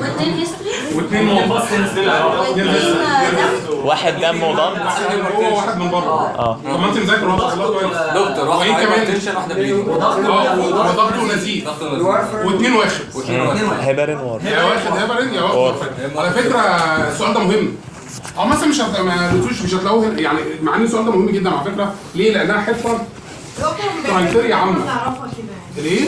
واثنين هيستوري واثنين موت واحد دم وضغط هو واحد من بره. طب ما انت مذاكر والله كويس دكتور وايه كمان تنشن واحده بليدنج وضغط ونزيف واثنين واخد هيبرين وار يا واخد هيبرين يا واخد. على فكره السؤال ده مهم. مثلا ما قلتوش مش هتلاقوه يعني، مع ان السؤال ده مهم جدا على فكره. ليه؟ لانها حته كرايتيريا عامه. ليه؟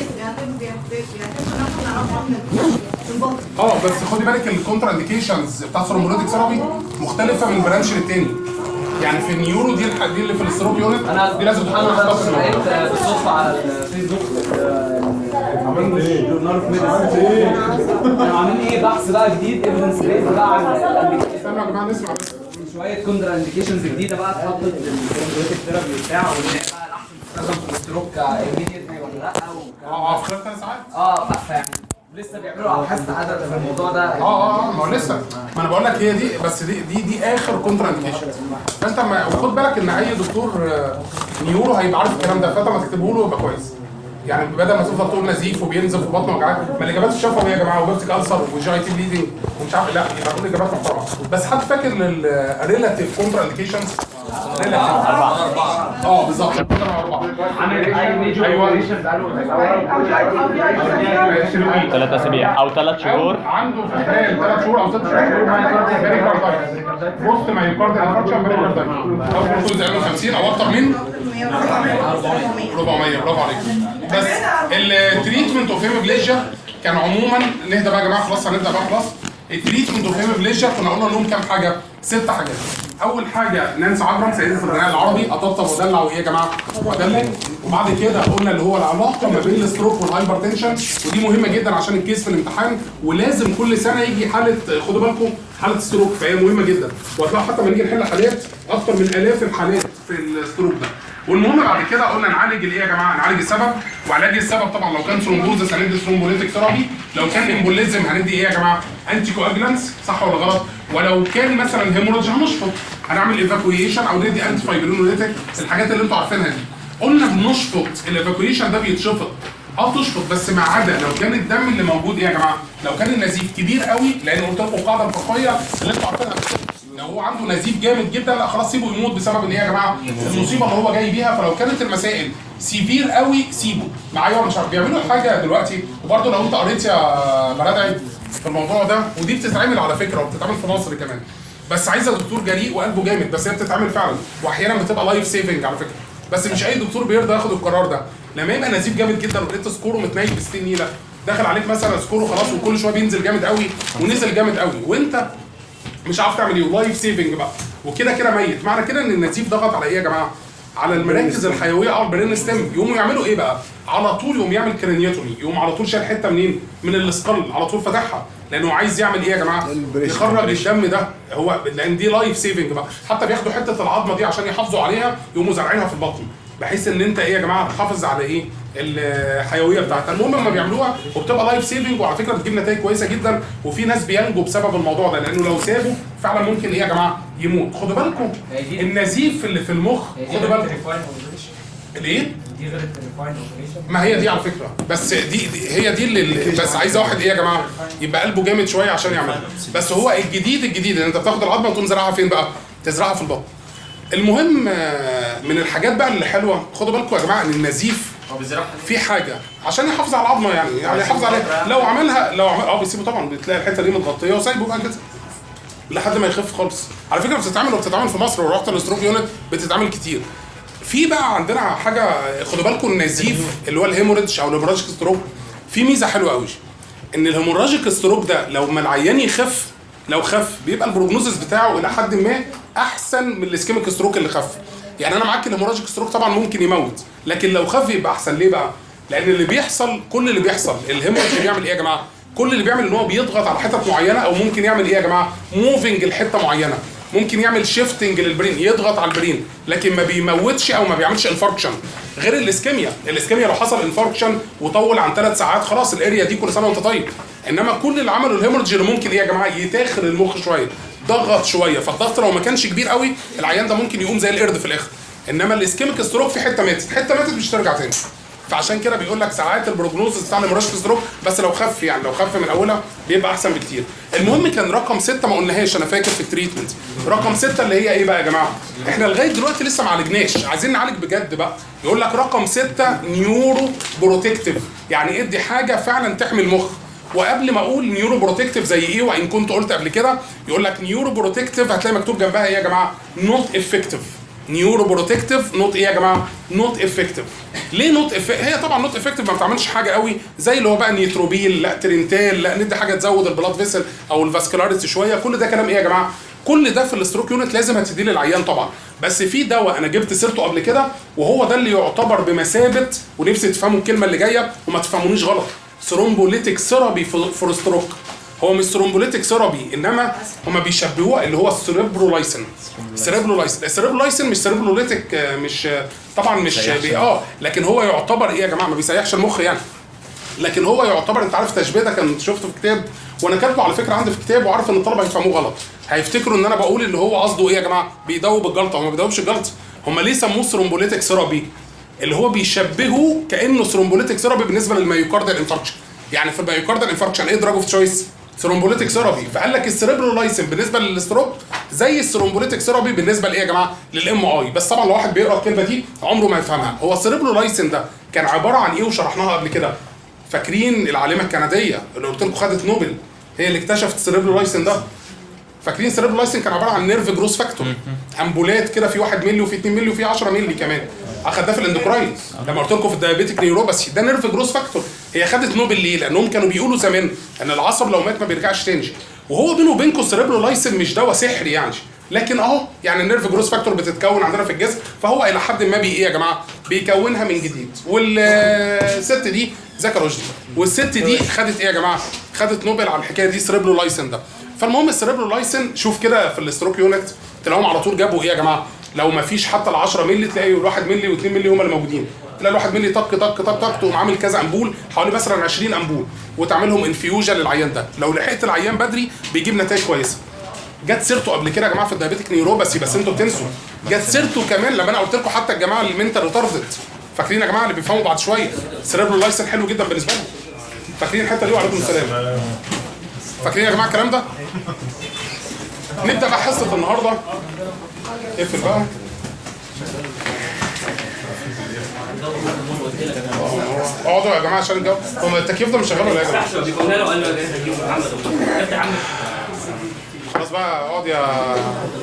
بس خدي بالك الكونترا انديكيشنز بتاعت الثرومبوليتيك ثيرابي مختلفه من برانش للتاني. يعني في النيورو دي اللي في الستروك يونت دي لازم تحل بالصدفه على الفيسبوك عاملين ايه؟ جورنال اوف ميديسن كانوا عاملين ايه بحث بقى جديد ايفيدنس بيز بقى عن استنوا يا جماعه نسمع بس شويه كونترا انديكيشنز جديده بقى اتحطت للثرومبوليتيك ثيرابي وبتاع وان هي بقى الاحسن تستخدم في الستروك كايميديتلي ولا لا في خلال 3 ساعات فيعني لسه بيعملوا ابحاث عدد في الموضوع ده. ما هو لسه، ما انا بقول لك هي دي بس دي اخر كونترا انديكيشن. فانت وخد بالك ان اي دكتور نيورو هيبقى عارف الكلام ده، فانت ما تكتبه له يبقى كويس. يعني بدل ما تفضل تقول نزيف وبينزف في بطنه وجعان، ما الاجابات الشفويه يا جماعه وجبتك السر وجي تي بليدنج ومش عارف، لا يبقى كل اجابات محترمه. بس حد فاكر الريلاتيف كونترا انديكيشنز؟ أربعة بالظبط 4 ايوه 3 أسابيع أو 3 شهور. عنده في خلال 3 شهور أو 6 شهور مايوكاردايتس، بوست مايوكارديال انفاركشن بريكاردايتس أو بروتوز 50 أو أكتر من 400. برافو عليك. بس التريتمنت اوف هيموبليجيا كان عموما، نهدى بقى يا جماعه خلاص هنبدا بقى خلاص. التريتمنت اوف هيموبليجيا كنا قلنا لهم كام حاجه؟ 6 حاجات. اول حاجه نانسي عجرم سيده الغناء العربي، اطبطب ودلع وايه يا جماعه؟ ودلع. وبعد كده قلنا اللي هو العلاقه ما بين الستروك والهايبرتنشن، ودي مهمه جدا عشان الكيس في الامتحان، ولازم كل سنه يجي حاله، خدوا بالكم حاله ستروك، فهي مهمه جدا. وهتلاقوا حتى لما نيجي نحل حالات اكتر من الاف الحالات في الستروك ده. والمهم بعد كده قلنا نعالج الايه يا جماعه؟ نعالج السبب، وعلاج السبب طبعا لو كان ثرومبوزس هندي ثرومبوليتيك ثيرابي، لو كان امبوليزم هندي ايه يا جماعه؟ انتي كواجلانس، صح ولا غلط؟ ولو كان مثلا هيموريدج هنشفط، هنعمل ايفاكويشن او ندي انتي فايبرينوليتيك، الحاجات اللي انتوا عارفينها دي. قلنا بنشفط، الايفاكويشن ده بيتشفط تشفط، بس ما عدا لو كان الدم اللي موجود ايه يا جماعه؟ لو كان النزيف كبير قوي، لان قلت لكم القاعده الفقهيه اللي انتوا عارفينها، لو هو عنده نزيف جامد جدا لا خلاص سيبه يموت بسبب ان ايه يا جماعه؟ المصيبه اللي هو جاي بيها. فلو كانت المسائل سيفير قوي سيبه معايا. ولا مش عارف بيعملوا حاجه دلوقتي، وبرده لو انت قريت يا مرادعي في الموضوع ده، ودي بتتعمل على فكره وبتتعمل في مصر كمان، بس عايزه دكتور جريء وقلبه جامد، بس هي بتتعمل فعلا واحيانا بتبقى لايف سيفنج على فكره. بس مش اي دكتور بيرضى ياخد القرار ده. لما يبقى نزيف جامد جدا ولقيت سكوره متنيل ب 60 نيله، داخل عليك مثلا سكوره خلاص وكل شويه بينزل جامد قوي ونزل جامد قوي، وانت مش عارف تعمل ايه، لايف سيفنج بقى وكده كده ميت، معنى كده ان النزيف ضغط على ايه يا جماعه؟ على المراكز الحيويه او البرين ستيم. يقوموا يعملوا ايه بقى؟ على طول يقوم يعمل كرينيوتومي، يقوم على طول شال حته منين؟ من السكال، على طول فاتحها، لانه عايز يعمل ايه يا جماعه؟ يخرج الدم ده، هو لان دي لايف سيفنج بقى. حتى بياخدوا حته العظمه دي عشان يحافظوا عليها، يقوموا زارعينها في البطن، بحيث ان انت ايه يا جماعه؟ تحافظ على ايه؟ الحيويه بتاعتها. المهم لما بيعملوها وبتبقى لايف سيفنج، وعلى فكره بتجيب نتائج كويسه جدا، وفي ناس بينجوا بسبب الموضوع ده، لانه لو سابوا فعلا ممكن ايه يا جماعه؟ يموت. خدوا بالكم النزيف اللي في المخ، خدوا بالكم الايه؟ دي غير التريفاين اوبريشن. ما هي دي على فكره، بس دي هي دي اللي بس عايزه واحد ايه يا جماعه؟ يبقى قلبه جامد شويه عشان يعملها. بس هو الجديد ان انت بتاخد العظمه وتقوم زرعها فين بقى؟ تزرعها في البطن. المهم من الحاجات بقى اللي حلوه، خدوا بالكم يا جماعه ان النزيف في حاجه عشان يحافظ على العظمه، يعني يحافظ عليها. لو عمل بيسيبه طبعا، بتلاقي الحته دي متغطيه وسايبه بقى كده لحد ما يخف خالص. على فكره بتتعمل في مصر، ورحت الاستروك يونت بتتعمل كتير. في بقى عندنا حاجه، خدوا بالكم النزيف اللي هو الهيموريدج او الهيموراجيك ستروك، في ميزه حلوه قوي، ان الهيموراجيك ستروك ده لو ما العيان يخف، لو خف بيبقى البروجنوزس بتاعه الى حد ما احسن من الاسكيميك ستروك اللي خف. يعني انا معاك الهيموراجيك ستروك طبعا ممكن يموت، لكن لو خف يبقى احسن. ليه بقى؟ لان كل اللي بيحصل الهيموراجيك بيعمل ايه يا جماعه؟ كل اللي بيعمل ان هو بيضغط على حتت معينه، او ممكن يعمل ايه يا جماعه؟ موفنج لحته معينه، ممكن يعمل شيفتنج للبرين، يضغط على البرين، لكن ما بيموتش او ما بيعملش انفاركشن. غير الاسكيميا لو حصل انفاركشن وطول عن 3 ساعات خلاص الاريا دي كل سنه وانت طيب. انما كل اللي عمله الهيموريدج اللي ممكن ايه يا جماعه؟ يتاخر المخ شويه، ضغط شويه، فالضغط لو ما كانش كبير قوي العيان ده ممكن يقوم زي القرد في الاخر. انما الاسكيميك ستروك في حته ماتت مش ترجع تاني. فعشان كده بيقول لك ساعات البروجنوز بتاع الهيموراجيك ستروك بس لو خف، يعني لو خف من اولها بيبقى احسن بكتير. المهم كان رقم 6 ما قلناهاش انا فاكر في التريتمنت، رقم 6 اللي هي ايه بقى يا جماعه؟ احنا لغايه دلوقتي لسه ما عالجناش، عايزين نعالج بجد بقى. يقول لك رقم 6 نيورو بروتكتيف، يعني ادي حاجه فعلا تحمي المخ. وقبل ما اقول نيورو بروتكتيف زي ايه، وان كنت قلت قبل كده، يقول لك نيورو بروتكتيف هتلاقي مكتوب جنبها ايه يا جماعه؟ نوت افكتيف. نيورو بروتكتيف نوت ايه يا جماعه؟ نوت افكتيف. ليه نوت افكتيف؟ هي طبعا نوت افكتيف ما بتعملش حاجه قوي زي اللي هو بقى نيتروبيل، لا ترينتال، لا ندي حاجه تزود البلاد فيسل او الفاسكولاريتي شويه، كل ده كلام ايه يا جماعه؟ كل ده في الاستروك يونت لازم هتديه للعيان طبعا، بس في دواء انا جبت سيرته قبل كده وهو ده اللي يعتبر بمثابه، ونفسي تفهموا الكلمه اللي جايه وما تفهمونيش غلط، ثرومبوليتيك ثيرابي فور ستروك. هو مش ثرومبوليتيك ثيرابي، انما هما بيشبهوه اللي هو السيريبرولايسين. السيريبرولايسين مش سيريبروليتيك، مش طبعا مش لكن هو يعتبر ايه يا جماعه؟ ما بيسيحش المخ يعني، لكن هو يعتبر، انت عارف التشبيه ده كان شفته في كتاب وانا كاتبه على فكره عندي في كتاب، وعارف ان الطلبه هيفهموه غلط، هيفتكروا ان انا بقول ان هو قصده ايه يا جماعه؟ بيدوب الجلطه. هو ما بيدوبش الجلطه، هم ليه سموه ثرومبوليتيك ثيرابي؟ اللي هو بيشبهه كانه ثرومبوليتيك ثيرابي بالنسبه للمايوكاردال انفاركشن. يعني في المايوكاردال انفاركشن ايه دراج اوف تشويس؟ ثرومبوليتيك ثيرابي. فقال لك السيريبرولايسين بالنسبه للستروك زي الثرومبوليتيك ثيرابي بالنسبه لايه يا جماعه؟ للام اي. بس طبعا لو واحد بيقرا الكلمه دي عمره ما يفهمها. هو السيريبرولايسين ده كان عباره عن ايه وشرحناها قبل كده؟ فاكرين العالمه الكنديه اللي قلت لكم خدت نوبل هي اللي اكتشفت السيريبرولايسين ده؟ فاكرين السيريبرولايسين كان عباره عن نيرف جروس فاكتور، امبولات كده في 1 مللي وفي 2 مللي وفي 10 مللي كمان. اخد ده في الاندوكراين لما قلت لكم في الدايابيتيك نيوروباثي، ده نيرف جروس فاكتور. هي خدت نوبل ليه؟ لانهم كانوا بيقولوا زمان ان العصب لو مات ما بيرجعش تاني. وهو بينه وبينكم السيريبرولايسين مش دواء سحري يعني، لكن اهو يعني النيرف جروس فاكتور بتتكون عندنا في الجسم، فهو الى حد ما ايه يا جماعه؟ بيكونها من جديد. والست دي ذاكر رشدي، والست دي خدت ايه يا جماعه؟ خدت نوبل على الحكايه دي، سيريبرولايسين ده. فالمهم السيريبرولايسين شوف كده في الاستروك يونت تلاقيهم على طول جابوا ايه يا جماعه؟ لو ما فيش حتى ال 10 مللي تلاقي 1 مللي و2 مللي هم اللي موجودين، تلاقي 1 مللي طق طق طق طق، تقوم عامل كذا امبول، حوالي مثلا 20 امبول، وتعملهم انفيوجن للعيان ده. لو لحقت العيان بدري بيجيب نتائج كويسه. جت سيرته قبل كده يا جماعه في الدايابيتيك نيوروباثي، بس انتوا بتنسوا. جت سيرته كمان لما انا قلت لكم حتى الجماعه المنتال ريتاردد، فاكرين يا جماعه اللي بيفهموا بعد شويه السيريبرولايسين حلو جدا بالنسبه لهم. فاكرين الحته دي؟ وعليكم السلام. فاكرين يا جماعه الكلام ده؟ نبدا بقى حصه النهارده. اقفل بقى. اقعدوا يا جماعه عشان الجو. هو التكييف ده مش شغال ولا ايه يا جماعه؟ خلاص بقى اقعد يا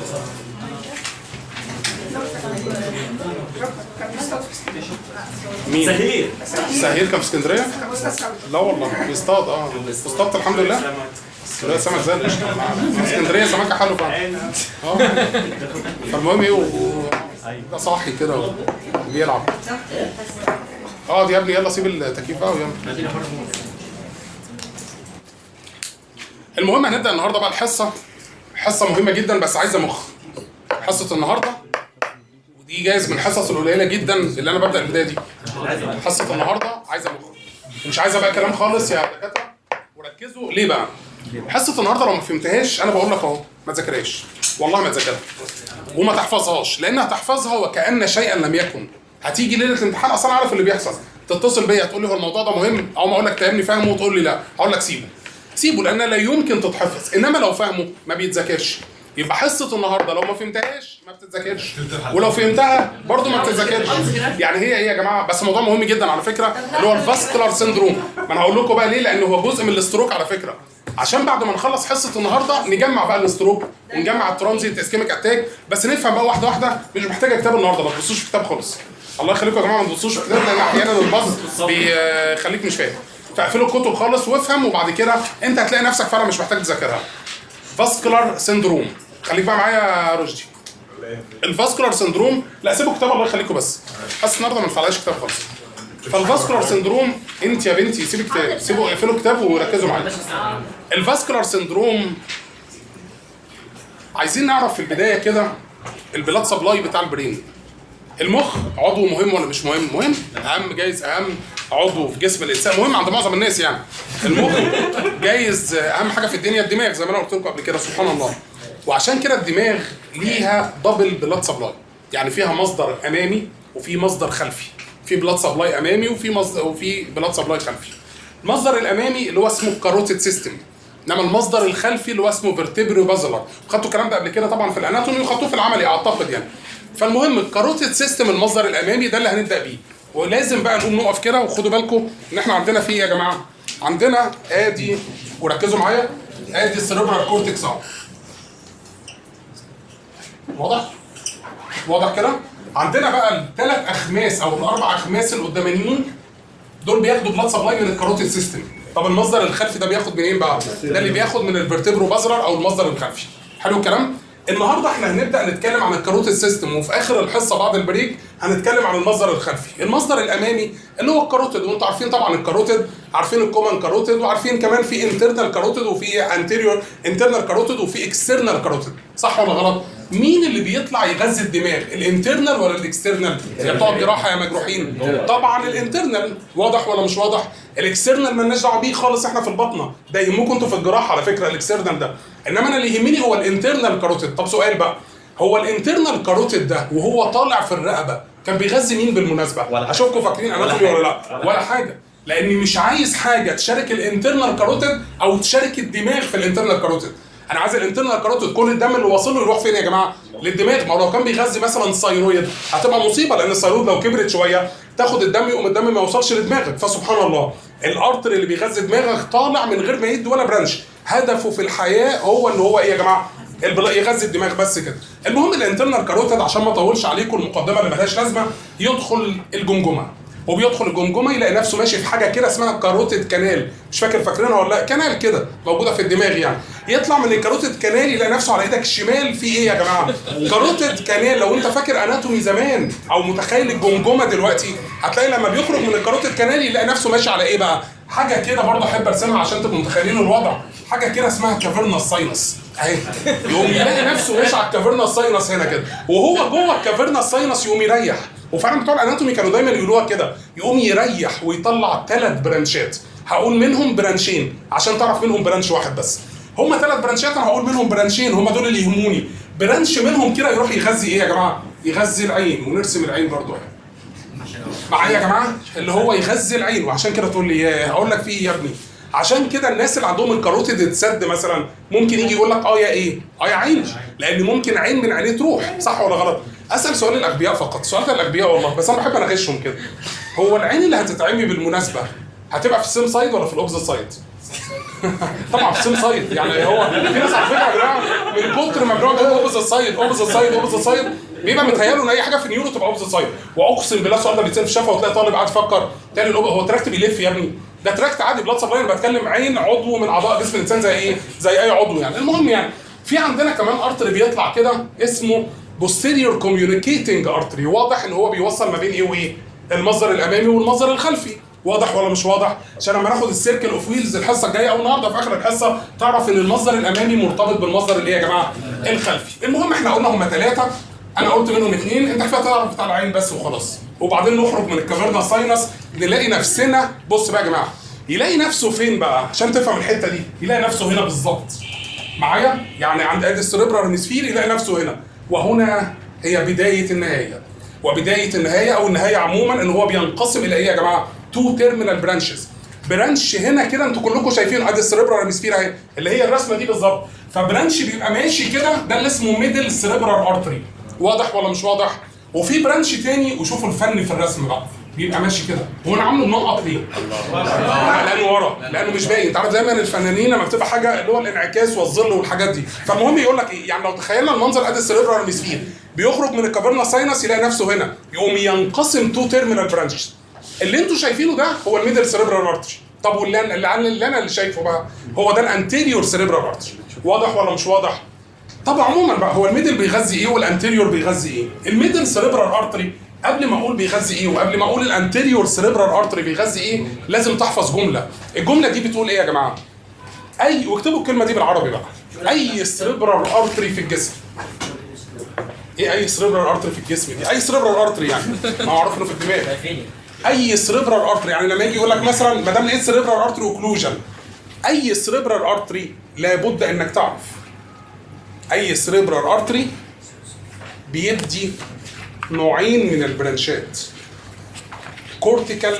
مين؟ سهير كان في اسكندريه؟ لا والله بيصطاد. اصطادت الحمد لله. لا سمك زي القشطه. اسكندريه سمكه حلوه فعلا. فالمهم ايه ده صاحي كده وبيلعب. اقعد يا ابني، يلا سيب التكييف بقى ويلا. المهم هنبدا النهارده بقى الحصه، حصه مهمه جدا بس عايزه مخ. حصه النهارده ودي جايز من الحصص القليله جدا اللي انا ببدا البدايه دي. حصه النهارده عايزه مخ، مش عايزه بقى كلام خالص يا دكاتره. وركزوا ليه بقى؟ حصه النهارده لو ما فهمتهاش انا بقول لك اهو ما تذاكرهاش، والله ما تذاكرها وما تحفظهاش، لان هتحفظها وكأن شيئا لم يكن. هتيجي ليله الامتحان اصلا عارف اللي بيحصل، تتصل بيا تقول لي هو الموضوع ده مهم، او ما اقول لك تهمني فاهمه وتقول لي لا، هقول لك سيبه لان لا يمكن تتحفظ، انما لو فهمه ما بيتذاكرش. يبقى حصه النهارده لو ما فهمتهاش ما بتتذاكرش، ولو فهمتها برضه ما بتتذاكرش. يعني هي ايه يا جماعه؟ بس موضوع مهم جدا على فكره اللي هو الفاسكولار سيندروم. ما انا هقول لكم بقى ليه، لان هو جزء من الاستروك على فكره، عشان بعد ما نخلص حصه النهارده نجمع بقى الاستروك ونجمع الترانزيت اسكيميك اتاك، بس نفهم بقى واحده واحده. مش محتاجه كتاب النهارده، ما تبصوش في كتاب خالص. الله يخليكم يا جماعه ما تبصوش في كتاب، لان احيانا الباص بيخليك مش فاهم. فاقفلوا الكتب خالص وافهم، وبعد كده انت هتلاقي نفسك فعلا مش محتاج تذاكرها. فاسكولار سيندروم، خليك بقى معايا يا رشدي. الفاسكولار سيندروم، لا سيبوا كتاب الله يخليكم، بس النهارده ما نفعلهاش كتاب خالص. فالفاسكولار سيندروم انت يا بنتي سيبي كتاب، سيبوا اقفلوا كتاب وركزوا معايا. الفاسكولار سيندروم عايزين نعرف في البدايه كده البلاد سبلاي بتاع البرين. المخ عضو مهم ولا مش مهم؟ مهم، اهم جايز اهم عضو في جسم الانسان، مهم عند معظم الناس يعني. المخ جايز اهم حاجه في الدنيا الدماغ زي ما انا قلت لكم قبل كده، سبحان الله. وعشان كده الدماغ ليها دبل بلاد سبلاي، يعني فيها مصدر امامي وفي مصدر خلفي. في بلاد سبلاي امامي وفي بلاد سبلاي خلفي. المصدر الامامي اللي هو اسمه الكاروتيد سيستم، انما المصدر الخلفي اللي هو اسمه فيرتبرو بازلر. خدتوا الكلام ده قبل كده طبعا في الاناتومي وخدتوه في العملي اعتقد يعني. فالمهم الكاروتيد سيستم المصدر الامامي ده اللي هنبدا بيه، ولازم بقى نقوم نقف كده وخدوا بالكم ان احنا عندنا فيه يا جماعه، عندنا ادي وركزوا معايا ادي السيريبرال كورتكس اهو. واضح كده؟ عندنا بقى الثلاث اخماس او الاربع اخماس القدامانيين دول بياخدوا بلاد سبلاي من الكاروتيد سيستم. طب المصدر الخلفي ده بياخد منين بقى؟ ده اللي بياخد من الفيرتبرو بازلر او المصدر الخلفي. حلو الكلام؟ النهارده احنا هنبدا نتكلم عن الكاروتيد سيستم، وفي اخر الحصه بعد البريك هنتكلم عن المصدر الخلفي. المصدر الامامي اللي هو الكاروتيد، وانتوا عارفين طبعا الكاروتيد، عارفين الكومن كاروتيد، وعارفين كمان في انترنال كاروتيد وفي انتيريور انترنال كاروتيد وفي اكسترنال كاروتيد، صح ولا غلط؟ مين اللي بيطلع يغذي الدماغ؟ الانترنال ولا الاكسترنال؟ يا بتوع جراحه يا مجروحين. طبعا الانترنال، واضح ولا مش واضح؟ الاكسترنال مالناش دعوه بيه خالص، احنا في البطنه، ده يهمكم انتوا في الجراحه على فكره الاكسترنال ده، انما انا اللي يهمني هو الانترنال كاروتيد. طب سؤال بقى، هو الانترنال كاروتيد ده وهو طالع في الرقبه كان بيغذي مين بالمناسبه؟ اشوفكم فاكرين اناتومي ولا لا؟ ولا حاجه، لاني مش عايز حاجه تشارك الانترنال كاروتيد او تشارك الدماغ في الانترنال كاروتيد. انا عايز الانترنال كاروتيد كل الدم اللي واصل له يروح فين يا جماعه؟ للدماغ. ما هو لو كان بيغذي مثلا الثايرويد هتبقى مصيبه، لان الثايرويد لو كبرت شويه تاخد الدم يقوم الدم ما يوصلش لدماغك. فسبحان الله الارتر اللي بيغذي دماغك طالع من غير ما يدي ولا برانش، هدفه في الحياه هو ان هو ايه يا جماعه؟ يغذي الدماغ بس كده. المهم الانترنال كاروتيد عشان ما اطولش عليكم المقدمه اللي ملهاش لازمه، يدخل الجمجمه، وبيدخل الجمجمه يلاقي نفسه ماشي في حاجه كده اسمها كاروتيد كانال، مش فاكرينها ولا لا؟ كانال كده موجوده في الدماغ يعني. يطلع من الكاروتيد كانال يلاقي نفسه على ايدك الشمال في ايه يا جماعه؟ كاروتيد كانال. لو انت فاكر اناتومي زمان او متخيل الجمجمه دلوقتي، هتلاقي لما بيخرج من الكاروتيد كانال يلاقي نفسه ماشي على ايه بقى؟ حاجه كده برضه احب ارسمها عشان تبقوا متخيلين الوضع، حاجه كده اسمها كافيرنس ساينس اهي. يقوم يلاقي نفسه ماشي على الكافيرنس ساينس هنا كده، وهو جوه الكافيرنس ساينس يقوم يريح. وفعلا بتوع الاناتومي كانوا دايما يقولوها كده، يقوم يريح ويطلع 3 برانشات. هقول منهم برانشين عشان تعرف منهم برانش واحد بس. هم 3 برانشات انا هقول منهم برانشين، هم دول اللي يهموني. برانش منهم كده يروح يغذي ايه يا جماعه؟ يغذي العين، ونرسم العين برضو اهي معايا يا جماعه، اللي هو يغذي العين. وعشان كده تقول لي هقول لك في ايه يا ابني؟ عشان كده الناس اللي عندهم الكاروتيد اتسد مثلا ممكن يجي يقول لك يا ايه؟ يا عين، لان ممكن عين من عينيه تروح، صح ولا غلط؟ اسال سؤال الاغبياء فقط، سؤال الاغبياء والله، بس انا بحب اناقشهم كده. هو العين اللي هتتعمي بالمناسبه هتبقى في السيم سايد ولا في الاوبزيت سايد؟ طبعا في السيم سايد. يعني هو في ناس على فكره يا جماعه من كتر ما بنقعد نقول اوبزيت سايد اوبزيت سايد اوبزيت سايد بيبقى متهيأله ان اي حاجه في النيورو تبقى اوبزيت سايد. واقسم بالله السؤال ده بيتسال في الشفا وتلاقي طالب قاعد يفكر تاني هو تراكت بيلف يا ابني؟ ده تراكت عادي بلاد سبلاي. انا بتكلم عين عضو من اعضاء جسم الانسان زي ايه؟ زي اي عضو يعني. المهم يعني في عندنا كمان ارتري بيطلع كده اسمه posterior communicating artery. واضح ان هو بيوصل ما بين ايه وايه؟ المصدر الامامي والمصدر الخلفي. واضح ولا مش واضح؟ عشان لما ناخد السيركل اوف ويلز الحصه الجايه او النهارده في اخر الحصه تعرف ان المصدر الامامي مرتبط بالمصدر اللي يا جماعه الخلفي. المهم احنا قلنا هم 3، انا قلت منهم 2، انت كفايه تعرف بتاع العين بس وخلاص. وبعدين نخرج من الكافيرنا ساينس نلاقي نفسنا، بص بقى يا جماعه، يلاقي نفسه فين بقى؟ عشان تفهم الحته دي، يلاقي نفسه هنا بالظبط معايا، يعني عند ادي السيريبرال هيمسفير يلاقي نفسه هنا. وهنا هي بدايه النهايه. وبدايه النهايه او النهايه عموما ان هو بينقسم الى ايه يا جماعه؟ 2 تيرمينال برانشز. برانش هنا كده انتوا كلكم شايفين ادي السيريبرال هيمسفير اهي اللي هي الرسمه دي بالظبط. فبرانش بيبقى ماشي كده ده اللي اسمه ميدل سيريبرال ارتري. واضح ولا مش واضح؟ وفي برانش تاني، وشوفوا الفن في الرسم بقى، بيبقى ماشي كده. هو انا عامله منقط ليه؟ لانه ورا، لانه مش باين. انت عارف دايما الفنانين لما بتبقى حاجه اللي هو الانعكاس والظل والحاجات دي. فالمهم يقول لك ايه؟ يعني لو تخيلنا المنظر ادي السيريبرال هيمسفير بيخرج من الكافيرنا ساينس يلاقي نفسه هنا، يقوم ينقسم 2 تيرمينال برانشز. اللي انتوا شايفينه ده هو الميدل سيريبرال ارتري. طب واللي انا اللي شايفه بقى هو ده الانتيريور سيريبرال ارتري. واضح ولا مش واضح؟ طب عموما بقى هو الميدل بيغذي ايه والانتيريور بيغذي ايه؟ الميدل سيريبرال ارتري قبل ما اقول بيغذي ايه وقبل ما اقول الانتيريور سيريبرال ارتري بيغذي ايه لازم تحفظ جمله. الجمله دي بتقول ايه يا جماعه؟ اي، واكتبوا الكلمه دي بالعربي بقى، اي سيريبرال ارتري في الجسم. ايه اي سيريبرال ارتري في الجسم دي؟ اي سيريبرال ارتري يعني ما اعرف انه في الدماغ. اي سيريبرال ارتري يعني لما يجي يقول لك مثلا ما دام لقيت سيريبرال ارتري اوكلوجن، اي سيريبرال ارتري لابد انك تعرف اي سيريبرال ارتري بيدي نوعين من البرانشات. كورتيكال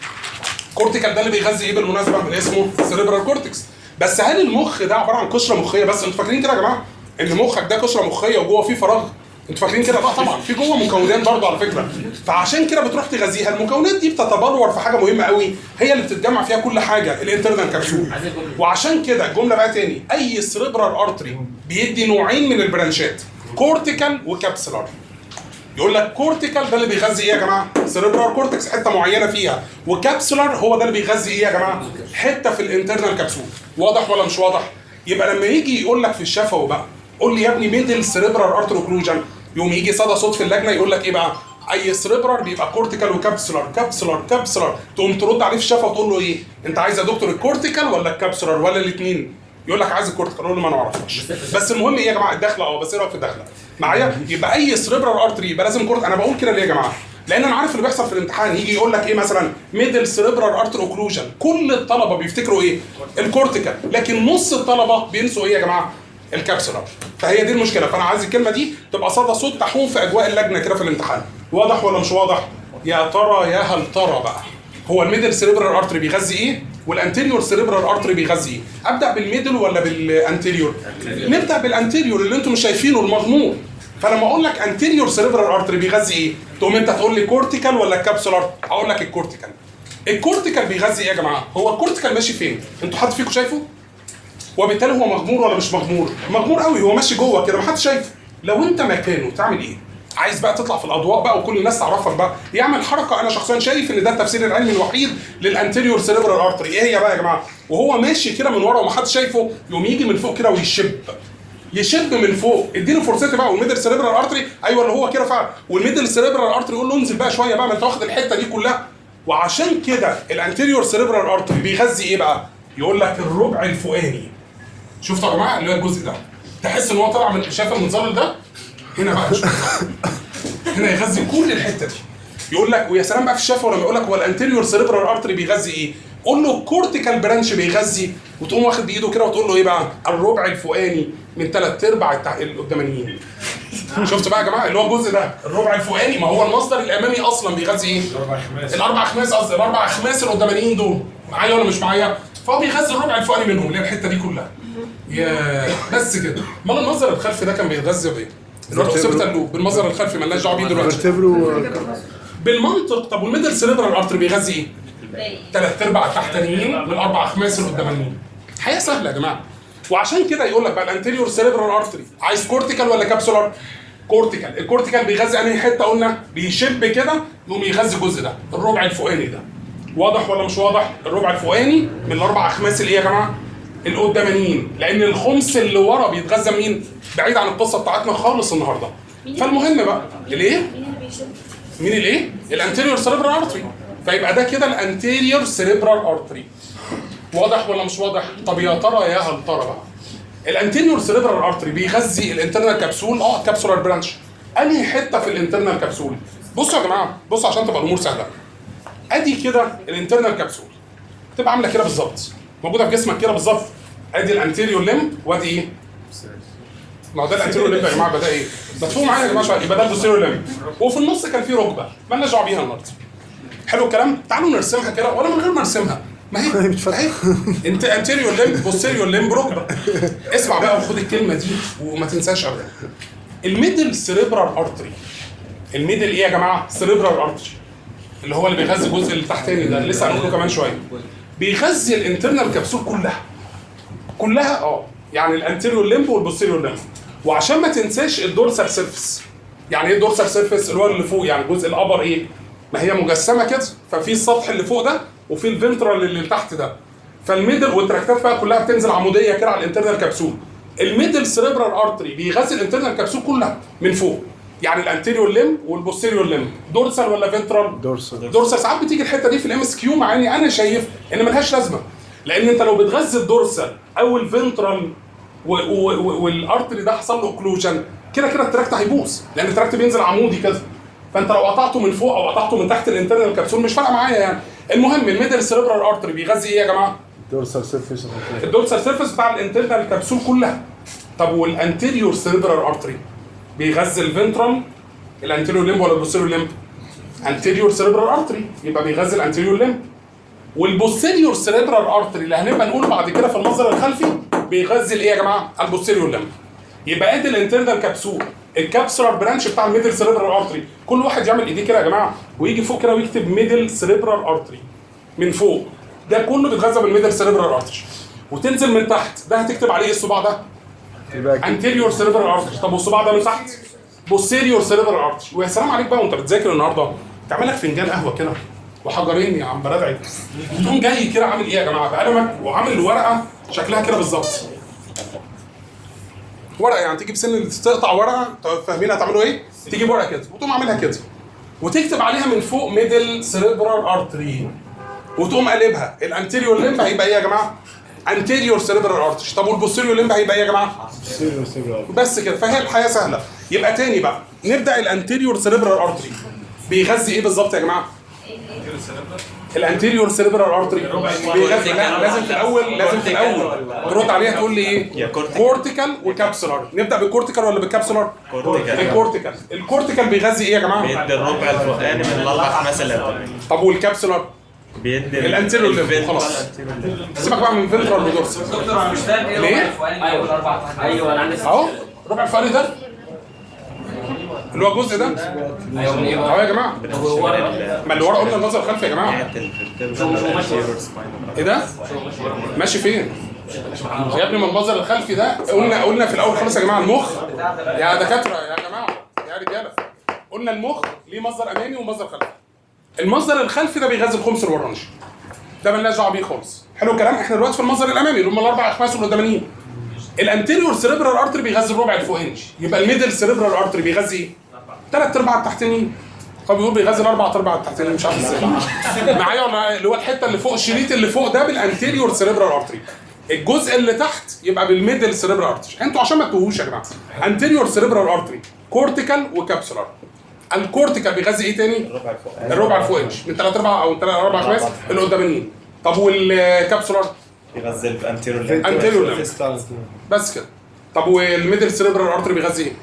ده اللي بيغذي ايه بالمناسبه؟ اللي اسمه سيريبرال كورتكس. بس هل المخ ده عباره عن قشره مخيه بس؟ انتوا فاكرين كده يا جماعه ان مخك ده قشره مخيه وجوه فيه فراغ؟ انتوا فاكرين كده؟ لا طبعا، في جوه مكونات برضه على فكره. فعشان كده بتروح تغذيها، المكونات دي بتتبلور في حاجه مهمه قوي، هي اللي بتتجمع فيها كل حاجه، الانترنال كبسول. وعشان كده الجمله بقى تاني، اي سيريبرال ارتري بيدي نوعين من البرانشات، كورتيكال وكابسولار. يقول لك كورتيكال ده اللي بيغذي ايه يا جماعه؟ سيريبرال كورتكس حته معينه فيها، وكابسولار هو ده اللي بيغذي ايه يا جماعه؟ حته في الانترنال كبسول. واضح ولا مش واضح؟ يبقى لما يجي يقول لك في الشفوي بقى قول لي يا ابني ميدل سيريبرال ارتر اوكلوجن، يوم يجي صدى صوت في اللجنه يقول لك ايه بقى؟ اي سيريبرال بيبقى كورتيكال وكابسولار، كابسولار. تقوم ترد عليه في الشفوي وتقول له ايه؟ انت عايز يا دكتور الكورتيكال ولا الكابسولار ولا الاثنين؟ يقول لك عايز الكورتيكال، اقول له ما انا ما اعرفش. بس المهم ايه يا جماعه؟ الدخله بس ايه رايك في الدخله؟ معايا؟ يبقى اي سيريبرال ارتري يبقى لازم كورت. انا بقول كده ليه يا جماعه؟ لان انا عارف اللي بيحصل في الامتحان، يجي يقول لك ايه مثلا؟ ميدل سيريبرال ارتر اوكلوجن، كل الطلبه بيفتكروا ايه؟ الكورتيكال، لكن نص الطلبه بينسوا ايه يا جماعه؟ الكابسولار. فهي دي المشكله، فانا عايز الكلمه دي تبقى صدى صوت تحوم في اجواء اللجنه كده في الامتحان. واضح ولا مش واضح؟ يا ترى يا هل ترى بقى هو الميدل سيريبرال ارتري بيغذي ايه؟ والانتيريور سيريبرال ارتري بيغذي ايه؟ ابدا بالميدل ولا بالانتيريور؟ نبدا بالانتيريور اللي انتم مش شايفينه المضمون. فلما اقول لك انتيريور سيريبرال ارتري بيغذي ايه؟ تقوم انت تقول لي كورتيكال ولا كابسولار؟ اقول لك الكورتيكال. الكورتيكال بيغذي ايه يا جماعه؟ هو الكورتيكال ماشي فين؟ انتوا حد فيكم شايفه؟ وبالتالي هو مغمور ولا مش مغمور؟ مغمور قوي، هو ماشي جوه كده محدش شايفه. لو انت مكانه تعمل ايه؟ عايز بقى تطلع في الاضواء بقى وكل الناس تعرفك بقى، يعمل حركه. انا شخصيا شايف ان ده التفسير العلمي الوحيد للانتيريور سيريبرال ارتري. ايه هي بقى يا جماعه؟ وهو ماشي كده من ورا ومحدش شايفه، يقوم يجي من فوق كده يشب من فوق. اديله فرصتي بقى. والميدل سيريبرال ارتري ايوه اللي هو كده فعلا، والميدل سيريبرال ارتري يقول له انزل بقى شويه بقى، ما انت واخد الحته دي كلها. وعشان كده الانتيريور سيريبرال ارتري بيغذي ايه بقى؟ يقول لك الربع الفوقاني. شفتوا يا جماعه اللي هو الجزء ده؟ تحس ان هو طالع من شايف المنظر ده؟ هنا بقى هنا يغذي كل الحته دي. يقول لك ويا سلام بقى في الشفه لما يقول لك هو الانتيريور سيريبرال ارتري بيغذي ايه؟ قول له الكورتيكال برانش بيغذي، وتقوم واخد بايده كده وتقول له ايه بقى؟ الربع الفوقاني من 3/4 القدامانيين. شفت بقى يا جماعه اللي هو الجزء ده الربع الفوقاني، ما هو المصدر الامامي اصلا بيغذي ايه؟ الاربع اخماس قصدي، الاربع اخماس القدامانيين دول. معايا ولا مش معايا؟ فهو بيغذي الربع الفوقاني منهم اللي هي الحته دي كلها. يا بس كده. امال المنظر الخلفي ده كان بيتغذى بايه؟ الورتوسيبتال لوب. بالمنظر الخلفي مالناش دعوه بيه دلوقتي. بالمنطق. طب والميدل سيريبرال ارتري بيغذي ايه؟ 3/4 التحتانيين بالاربع اخماس القدامانيين. حقيقه سهله يا جماعه. وعشان كده يقول لك بقى الانتيريور سيريبرال ارتري عايز كورتيكال ولا كابسولار؟ كورتيكال. الكورتيكال بيغذي انهي حته قلنا؟ بيشب كده يقوم يغذي الجزء ده الربع الفوقاني ده. واضح ولا مش واضح؟ الربع الفوقاني من الاربع اخماس اللي ايه يا جماعه؟ القدامانيين. لان الخمس اللي ورا بيتغذى مين؟ بعيد عن القصه بتاعتنا خالص النهارده. فالمهم بقى الايه؟ مين الايه؟ الانتيريور سيريبرال ارتري. فيبقى ده كده الانتيريور سيريبرال ارتري. واضح ولا مش واضح؟ طب يا ترى يا هل ترى بقى الانتيريور سيريبرال ارتري بيغذي الانترنال كبسول كابسولار برانش. انهي حته في الانترنال كبسول؟ بصوا يا جماعه، بصوا عشان تبقى الامور سهله. ادي كده الانترنال كبسول تبقى عامله كده بالظبط، موجوده في جسمك كده بالظبط. ادي الانتيريور ليمب وادي ايه؟ ما هو ده الانتيريور ليمب يا جماعه. ده ايه؟ ده تفهموا معايا يا جماعه شويه. يبقى ده البوستيريور ليمب، وفي النص كان في ركبه مالناش دعوه بيها النهارده. حلو الكلام؟ تعالوا نرسمها كده ولا من غير ما نرسمها؟ ما هي اهي انت انتيريور ليمب بوستيريور ليمب ركبه. اسمع بقى وخد الكلمه دي وما تنساش ابدا. الميدل سيريبرال ارتري. الميدل ايه يا جماعه؟ سيريبرال ارتري اللي هو اللي بيغذي الجزء التحتاني ده اللي لسه هنقوله كمان شويه. بيغذي الانترنال كبسول كلها يعني الانتيريور ليمب والبوستيريور ليمب. وعشان ما تنساش الدورسال سيرفيس. يعني ايه الدورسال سيرفيس؟ اللي هو اللي فوق، يعني الجزء الابر ايه؟ ما هي مجسمه كده، ففي السطح اللي فوق ده وفي الفنترال اللي تحت ده. فالميدل والتراكتات بقى كلها بتنزل عموديه كده على الانترنال كبسول. الميدل سيريبرال ارتري بيغذي الانترنال كبسول كلها من فوق. يعني الانتيريور ليمب والبوستيريور ليمب. دورسال ولا فنترال؟ دورسال. ساعات بتيجي الحته دي في الام اس كيو، مع اني انا شايف ان ملهاش لازمه، لان انت لو بتغذي الدورسال او الفنترال والارتري ده حصل له اوكلوجن كده التراكت هيبوظ، لان التراكت بينزل عمودي كده. فانت لو قطعته من فوق او قطعته من تحت الانترنال كبسول مش فارقه معايا يعني. المهم الميدل سيريبرال ارتري بيغذي ايه يا جماعه؟ الدورسال سيرفيس. الدورسال سيرفيس بتاع الانترنال كبسول كلها. طب والانتيريور سيريبرال ارتري بيغذي الفنترال، الانتيريور ليمب ولا البوستيريور ليمب؟ انتيريور سيريبرال ارتري يبقى بيغذي الانتيريور ليمب. والبوستيريور سيريبرال ارتري اللي هنبقى نقوله بعد كده في المنظر الخلفي بيغذي الايه يا جماعه؟ البوستيريور ليمب. يبقى ادي الانترنال كبسول، الكابسولار برانش بتاع الميدل سيريبرال ارتري، كل واحد يعمل ايديه كده يا جماعه ويجي فوق كده ويكتب ميدل سيريبرال ارتري من فوق. ده كله بيتغذى بالميدل سيريبرال ارتري. وتنزل من تحت ده هتكتب عليه ايه الصباع ده؟ انتيريور سيريبرال ارتري. طب والصباع ده من تحت؟ بوستيريور سيريبرال ارتري. ويا سلام عليك بقى وانت بتذاكر النهارده تعمل لك فنجان قهوه كده وحجرين يا عم بردعي، تقوم جاي كده عامل ايه يا جماعه؟ بقلمك وعامل الورقه شكلها كده بالظبط. ورقه يعني تيجي بسن اللي تقطع ورقه، فاهمين هتعملوا ايه؟ تجيب ورقه كده وتقوم عاملها كده وتكتب عليها من فوق ميدل سيريبرال ارتري وتقوم قلبها. الانتيريور ليمب هيبقى ايه يا جماعه؟ انتيريور سيريبرال ارتري. طب والبوستيريور ليمب هيبقى ايه يا جماعه؟ بس كده. فهي الحياه سهله. يبقى تاني بقى نبدا. الانتيريور سيريبرال ارتري بيغذي ايه بالظبط يا جماعه؟ الانتيريور سيريبرال ارتري بيغذي. لا لازم في الاول ترد عليها تقول لي ايه؟ كورتيكال وكابسولار. نبدا بالكورتيكال ولا بالكابسولار؟ الكورتيكال. الكورتيكال بيغذي ايه يا جماعه؟ بيدي الربع الفوقاني من الاربع خمس اللي. طب والكابسولار؟ بيدي الانتيريور ليمب. خلاص سيبك بقى من فنترال ودورسال. دكتور مش فاهم ايه ليه؟ ايوه انا عندي اهو الربع الفوقاني ده اللي هو الجزء ده. ايوه من ايه اهو يا جماعه. ما اللي ورا قلنا النظر الخلفي يا جماعه. ايه ده؟ ماشي فين؟ يا ابني ما المنظر الخلفي ده قلنا في الاول خالص يا جماعه المخ يا دكاتره يا جماعه يا رجاله، قلنا المخ ليه مصدر امامي ومصدر خلفي. المصدر الخلفي ده بيغذي الخمس الوراني، ده مالناش دعوه بيه خالص. حلو الكلام. احنا دلوقتي في المصدر الامامي اللي هم الاربع اخماس والقدامانيين. الانتيريور سيريبرال ارتري بيغذي الربع الفوقاني. يبقى الميدل سيريبرال ارتري بيغذي ايه؟ 3/4 التحتانيين. هو بيقول بيغذي ال4/4 التحتانيين مش عارف ازاي. معايا ولا اللي هو الحته اللي فوق الشريط اللي فوق ده بالانتيريور سيريبرال ارتري. الجزء اللي تحت يبقى بالميدل سيريبرال ارتري. انتوا عشان ما تتوهوش يا جماعه. انتيريور سيريبرال ارتري كورتيكال وكابسولار. الكورتيكال بيغذي ايه تاني؟ الربع الفوقاني من 3/4 او 3/4 اللي قدامانيين. طب والكابسولار؟ يغذي الانتيريور ليمب. انتيريور ليمب بس كده. طب والميدل سيريبرال ارتري بيغذي ايه؟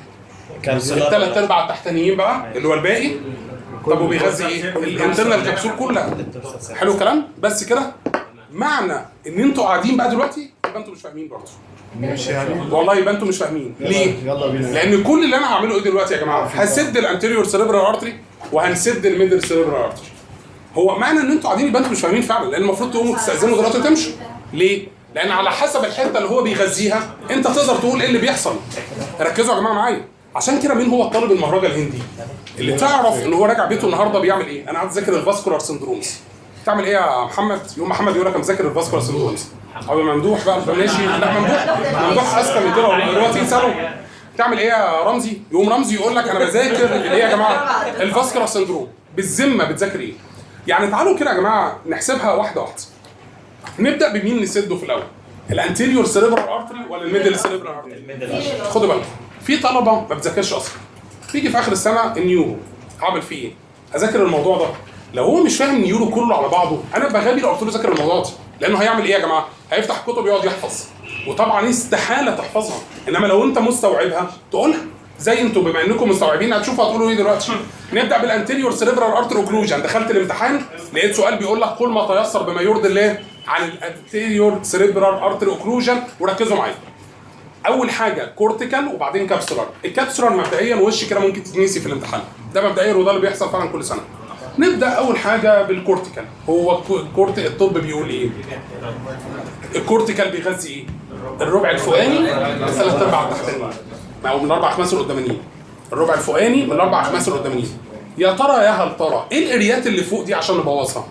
ال3/4 التحتانيين بقى اللي هو الباقي. طب وبيغذي ايه؟ الانترنال كبسول كلها. حلو الكلام. بس كده معنى ان انتوا قاعدين بقى دلوقتي يبقى انتوا مش فاهمين برضه. مش يعني والله يبقى انتوا مش فاهمين. ليه؟ يلا بينا. لان كل اللي انا هعمله ايه دلوقتي يا جماعه؟ هسد الانتيريور سيريبرال ارتري وهنسد الميدل سيريبرال ارتري. هو معنى ان انتوا قاعدين يبقى انتوا مش فاهمين فعلا، لان المفروض تقوموا تستاذنوا دلوقتي وتمشوا. ليه؟ لان على حسب الحته اللي هو بيغذيها انت تقدر تقول ايه اللي بيحصل. ركزوا يا جماعه معايا. عشان كده مين هو الطالب المهرجة الهندي اللي تعرف ان هو راجع بيته النهارده بيعمل ايه؟ انا قاعد اذاكر الفاسكولار سندرومز. تعمل ايه يا محمد؟ يوم محمد يقول لك انا مذاكر الفاسكولار سندرومز. او ممدوح بقى ماشي. لا ممدوح اذكى من كده دلوقتي سالوا تعمل ايه يا رمزي؟ يقوم رمزي يقول لك انا بذاكر ايه يا جماعه؟ الفاسكولار سندروم. بالذمه بتذاكر ايه؟ يعني تعالوا كده يا جماعه نحسبها واحده واحده. نبدا بمين نسده في الاول؟ الانتيريور سيريبرال ارتري ولا الميدل سيريبرال ارتري؟ خدوا بالكم في طلبه ما بتذاكرش اصلا. بيجي في اخر السنه النيورو هعمل فيه ايه؟ اذاكر الموضوع ده. لو هو مش فاهم النيورو كله على بعضه انا بغبي لو قلت له ذاكر الموضوع ده، لانه هيعمل ايه يا جماعه؟ هيفتح كتب يقعد يحفظ، وطبعا استحاله تحفظها. انما لو انت مستوعبها تقولها. زي انتوا بما انكم مستوعبين هتشوفوا هتقولوا ايه دلوقتي. نبدا بالانتيريور سيريبرال ارتري اوكلوجن. دخلت الامتحان لقيت سؤال بيقول لك قل ما تيسر بما يرضي الله عن الانتيريور سيريبرال ارتري اوكلوجن، وركزوا معايا. اول حاجه كورتيكال وبعدين كابسولار. الكابسولار مبدئيا وش كده ممكن تتنسي في الامتحان، ده مبدئيا وده اللي بيحصل فعلا كل سنه. نبدا اول حاجه بالكورتيكال. هو الطب بيقول ايه؟ الكورتيكال بيغذي ايه؟ الربع الفوقاني 3/4 التحتانيين او من الاربع اخماس القدامانيين. الربع الفوقاني من الاربع اخماس القدامانيين. يا ترى يا هل ترى ايه الاريات اللي فوق دي عشان نبوظها؟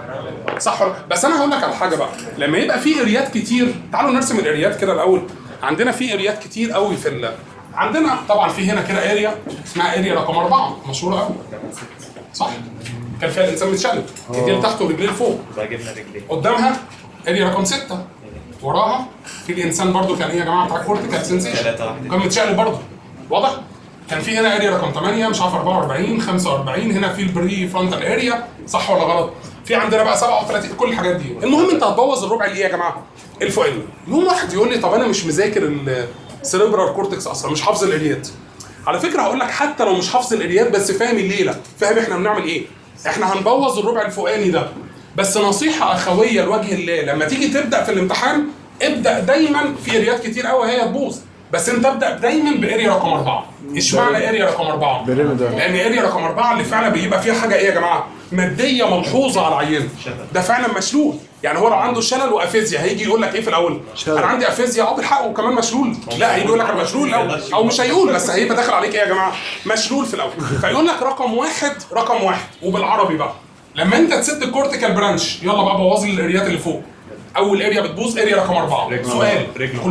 صح ولا؟ بس انا هقول لك على حاجه بقى. لما يبقى في اريات كتير، تعالوا نرسم الاريات كده الاول. عندنا في اريات كتير قوي في عندنا طبعا في هنا كده اريا اسمها اريا رقم 4 مشهوره قوي. صح؟ كان فيها الانسان متشقلب، ايديه تحت ورجليه لفوق. قدامها اريا رقم 6. وراها في الانسان برضو كان ايه يا جماعه بتاع كورتيكال سنسيشن. كان متشقلب برضو. واضح؟ كان في هنا اريا رقم 8 مش عارف 44 45. هنا في البري فرونتال اريا. صح ولا غلط؟ في عندنا بقى 37 كل الحاجات دي. المهم انت هتبوظ الربع اللي ايه يا جماعه؟ الفوقاني. يوم واحد يقول لي طب انا مش مذاكر السيريبرال كورتكس اصلا، مش حافظ الاريات. على فكره هقول لك حتى لو مش حافظ الاريات بس فاهم الليله، فاهم احنا بنعمل ايه؟ احنا هنبوظ الربع الفوقاني ده. بس نصيحه اخويه لوجه الله، لما تيجي تبدا في الامتحان ابدا دايما في اريات كتير قوي هي تبوظ، بس انت ابدا دايما باريا رقم 4. اشمعنى اريا رقم 4؟ لان اريا رقم 4 اللي فعلا بيبقى فيها حاجه ايه يا جماعه؟ ماديه ملحوظه على العيان. ده فعلا مشلول، يعني هو لو عنده شلل وافيزيا هيجي يقول لك ايه في الاول؟ انا عندي افيزيا بالحق وكمان مشلول. لا، هيجي يقول لك انا مشلول الاول، او مش هيقول بس هيبقى داخل عليك ايه يا جماعه؟ مشلول في الاول. فيقول لك رقم واحد وبالعربي بقى. لما انت تسد الكورتيكال برانش يلا بقى بوظ لي الاريات اللي فوق. اول اريا بتبوظ اريا رقم 4. سؤال،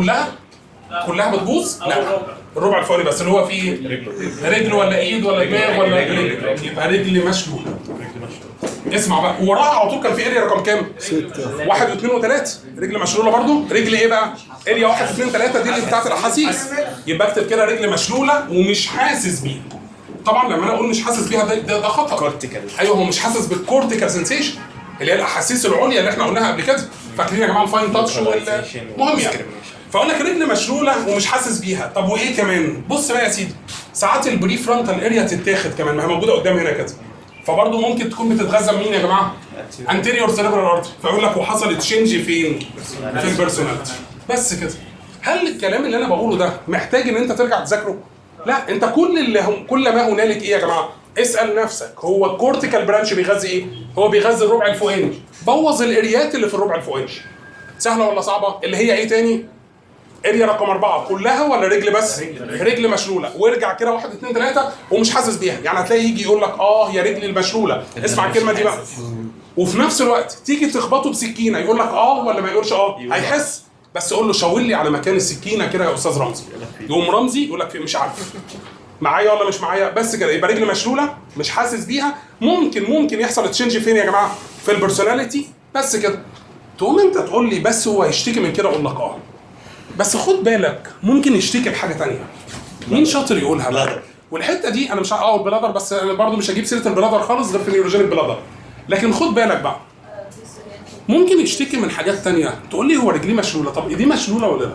كلها بتبوظ؟ لا، الربع الفوقاني بس اللي هو فيه رجل ولا ايد ولا دماغ ولا رجل، يبقى رجل مشلوله. اسمع بقى، وراها على طول كان في اريا رقم كام؟ 6 1 و2 و3. رجل مشلوله برضو. رجل ايه بقى؟ اريا 1 2 3 دي اللي بتاعت الاحاسيس. يبقى اكتب كده رجل مشلوله ومش حاسس بيها. طبعا لما انا اقول مش حاسس بيها ده خطا. كورتيكال. ايوه، هو مش حاسس بالكورتيكال سنسيشن اللي هي الاحاسيس العليا اللي احنا قلناها قبل كده. فاكرين يا جماعه الفاين تاتش مهم يعني. فاقول لك رجل مشلوله ومش حاسس بيها. طب وايه كمان؟ بص بقى يا سيدي، ساعات البري فرونتال اريا تتاخد كمان، ما هي موجوده قدام هنا كده. فبرضه ممكن تكون بتتغذى مين يا جماعه؟ انتيريور سيريبرال ارتري. فيقول لك وحصل تشينج فين؟ في البيرسوناليتي. بس كده. هل الكلام اللي انا بقوله ده محتاج ان انت ترجع تذاكره؟ لا، انت كل ما هنالك ايه يا جماعه؟ اسال نفسك، هو الكورتيكال برانش بيغذي ايه؟ هو بيغذي الربع الفوقاني. بوظ الاريات اللي في الربع الفوقاني. سهله ولا صعبه؟ اللي هي ايه تاني؟ اريا رقم 4 كلها ولا رجل بس؟ رجل مشلوله. وارجع كده 1 2 3 ومش حاسس بيها، يعني هتلاقي يجي يقول لك يا رجل المشلوله. اسمع الكلمه دي بقى. وفي نفس الوقت تيجي تخبطه بسكينه يقول لك ولا ما يقولش هيحس، بس قول له شاور لي على مكان السكينه كده يا استاذ رمزي. يقوم رمزي يقول لك مش عارف معايا ولا مش معايا. بس كده يبقى رجل مشلوله مش حاسس بيها. ممكن يحصل تشينج فين يا جماعه؟ في البرسوناليتي. بس كده. تقوم انت تقول لي بس هو هيشتكي من كده، اقول لك بس خد بالك ممكن يشتكي بحاجه ثانيه. مين شاطر يقولها بقى؟ والحته دي انا مش البلادر، بس انا برضه مش هجيب سيره البلادر خالص غير في النيوروجينيك بلادر. لكن خد بالك بقى، ممكن يشتكي من حاجات ثانيه. تقول لي هو رجليه مشلوله، طب ايديه مشلوله ولا لا؟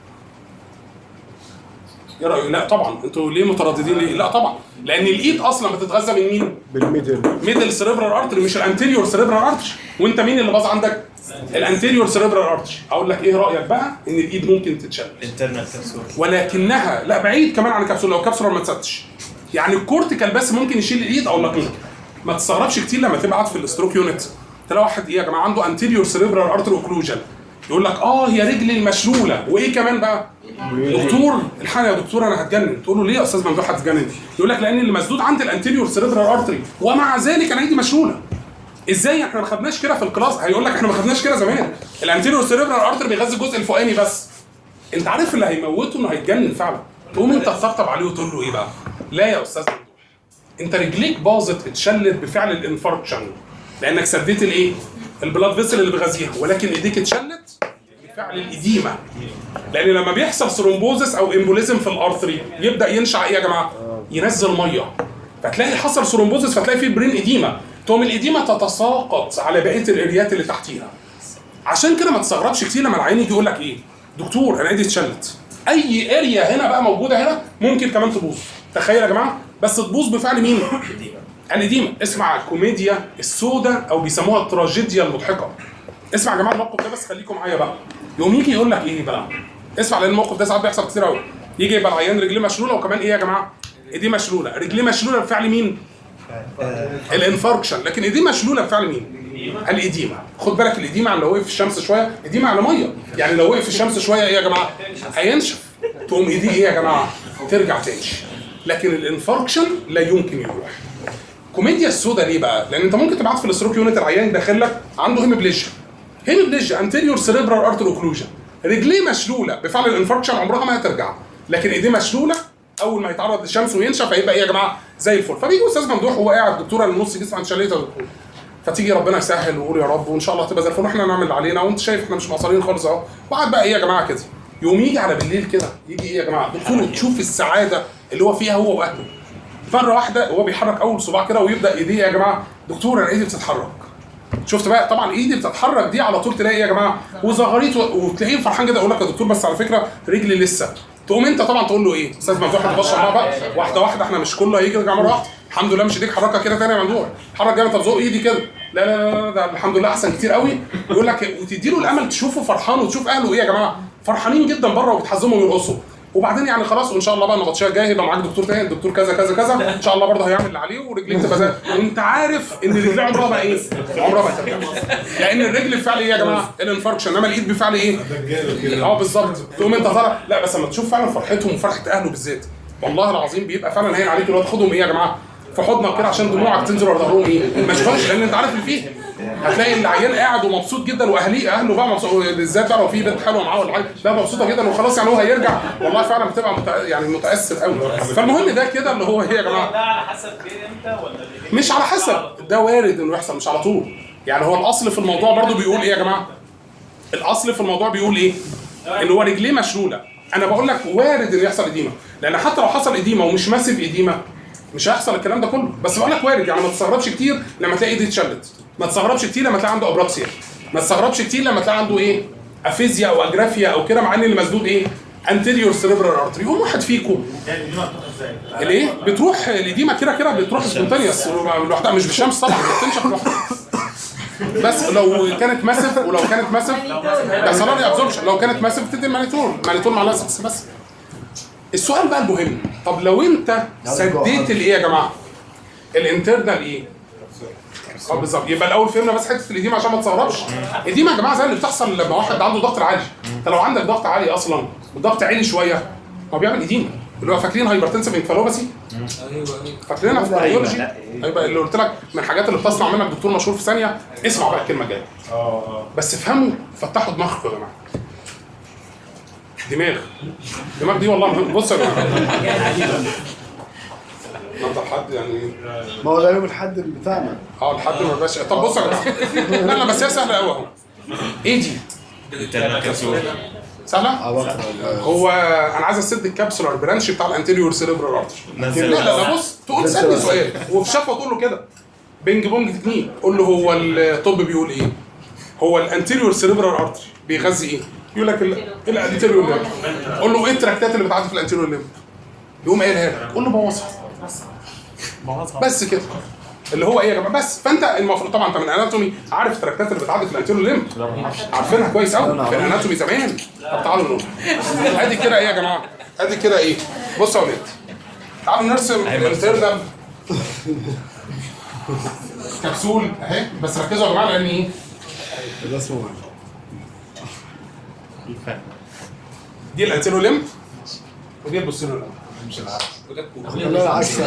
ايه رايك؟ لا طبعا. انتوا ليه مترددين ليه؟ لا طبعا، لان الايد اصلا بتتغذى من مين؟ ميدل سيريبرال ارتري مش الانتيريور سيريبرال ارتري. وانت مين اللي باظ عندك؟ الانتيريور سيريبرال ارتري. اقول لك ايه رايك بقى ان الايد ممكن تتشل انترنال كبسول، ولكنها لا بعيد كمان عن الكبسوله. لو الكبسوله ما اتسدش يعني الكورتيكال بس ممكن يشيل الايد. اقول لك ممكن. ما تستغربش كتير لما تبقى قاعد في الاستروك يونت تلاقي واحد يا جماعه عنده انتيريور سيريبرال ارتري اوكلوجن، يقول لك هي رجلي المشلوله. وايه كمان بقى؟ دكتور الحقني يا دكتور انا هتجنن. تقول له ليه يا استاذ ممدوح هتجنن؟ يقول لك لان اللي مسدود عند الانتيريور سيريبرال ارتري ومع ذلك انا ايدي مشلوله. ازاي احنا ما خدناش كده في الكلاس؟ هيقول لك احنا ما خدناش كده زمان. الانتيريور سيريبرال ارتري بيغذي الجزء الفوقاني بس. انت عارف اللي هيموته انه هيتجنن فعلا. تقوم انت تطبطب عليه وتقول له ايه بقى؟ لا يا استاذ ممدوح، انت رجليك باظت اتشلت بفعل الانفاركشن لانك سديت الايه؟ البلاد فيسل اللي بيغذيها، ولكن ايديك اتشلت بفعل الاديمه. لان لما بيحصل ثرومبوزس او امبوليزم في الارتري يبدا ينشع ايه يا جماعه؟ ينزل ميه. فتلاقي حصل ثرومبوزس فتلاقي فيه برين اديمه. تقوم الاديمه تتساقط على بقيه الاريات اللي تحتيها. عشان كده ما تستغربش كتير لما العيان يجي يقول لك ايه؟ دكتور انا ايدي اتشلت. اي اريا هنا بقى موجوده هنا ممكن كمان تبوظ. تخيل يا جماعه، بس تبوظ بفعل مين؟ الاديمه. اسمع الكوميديا السوداء او بيسموها التراجيديا المضحكه. اسمع يا جماعه الموقف ده بس خليكم معايا بقى. يقوم يجي يقول لك ايه بقى؟ اسمع لان الموقف ده ساعات بيحصل كتير قوي. يجي يبقى العيان رجليه مشلوله وكمان ايه يا جماعه؟ ايديه مشلوله. رجليه مشلوله بفعل مين؟ الانفاركشن. لكن ايديه مشلوله بفعل مين؟ الاديمه. خد بالك الاديمه لو وقف في الشمس شويه، اديمه على ميه، يعني لو وقف في الشمس شويه ايه يا جماعه؟ هينشف. تقوم ايديه ايه يا جماعه؟ ترجع تمشي. لكن الانفاركشن لا يمكن يروح. كوميديا السوداء ليه بقى؟ لان انت ممكن تبعت في الاستروك يونت العيان داخل لك عنده هيمبليجيا انتيريور سيريبرال ارتري اوكلوجن، رجليه مشلوله بفعل الانفاركشن عمرها ما هترجع، لكن ايديه مشلوله اول ما يتعرض للشمس وينشف هيبقى ايه يا جماعه؟ زي الفل. فبيجي استاذ ممدوح وهو قاعد دكتوره النص جسم عند شليته دكتور، فتيجي ربنا يسهل ويقول يا رب وان شاء الله هتبقى زي الفل واحنا نعمل اللي علينا وانت شايف احنا مش مقصرين خالص اهو. وقعد بقى ايه يا جماعه كده، يقوم يجي على بالليل كده يجي ايه يا جماعه؟ دكتور تشوف السعاده اللي هو فيها هو واهله. مره واحده هو بيحرك اول صباع كده ويبدا ايديه يا جماعه دكتور انا ايدي بتتحرك. شفت بقى؟ طبعا ايدي بتتحرك دي على طول تلاقي يا جماعه وزغاريت وتلاقيه فرحان كده يقول لك يا دكتور بس على فكره رجلي لسه. تقوم انت طبعا تقول له ايه؟ استاذ ممدوح هتبشر معاه بقى واحده واحده، احنا مش كله هيجي يرجع مره واحده. الحمد لله مش ايديك حركها كده تاني يا ممدوح، حرك جامد. طب زق ايدي كده، لا لا لا ده الحمد لله احسن كتير قوي. يقول لك وتدي له الامل تشوفه فرحان وتشوف اهله ايه يا جماعه فرحانين جدا بره وبيتحزموا ويرقصوا. وبعدين يعني خلاص وان شاء الله بقى النبطشيه الجايه هيبقى معاك دكتور تاني، الدكتور كذا كذا كذا ان شاء الله برضه هيعمل اللي عليه ورجليك تبقى زي، وانت عارف ان رجليه عمرها بقى ايه؟ عمرها ما هترجع. لان الرجل بفعل ايه يا جماعه؟ الانفاركشن، انما الايد بفعل ايه؟ بالظبط. تقوم انت طالع لا بس لما تشوف فعلا فرحتهم وفرحه اهله بالذات والله العظيم بيبقى فعلا هين عليك الواد. خدهم ايه يا جماعه؟ في حضنك كده عشان دموعك تنزل ورا ظهرهم ايه؟ ما تشوفش لان انت عارف اللي فيه. هتلاقي العيال قاعد ومبسوط جدا اهله بقى مبسوط بالذات بقى لو في بنت حلوه معاه ولا حاجه لا مبسوطه جدا وخلاص يعني هو هيرجع والله فعلا بتبقى يعني متاثر قوي. فالمهم ده كده اللي هو ايه يا جماعه؟ ده على حسب جه امتى ولا ليه؟ مش على حسب، ده وارد انه يحصل مش على طول. يعني هو الاصل في الموضوع برضو بيقول ايه يا جماعه؟ الاصل في الموضوع بيقول ايه؟ ان هو رجليه مشلوله. انا بقول لك وارد ان يحصل اديمه، لان حتى لو حصل اديمه ومش ماسف اديمه مش هيحصل الكلام ده كله. بس بقول لك وارد، يعني ما تستغربش كتير لما تلاقي ايدي اتشلت، ما تستغربش كتير لما تلاقي عنده ابراكسيا، ما تستغربش كتير لما تلاقي عنده ايه؟ افيزيا او اجرافيا او كده، مع ان اللي مسدود ايه؟ انتيريور سيريبرال ارتري. يقوم واحد فيكم الايه؟ بتروح الاديمه كده بتروح سبونتانيوس لوحدها مش بالشمس طبعا، بتنشف لوحدها. بس لو كانت ماسف بيحصل لها ابزوربشن، لو كانت ماسف بتدي المانيتول مع لازكس بس. السؤال بقى المهم، طب لو انت سديت الايه يا جماعه؟ الانترنال ايه؟ بالظبط. يبقى الاول فهمنا بس حته الاديمه عشان ما تستغربش. الاديمه يا جماعه زي اللي بتحصل لما واحد عنده ضغط عالي. انت لو عندك ضغط عالي اصلا والضغط عالي شويه هو بيعمل اديمه، اللي هو فاكرين هايبرتنسيف انفالوباسي؟ فاكرينها في البيولوجي؟ هيبقى اللي قلت لك من الحاجات اللي بتصنع منك دكتور مشهور في ثانيه. اسمع بقى الكلمه الجايه بس افهموا، فتحوا دماغكم يا جماعه. دماغ دي والله بص يا جماعه نقدر حد يعني ما هو ده يوم الحد بتاعنا الحد ما بقاش. طب بص يا جماعه لا بس هي سهله قوي اهو. ايه دي؟ سهله؟ هو انا عايز اسد الكابسولار برانش بتاع الانتيريور سيريبرال ارتري. لا بص تقول سالني سؤال وفي شفه تقول له كده بينج بونج تكنيك، قول له هو الطب بيقول ايه؟ هو الانتيريور سيريبرال ارتري بيغذي ايه؟ يقول لك الانتيريور ليمب. قول له ايه التراكتات اللي بتعدي في الانتيريور ليمب؟ يقوم قايلها لك، قول له بوظها بس كده. اللي هو ايه يا جماعه؟ بس فانت المفروض طبعا انت من اناتومي عارف التراكتات اللي بتعدي في الانتيريور ليمب، عارفينها كويس قوي في الاناتومي زمان. طب تعالوا نقول ادي كده ايه يا جماعه؟ ادي كده ايه؟ بصوا يا ولاد تعالوا نرسم الانترنال كبسول اهي، بس ركزوا يا جماعه لان ايه؟ ده اسمه دي الانتيريور ليمب ودي البوستيريور ليمب. مش العكس لا العكس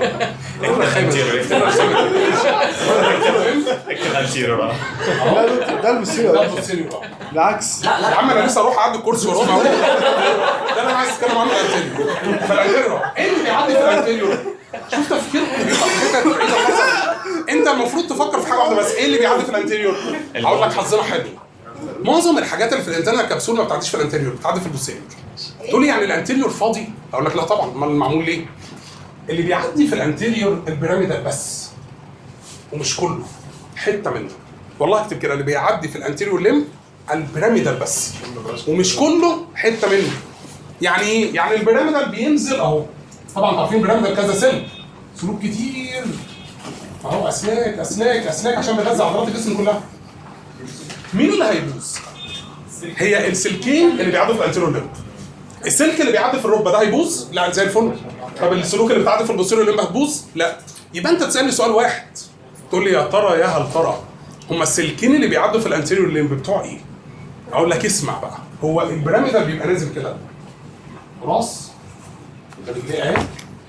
ده البوستيريور بالعكس. يا عم انا لسه اروح اعدي الكرسي وربع اهو. ده انا عايز اتكلم عنه الانتيريور. فالانتيريور ايه اللي بيعدي في الانتيريور؟ شوف تفكيرك انت المفروض تفكر في حاجه واحده بس، ايه اللي بيعدي في الانتيريور؟ هقول لك حظنا حلو. معظم الحاجات اللي في الانترنال كبسول ما بتعديش في الانتيريور، بتعدي في البوستيريور. تقول لي يعني الانتيريور فاضي؟ اقول لك لا طبعا، امال معمول ليه؟ اللي بيعدي في الانتيريور البيراميدال بس ومش كله، حته منه. والله اكتب كده، اللي بيعدي في الانتيريور ليمب البيراميدال بس ومش كله، حته منه. يعني ايه؟ يعني البيراميدال بينزل اهو. طبعا عارفين البيراميدال كذا سلوك كتير اهو، اسلاك عشان بيغذي عضلات الجسم كلها. مين اللي هيبوظ؟ هي السلكين اللي بيعدوا في الانتيريور ليمب. السلك اللي بيعدي في الركبه ده هيبوظ؟ لا زي الفل. طب السلوك اللي بتعدي في البوستيريور ليمب هتبوظ؟ لا. يبقى انت تسالني سؤال واحد تقول لي يا ترى يا هل ترى هما السلكين اللي بيعدوا في الانتيريور ليمب بتوع ايه؟ اقول لك اسمع بقى، هو البيراميدال بيبقى نازل كده راس رجليه اهي،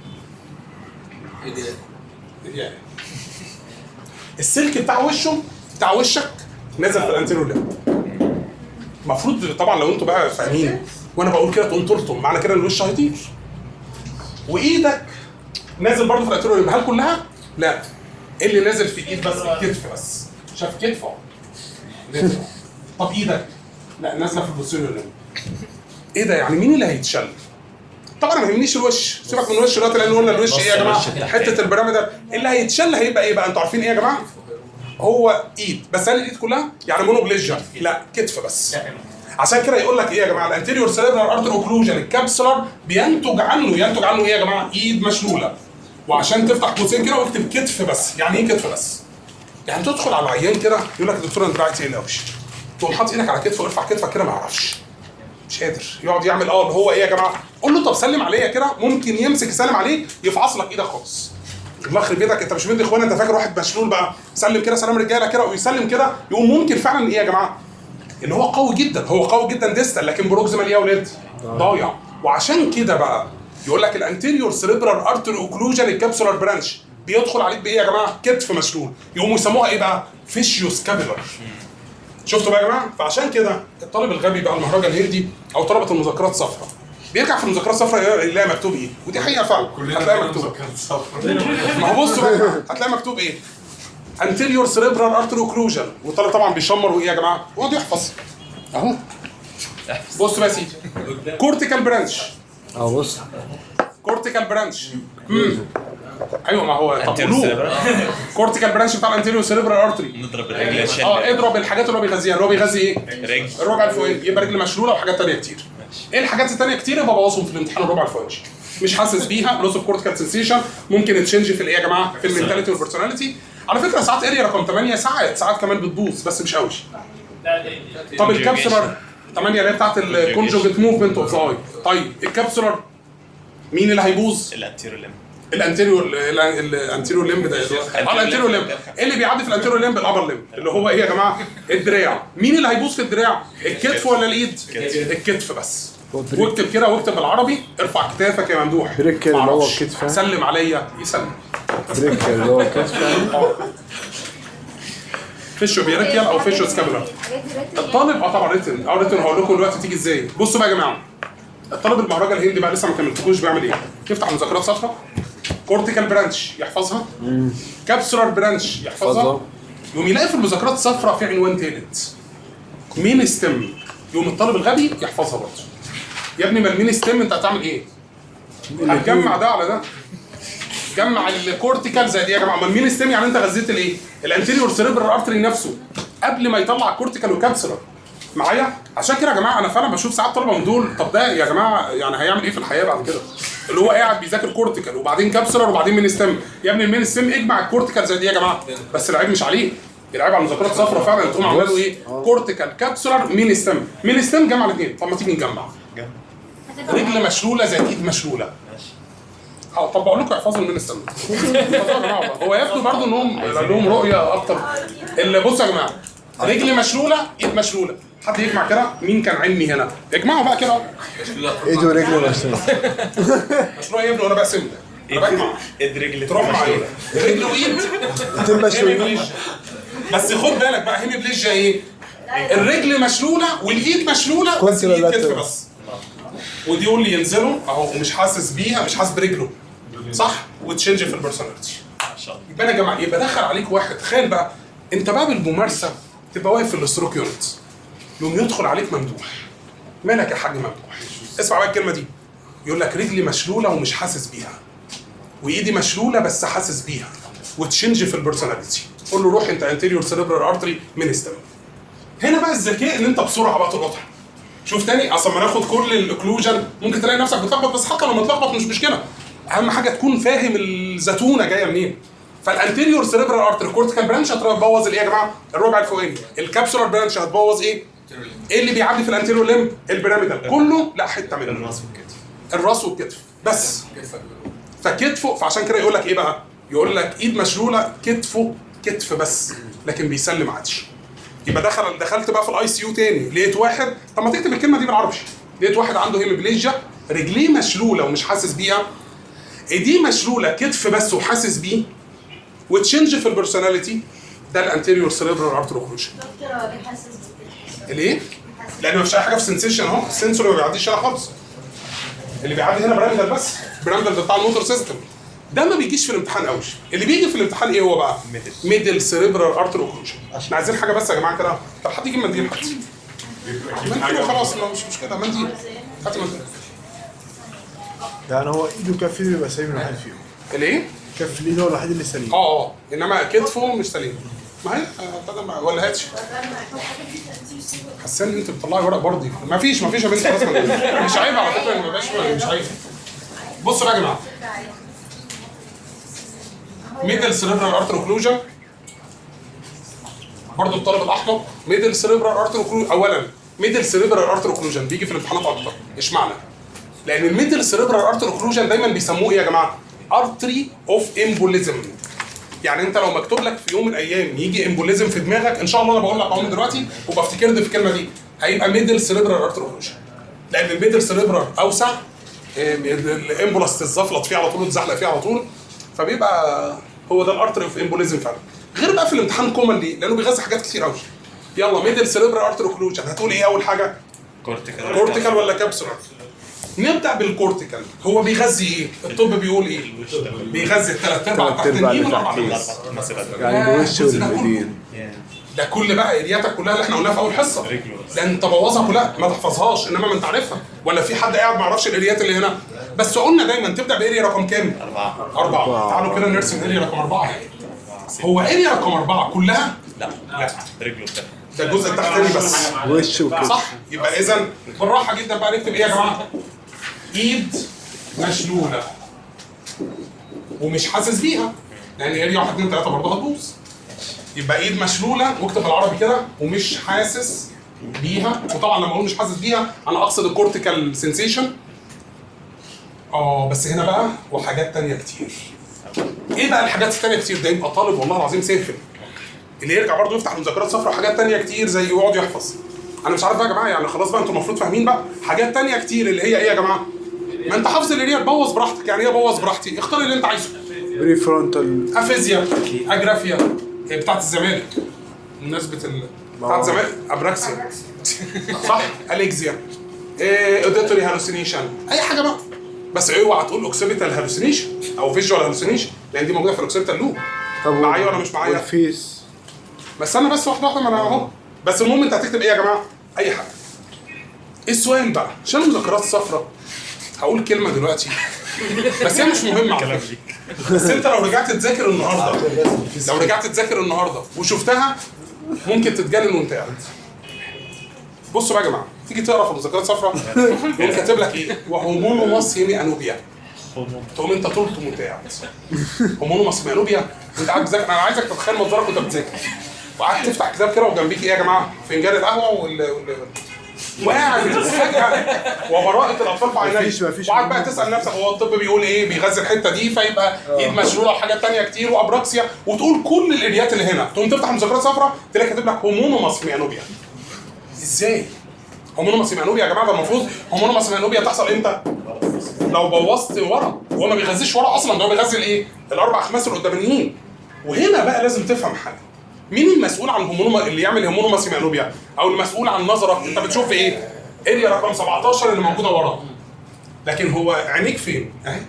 ايه اهي. السلك بتاع وشك نازل في الانتيريور ليمب. المفروض طبعا لو انتوا بقى فاهمين وانا بقول كده تقوم تلطم، معنى كده ان الوش هيطير. وايدك نازل برضه في الانتيريور ليمب. هل كلها؟ لا. اللي نازل في الايد بس الكتف بس. شاف كتفه نازل. طب ايدك؟ لا نازله في البوستيريور ليمب. ايه ده؟ يعني مين اللي هيتشل؟ طبعا ما يهمنيش الوش، سيبك من الوش دلوقتي لان قلنا الوش ايه يا جماعه؟ حته البيراميدال. اللي هيتشل هيبقى ايه بقى؟ انتوا عارفين ايه يا جماعه؟ هو ايد بس. هل الايد كلها؟ يعني مونوبليجيا؟ لا كتف بس. عشان كده يقول لك ايه يا جماعه الانتيريور سيريبرال ارتر اوكلوجن الكابسولار ينتج عنه ايه يا جماعه؟ ايد مشلوله. وعشان تفتح قوسين كده واكتب كتف بس. يعني ايه كتف بس؟ يعني تدخل على العيان كده يقول لك يا دكتور انا دراعي تقيل قوي، تقوم حاطط ايدك على كتفه وارفع كتفك كده ما يعرفش، مش قادر يقعد يعمل اللي هو ايه يا جماعه؟ قول له طب سلم عليا كده، ممكن يمسك يسلم عليه يفعص لك ايدك خالص. الله يخرب بيتك انت مش مدي اخوانا، انت فاكر واحد مشلول بقى سلم كده سلام رجاله كده ويسلم كده، يقوم ممكن فعلا ايه يا جماعه؟ ان هو قوي جدا ديستال، لكن بروكسيمال ايه يا ولاد؟ ضايع. وعشان كده بقى يقول لك الانتيريور سيريبرال ارتري اوكلوجن الكابسولار برانش بيدخل عليك بايه يا جماعه؟ كتف مشلول، يقوموا يسموها ايه بقى؟ فيشيو سكابيلر. شفتوا بقى يا جماعه؟ فعشان كده الطالب الغبي بقى المهرجان الهندي او طلبه المذكرات الصفراء بيرجع في المذكرات الصفراء يلاقي مكتوب ايه؟ ودي حقيقه فعلا هتلاقي مكتوب. ما هو بصوا بقى هتلاقي مكتوب ايه؟ انتيريور سيريبرال ارتري اوكلوجن، والطالب طبعا بيشمر وايه يا جماعه؟ ويقعد يحفظ اهو. بص بقى يا سيدي كورتيكال برانش بص كورتيكال برانش ايوه ما هو كورتيكال برانش بتاع الانتيريور سيريبرال ارتري. نضرب الرجل الشد. اضرب الحاجات اللي هو بيغذيها، اللي هو بيغذي ايه؟ رجل الربع الفوقاني، يبقى رجل مشلوله وحاجات ثانيه كتير. ايه الحاجات الثانيه كتير؟ يبقى بوظهم في الامتحان الربع الفوقاني. مش حاسس بيها، لوس اوف كورتيكال سنسيشن، ممكن تشينج في الايه يا جماعه؟ في المنتاليتي والبرسوناليتي. على فكره ساعات اريا رقم 8 ساعات كمان بتبوظ بس مش قوي. طب الكابسولار 8 اللي هي بتاعت الكونجوجيت موفمنت اوف ذا اي. طيب الكابسولار مين اللي هيبوظ؟ الانتيريور ليمب ده الانتيريور ليمب. ايه اللي بيعدي في الانتيريور ليمب؟ الابر ليمب اللي هو ايه يا جماعه؟ الدراع. مين اللي هيبوظ في الدراع؟ الكتف ولا الايد؟ الكتف بس. واكتب كده واكتب بالعربي، ارفع كتافك يا ممدوح. بريك اللي هو الكتف، سلم عليا يسلم. بريك اللي هو الكتف فيشو بيريكيال او فيشو سكابولار. الطالب طبعا ريتن هقول لكم دلوقتي تيجي ازاي. بصوا بقى يا جماعه الطالب المهرجان الهندي بقى لسه ما كملتكوش بيعمل ايه؟ يفتح مذكرات صفراء كورتيكال برانش يحفظها، كابسولار برانش يحفظها، يقوم يلاقي في المذكرات الصفراء في عنوان ثالث مين ستيم، يقوم الطالب الغبي يحفظها برضه. يا ابني ما المين ستيم انت هتعمل ايه؟ هتجمع ده على ده، جمع الكورتيكال زي دي يا جماعه. ما المين ستيم يعني انت غذيت الايه؟ الانتيريور سيريبرال ارتري نفسه قبل ما يطلع الكورتيكال وكابسولار معايا. عشان كده يا جماعه انا فعلا بشوف ساعات طلبه من دول، طب ده يا جماعه يعني هيعمل ايه في الحياه بعد كده؟ اللي هو قاعد بيذاكر كورتيكال وبعدين كابسولار وبعدين مين ستيم. يا ابني المين ستيم اجمع الكورتيكال زي دي يا جماعه، بس العيب مش عليه، العيب على المذكرات الصفراء فعلا تقوم عامله له ايه؟ كورتيكال كابسولار مين ستيم. مين ستيم جمع الاثنين. طب ما تيجي نجمع رجل مشلوله زي ايد مشلوله. طب بقول لكم احفظوا المين ستيم. هو يبدو برضه انهم لهم رؤيه اكتر. اللي بصوا يا جماعه رجل مشلوله ايد مشلوله. حد يجمع كده مين كان علمي هنا؟ اجمعوا بقى كده. ايده ورجله مشلوله. مشلوله يا ابني وانا بقسم انا بجمع. ايد رجل تروح معايا رجل وايد مشلولين. بس خد بالك بقى هيميبليجيا ايه؟ الرجل مشلوله والايد مشلوله بس الايد كتف بس. ودي يقول لي ينزلوا اهو ومش حاسس بيها، مش حاسس برجله صح؟ وتشنج في البرسوناليتي. يبقى انا يا جماعه يبقى دخل عليك واحد، تخيل بقى انت بقى بالممارسه تبقى واقف في الاستروك يونت يقوم يدخل عليك ممدوح. مالك يا حاج ممدوح؟ اسمع بقى الكلمه دي. يقول لك رجلي مشلوله ومش حاسس بيها، وايدي مشلوله بس حاسس بيها، وتشنج في البرسوناليتي. قول له روح انت انتيريور سيريبرال ارتري من ستيم. هنا بقى الذكاء ان انت بسرعه بقى تلقطها. شوف تاني، اصلا ما ناخد كل الاوكلوجن ممكن تلاقي نفسك بتلخبط، بس حتى لو متلخبط مش مشكله. اهم حاجه تكون فاهم الزتونه جايه منين. فالانتيريور سيريبرال ارتري كورتيكال برانش هتبوظ الايه يا جماعه؟ الربع الفوقاني. الكابسولار برانش هتبوظ ايه؟ ايه اللي بيعدي في الانتيريور ليمب؟ البيراميدال كله لا حته منه. الراس والكتف بس. فكتفه، فعشان كده يقول لك ايه بقى؟ يقول لك ايد مشلوله كتفه كتف بس، لكن بيسلم عادش. يبقى دخلت بقى في الاي سي يو تاني، لقيت واحد، طب ما تكتب الكلمه دي بالعربي. لقيت واحد عنده هيميبليجيا، رجليه مشلوله ومش حاسس بيها، ايديه مشلوله كتف بس وحاسس بيه، وتشنج في البرسوناليتي. ده الانتيريور سيريبرال ارتري اوكلوجن. دكتور هو بيحسس ليه؟ لان مفيش اي حاجه في سنسيشن اهو، السنسور ما بيعديش هنا خالص. اللي بيعدي هنا براميدال بس، براميدال بتاع الموتور سيستم. ده ما بيجيش في الامتحان قوي. اللي بيجي في الامتحان ايه هو بقى؟ ميدل سيريبرال ارتري اوكلوجن. احنا عايزين حاجه بس يا جماعه كده. طب حد يجيب منديل حد. منديل خلاص مش مشكله، منديل. هات منديل. يعني هو ايده وكف ايده بيبقى سليم الواحد فيهم. الايه؟ كف الايد هو الوحيد اللي سليم. انما كتفه مش سليم. ما هي ما ولاهاتش. حسان ان انت بتطلعي ورق برضي. ما فيش يا بنت خلاص. مش عيب على فكره ان ما يبقاش مش عيب. بصوا بقى يا جماعه. ميدل سيريبرال ارتر اوكلوجن برضه الطالب الاحمر. ميدل سيريبرال ارتر اوكلوجن اولا ميدل سيريبرال ارتر اوكلوجن بيجي في الامتحانات اكتر. اشمعنى؟ لان الميدل سيريبرال ارتر اوكلوجن دايما بيسموه ايه يا جماعه؟ ارتري اوف امبوليزم. يعني انت لو مكتوب لك في يوم من الايام يجي امبوليزم في دماغك ان شاء الله انا بقول لك اهو دلوقتي وبفتكرني في الكلمه دي هيبقى ميدل سيريبرال ارتر اوكلوجن. لان الميدل سيريبرال اوسع الامبولاس تتزفلط فيه على طول وتزحلق فيه على طول فبيبقى هو ده الارتري اوف امبوليزم فعلا. غير بقى في الامتحان كومن ليه؟ لانه بيغذي حاجات كتير قوي. يلا ميدل سيريبرال ارتر اوكلوجن هتقول ايه اول حاجه؟ كورتيكال ولا كابسولار؟ نبدا بالكورتيكال. هو بيغذي ايه؟ الطب بيقول ايه؟ بيغذي الثلاث ارباع التحتانيين والاربع يعني الوش والايدين. ده كل بقى ارياتك كلها اللي احنا قلناها في اول حصه. ده انت بوظها كلها ما تحفظهاش انما ما انت عارفها ولا في حد قاعد ما يعرفش الاريات اللي هنا. بس قلنا دايما تبدا باريا رقم كام؟ 4. تعالوا كده نرسم اريا رقم 4. هو اريا رقم 4 كلها؟ لا رجله ده الجزء التحتاني بس. وش وكده. صح؟ يبقى اذا بالراحه جدا بقى نكتب ايه يا جماعه؟ ايد مشلوله ومش حاسس بيها لان اريا 1 2 3 برضه هتبوظ. يبقى ايد مشلوله واكتب بالعربي كده ومش حاسس بيها. وطبعا لما اقول مش حاسس بيها انا اقصد الكورتيكال سنسيشن. بس هنا بقى وحاجات تانية كتير. ايه بقى الحاجات التانية كتير؟ ده يبقى طالب والله العظيم سافل اللي يرجع برضه يفتح المذكرات صفرا وحاجات تانية كتير زي يقعد يحفظ. انا مش عارف بقى يا جماعه يعني خلاص بقى انتوا المفروض فاهمين بقى حاجات تانية كتير اللي هي ايه يا جماعه؟ ما انت حافظ اللي هي تبوظ براحتك. يعني ايه بوظ براحتي؟ اختار اللي انت عايزه. بري فرونتال. افيزيا، اجرافيا هي بتاعت الزمالك. بمناسبه بتاعت الزمالك ابراكسيا صح؟ اليكزيا اوديتوري هالوسينيشن اي حاجه بقى. بس اوعى تقول اوكسيبيتال هالوسينيشن او فيجوال هالوسينيشن لان دي موجوده في الاوكسيبيتال لوب. معايا ولا مش معايا؟ والفيس. بس انا بس واحده ما انا اهو. بس المهم انت هتكتب ايه يا جماعه؟ اي حاجه. السؤال بقى عشان المذكرات الصفراء هقول كلمه دلوقتي بس هي مش مهمه على فكره. بس انت لو رجعت تذاكر النهارده وشفتها ممكن تتجنن وانت قاعد. بصوا بقى يا جماعه تيجي تقرا في المذكرات الصفراء يقوم كاتب لك ايه؟ وهومونوماس هيمي انوبيا. تقوم انت طولته وانت قاعد. هومونوماس هيمي انوبيا وانت قاعد بتذاكر. انا عايزك تتخيل منظرك وانت بتذاكر وقعدت تفتح كتاب كده وجنبيك ايه يا جماعه؟ فنجان القهوه وقاعد فجاه وبراءه الاطفال في عينيك وقعد بقى تسال نفسك هو الطب بيقول ايه؟ بيغذي الحته دي فيبقى ايد مشلوله وحاجات ثانيه كتير وابراكسيا وتقول كل الاريات اللي هنا. تقوم تفتح مذكرات صفراء تلاقي كاتب لك هومونوماس هيمي انوبيا. ازاي؟ هومونوماس هيمي انوبيا يا جماعه ده المفروض هومونوماس هيمي انوبيا تحصل امتى؟ لو بوظت ورا. هو ما بيغذيش ورا اصلا ده هو بيغذي الايه؟ الاربع اخماس القداميين. وهنا بقى لازم تفهم حاجه. مين المسؤول عن الهومونوما اللي يعمل هومونوماس هيمي انوبيا؟ او المسؤول عن نظرك انت بتشوف ايه؟ اريا رقم 17 اللي موجوده ورا. لكن هو عينيك فين؟ اهي.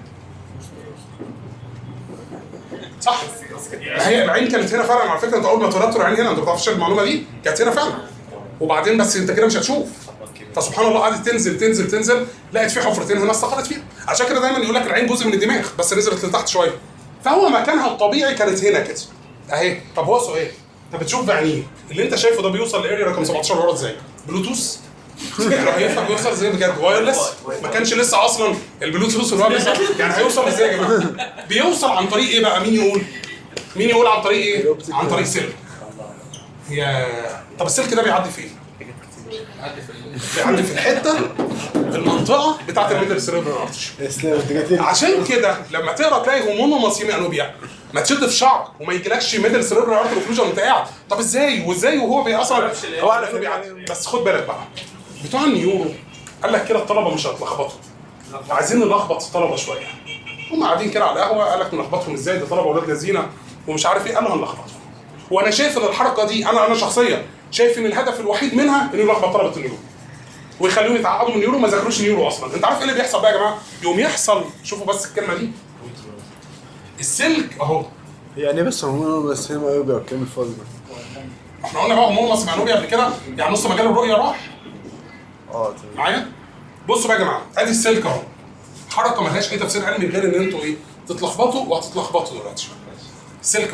صح؟ هي العين كانت هنا فعلا على فكره. انت اول ما اتولدت العين هنا انت ما تعرفش المعلومه دي كانت هنا فعلا. وبعدين بس انت كده مش هتشوف. فسبحان الله قعدت تنزل تنزل تنزل لقيت في حفرتين هنا استقرت فيها. عشان كده دايما يقول لك العين جزء من الدماغ بس نزلت لتحت شويه. فهو مكانها الطبيعي كانت هنا كده. اهي. طب هو سؤال انت بتشوف بعينيه اللي انت شايفه ده بيوصل لاريا رقم 17 ورا ازاي؟ بلوتوث؟ هينفع بيوصل ازاي بجد؟ وايرلس؟ ما كانش لسه اصلا البلوتوث والوايرلس يعني هيوصل ازاي يا جماعه؟ بيوصل عن طريق ايه بقى؟ مين يقول؟ مين يقول عن طريق ايه؟ عن طريق سلك. يا طب السلك ده بيعدي فين؟ بيعدي في الحته المنطقه بتاعت الميدل سيريبرال ارتري. عشان كده لما تقرا تلاقي هومونوماس هيمي انوبيا ما تشد في شعرك وما يجيلكش ميدل سيريبرال ارتري اوكلوجن وانت قاعد. طب ازاي وهو بيأثر؟ هو عارف انه بيعدي. بس خد بالك بقى بتوع النيورو قال لك كده الطلبه مش هتلخبطوا. عايزين نلخبط الطلبه شويه. هم قاعدين كده على القهوه قال لك نلخبطهم ازاي؟ ده طلبه اولاد لذينه ومش عارف ايه. قالوا هنلخبطهم. وانا شايف ان الحركه دي انا شخصيا شايف ان الهدف الوحيد منها انه يلخبط طلبه النيورو ويخليهم يتعقدوا من النيورو ما ذاكروش نيورو اصلا. انت عارف ايه اللي بيحصل بقى يا جماعه؟ يوم يحصل شوفوا بس الكلمه دي السلك اهو. يعني بس هومونوماس هيمي انوبيا والكلام الفاضي ده. احنا قلنا بقى هومونوماس هيمي انوبيا قبل كده يعني نص مجال الرؤيه راح. تمام. معايا؟ بصوا بقى يا جماعه ادي السلك اهو. حركه مالهاش اي تفسير علمي غير ان انتوا ايه؟ تتلخبطوا وهتتلخبطوا دلوقتي. السلك اهو.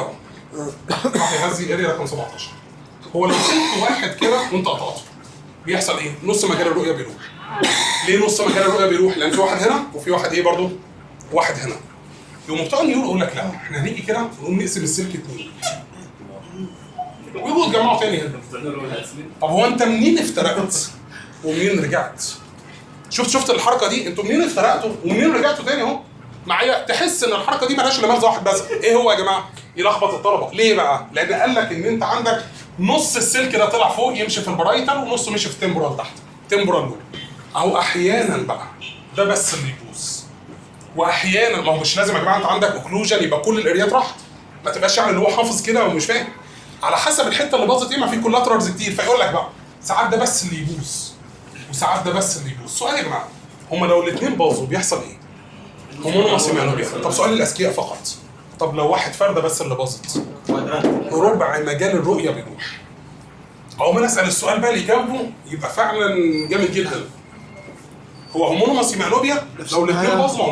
هيغذي اريا رقم 17. هو لو سبت واحد كده وانت قطعته بيحصل ايه؟ نص مجال الرؤيه بيروح. ليه نص مجال الرؤيه بيروح؟ لان في واحد هنا وفي واحد ايه برضه؟ واحد هنا. يقوموا بتوع النيورو يقول لك لا احنا هنيجي كده ونقوم نقسم السلك 2 ويجوا يتجمعوا تاني هنا. طب هو انت منين افترقت؟ ومنين رجعت؟ شفت الحركه دي؟ انتوا منين افترقتوا ومنين رجعتوا تاني اهو؟ معايا تحس ان الحركه دي مالهاش الا مغزى واحد بس، ايه هو يا جماعه؟ يلخبط الطلبه، ليه بقى؟ لان قال لك ان انت عندك نص السلك ده طلع فوق يمشي في البرايتال ونصه مشي في التمبورال تحت، تمبورال لوب. اهو احيانا بقى ده بس اللي يبوظ. واحيانا ما هو مش لازم يا جماعه انت عندك اوكلوجن يبقى كل الاريات راحت. ما تبقاش يعني اللي هو حافظ كده ومش فاهم. على حسب الحته اللي باظت ايه، ما في كولاترالز كتير، فيقول لك بقى ساعات ده بس اللي يبوظ وساعات ده بس اللي يبوظ. سؤال يا جماعه، هما لو الاثنين باظوا بيحصل ايه؟ هرمون سيمانوبيا. طب سؤال الاذكياء فقط. طب لو واحد فرده بس اللي باظت ربع مجال الرؤيه بيروح. او ما نسال السؤال بقى اللي يجاوبه يبقى فعلا جامد جدا. هو هرمون سيمانوبيا لو الاثنين باظوا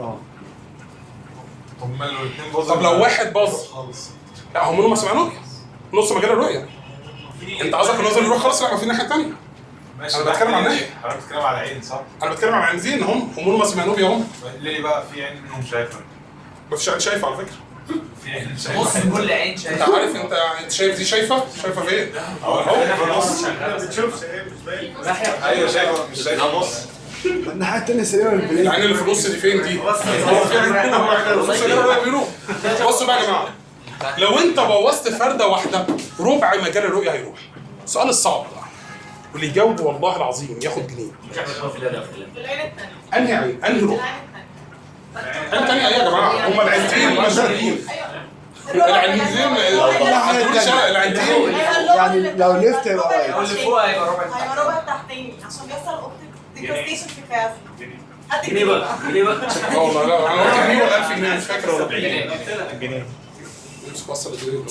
طب لو واحد باظ لا هرمون سيمانوبيا نص مجال الرؤيه. انت قصدك النظر يروح خلاص؟ لا ما في الناحيه الثانيه. انا بتكلم عن ناحيه. حضرتك بتتكلم على عين صح؟ انا بتكلم عن عينين هم هرمون سيمانوبيا هم. ليه بقى في عين منهم شايفه؟ مفيش عين شايفه على فكره. في عين بص شايفه. كل عين انت شايفه. عارف انت شايف دي شايفه فين؟ اهو في النص ما بتشوفش ايه مش باين. ايوه شايفه مش شايفه نص. الناحيه الثانيه سليمه من البلاد. العين اللي في النص دي فين دي؟ هو في عين هنا وعين في النص اللي بيروح. بصوا بقى يا جماعه، لو انت بوظت فرده واحده ربع مجال الرؤيه هيروح. السؤال الصعب بقى واللي يجاوبه والله العظيم ياخد جنيه. انهي عين؟ انهي ربع؟ عين تانية ايه يا جماعه؟ هما العينتين مشغولين. العينتين العينتين يعني لو لفت يبقى رايت. واللي فوق هيبقى ربع هيبقى الربع التحتاني عشان بيحصل اوبتيك ديكوستيشن في الكاس. جنيه بقى جنيه بقى. اه والله لا انا قلت جنيه ولا 1000 جنيه مش فاكر ولا جنيه. مش وصل الجنيه.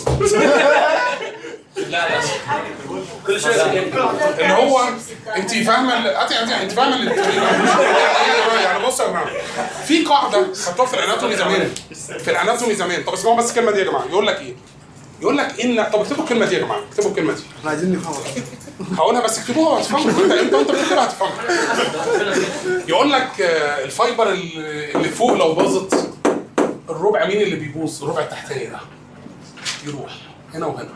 لا لا كل شويه اللي هو انت فاهمه انت فاهمه يعني بصوا يا جماعه في قاعده خدتوها في الاناتومي زمان طب اسمعوا بس الكلمه دي يا جماعه يقول لك ايه؟ يقول لك ان طب اكتبوا الكلمه دي يا جماعه اكتبوا الكلمه دي احنا عايزين نفهمها. هقولها بس اكتبوها وهتفهموا انت بتكتبها هتفهمها. يقول لك الفايبر اللي فوق لو باظت الربع مين اللي بيبوظ؟ الربع التحتاني ده يروح هنا وهنا.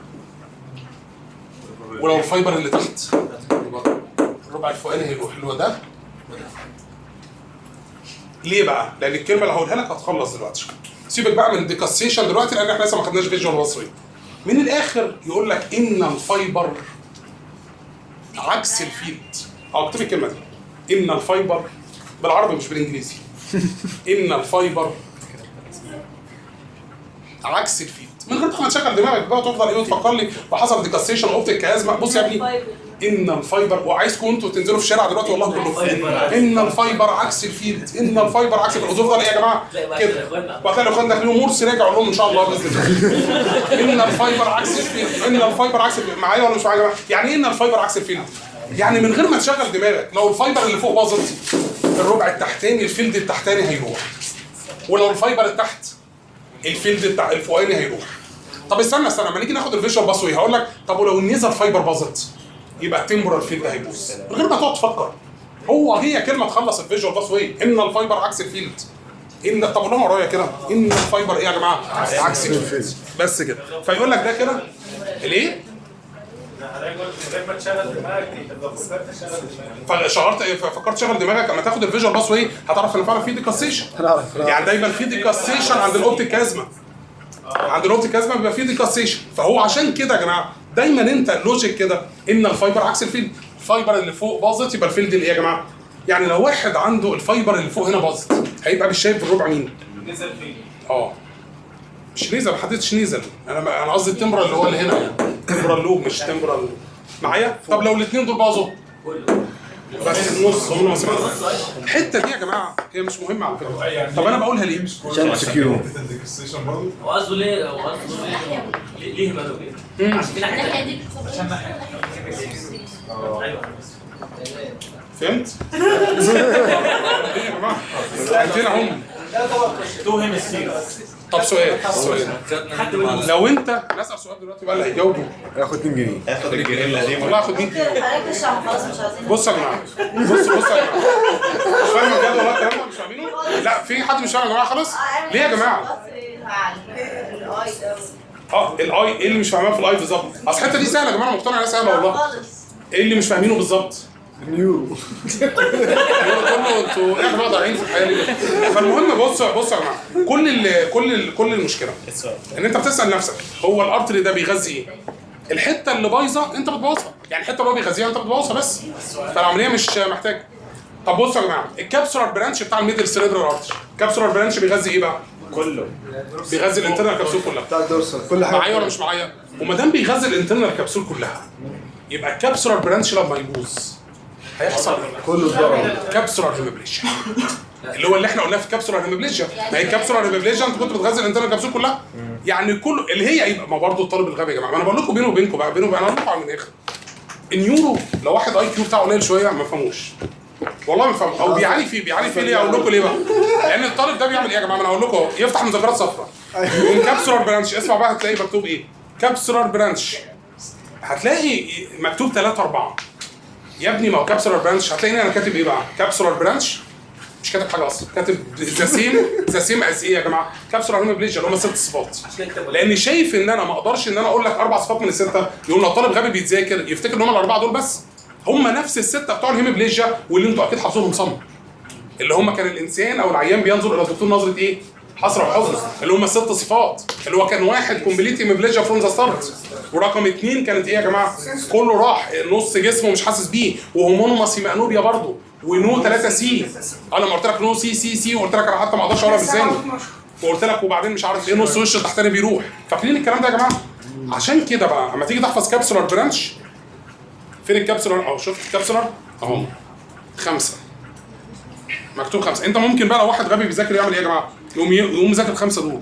ولو الفايبر اللي تحت الربع الفوقاني هيروح اللي هو ده وده. ليه بقى؟ لان الكلمه اللي هقولها لك هتخلص دلوقتي. سيبك بقى من ديكاستيشن دلوقتي لان احنا لسه ما خدناش فيجوال بصري. من الاخر يقول لك ان الفايبر عكس الفيلد. اكتب الكلمه دي. ان الفايبر بالعربي مش بالانجليزي. ان الفايبر عكس الفيلد. من غير ما تشغل دماغك بقى وتفضل ايه وتفكر لي وحصل ديكاستيشن اوبتيك كازمه. بص يا ابني ان الفايبر وعايزكم انتوا تنزلوا في الشارع دلوقتي والله كلكم ان الفايبر عكس الفيلد ان الفايبر عكس الفيلد. وتفضل ايه يا جماعه كده وهتلاقي الاخوان داخلين مرسي راجع اقول لهم ان شاء الله باذن الله. ان الفايبر عكس الفيلد ان الفايبر عكس الفيلد. معايا ولا مش معايا يا جماعه؟ يعني ايه ان الفايبر عكس الفيلد؟ يعني من غير ما تشغل دماغك لو الفايبر اللي فوق باظت الربع التحتاني الفيلد التحتاني هيروح. ولو الفايبر التحت الفيلد الفوقاني هيروح. طب استنى لما نيجي ناخد الفيجوال باسوي هقول لك طب ولو النيزل فايبر باظت يبقى التمبورال فيلد هيبوظ. من غير ما تقعد تفكر هي كلمه تخلص الفيجوال باسوي. ان الفايبر عكس الفيلد. ان طب قولهم ورايا كده ان الفايبر ايه يا جماعه؟ عكس الفيلد. بس كده. فيقول لك ده كده ليه؟ لما تشغل دماغك فكرت تشغل دماغك اما تاخد الفيجوال باسوي هتعرف ان فعلا في ديكاستيشن. يعني دايما في ديكاستيشن عند الاوبتيك كازما. عند الاوبتيك كازما بيبقى في ديكاستيشن. فهو عشان كده يا جماعه دايما انت اللوجيك كده ان الفايبر عكس الفيلد. الفايبر اللي فوق باظت يبقى الفيلد اللي ايه يا جماعه؟ يعني لو واحد عنده الفايبر اللي فوق هنا باظت هيبقى مش شايف الربع مين؟ نزل فين؟ مش نيزل ما حددتش نيزل. انا قصدي التمبرال اللي هو اللي هنا يعني تمبرال لوب مش تمبرال معايا. طب لو الاثنين دول باظوا بس النص هم مسموح. الحته دي يا جماعه هي مش مهمه على فكره. طب انا بقولها ليه؟ عشان سكيور. هو قصده ليه؟ ليه ماله كده؟ عشان كده الناحية دي عشان ايوه فهمت؟ ايه يا جماعه؟ عندنا هم توهم السيرة طب سؤال لو انت نسال سؤال دلوقتي بقى اللي هيجاوبه هياخد 2 جنيه. هاخد الجريلا دي. والله هاخد 100 جنيه. حضرتك تشرح خلاص مش عايزين. بصوا يا جماعه بصوا يا جماعه مش فاهم بجد والله الكلام ده مش فاهمينه؟ لا في حد مش فاهم يا جماعه خالص؟ ليه يا جماعه؟ الاي ايه اللي مش فاهماه في الاي بالظبط؟ اصل الحته دي سهله يا جماعه انا مقتنع انها سهله والله. ايه اللي مش فاهمينه بالظبط؟ اليورو. كله انتوا ايه يا جماعه ضايعين في الحياه ليه؟ فالمهم بصوا يا جماعه كل المشكله ان انت بتسال نفسك هو الارتري ده بيغذي ايه؟ الحته اللي بايظه انت بتبوظها، يعني الحته اللي هو بيغذيها انت بتبوظها بس. فالعمليه مش محتاجه. طب بصوا يا جماعه الكابسولار برانش بتاع الميدل سيريبرال ارتري، الكابسولار برانش بيغذي ايه بقى؟ كله بيغذي الانترنال كبسول كلها. بتاع الدورسال كل حاجه. معايا ولا مش معايا؟ وما دام بيغذي الانترنال كبسول كلها يبقى الكابسولار برانش لما يبوظ هيحصل كله ضرر. كابسولار هيموبليجيا اللي هو اللي احنا قلناه في كابسولار هيموبليجيا. ما هي الكابسولار هيموبليجيا انت كنت بتغذي الانترنال كبسول كلها يعني كله اللي هي يبقى ما برضه الطالب الغبي يا جماعه. ما انا بقول لكم بيني وبينكم بقى انا هقول لكم من الاخر. النيورو لو واحد اي كيو بتاعه قليل شويه ما فهموش والله ما فاهم او بيعاني فيه ليه؟ اقول لكم ليه بقى؟ لان الطالب ده بيعمل ايه يا جماعه؟ انا هقول لكم يفتح مذكرات صفراء من كابسولار برانش. اسمع بقى هتلاقي مكتوب ايه؟ كابسولار برانش هتلاقي مكتوب 3 4 يا ابني. ما هو كابسولار برانش هتلاقيني انا كاتب ايه بقى؟ كابسولار برانش مش كاتب حاجه اصلا، كاتب ذا سيم از ايه يا جماعه؟ كابسولار هيموبليجيا اللي هم 6 صفات. لاني شايف ان انا ما اقدرش ان انا اقول لك 4 صفات من ال6 يقول لو طالب غبي بيتذاكر يفتكر ان هم ال4 دول بس. هم نفس ال6 بتوع الهيموبليجيا واللي انتوا اكيد حافظينهم صم، اللي هم كان الانسان او العيان بينظر الى الدكتور نظره ايه؟ حسره وحزن، اللي هم 6 صفات. اللي هو كان 1 كومبليت هيموبليجيا فروم ذا ستارت، ورقم 2 كانت ايه يا جماعه؟ كله راح نص جسمه مش حاسس بيه، وهومونوماس هيمانوبيا برضه، ونو 3 سي. انا لما قلت لك نو سي وقلت لك انا حتى ما اقدرش اقولها بلساني، وقلت لك وبعدين مش عارف ايه نص وش التحتاني بيروح. فاكرين الكلام ده يا جماعه؟ عشان كده بقى اما تيجي تحفظ كابسولار برانش فين الكابسولار؟ اهو شفت الكابسولار اهو 5 مكتوب 5. انت ممكن بقى لو واحد غبي بيذاكر يعمل ايه يا جماعه؟ يقوم يذاكر ال5 دول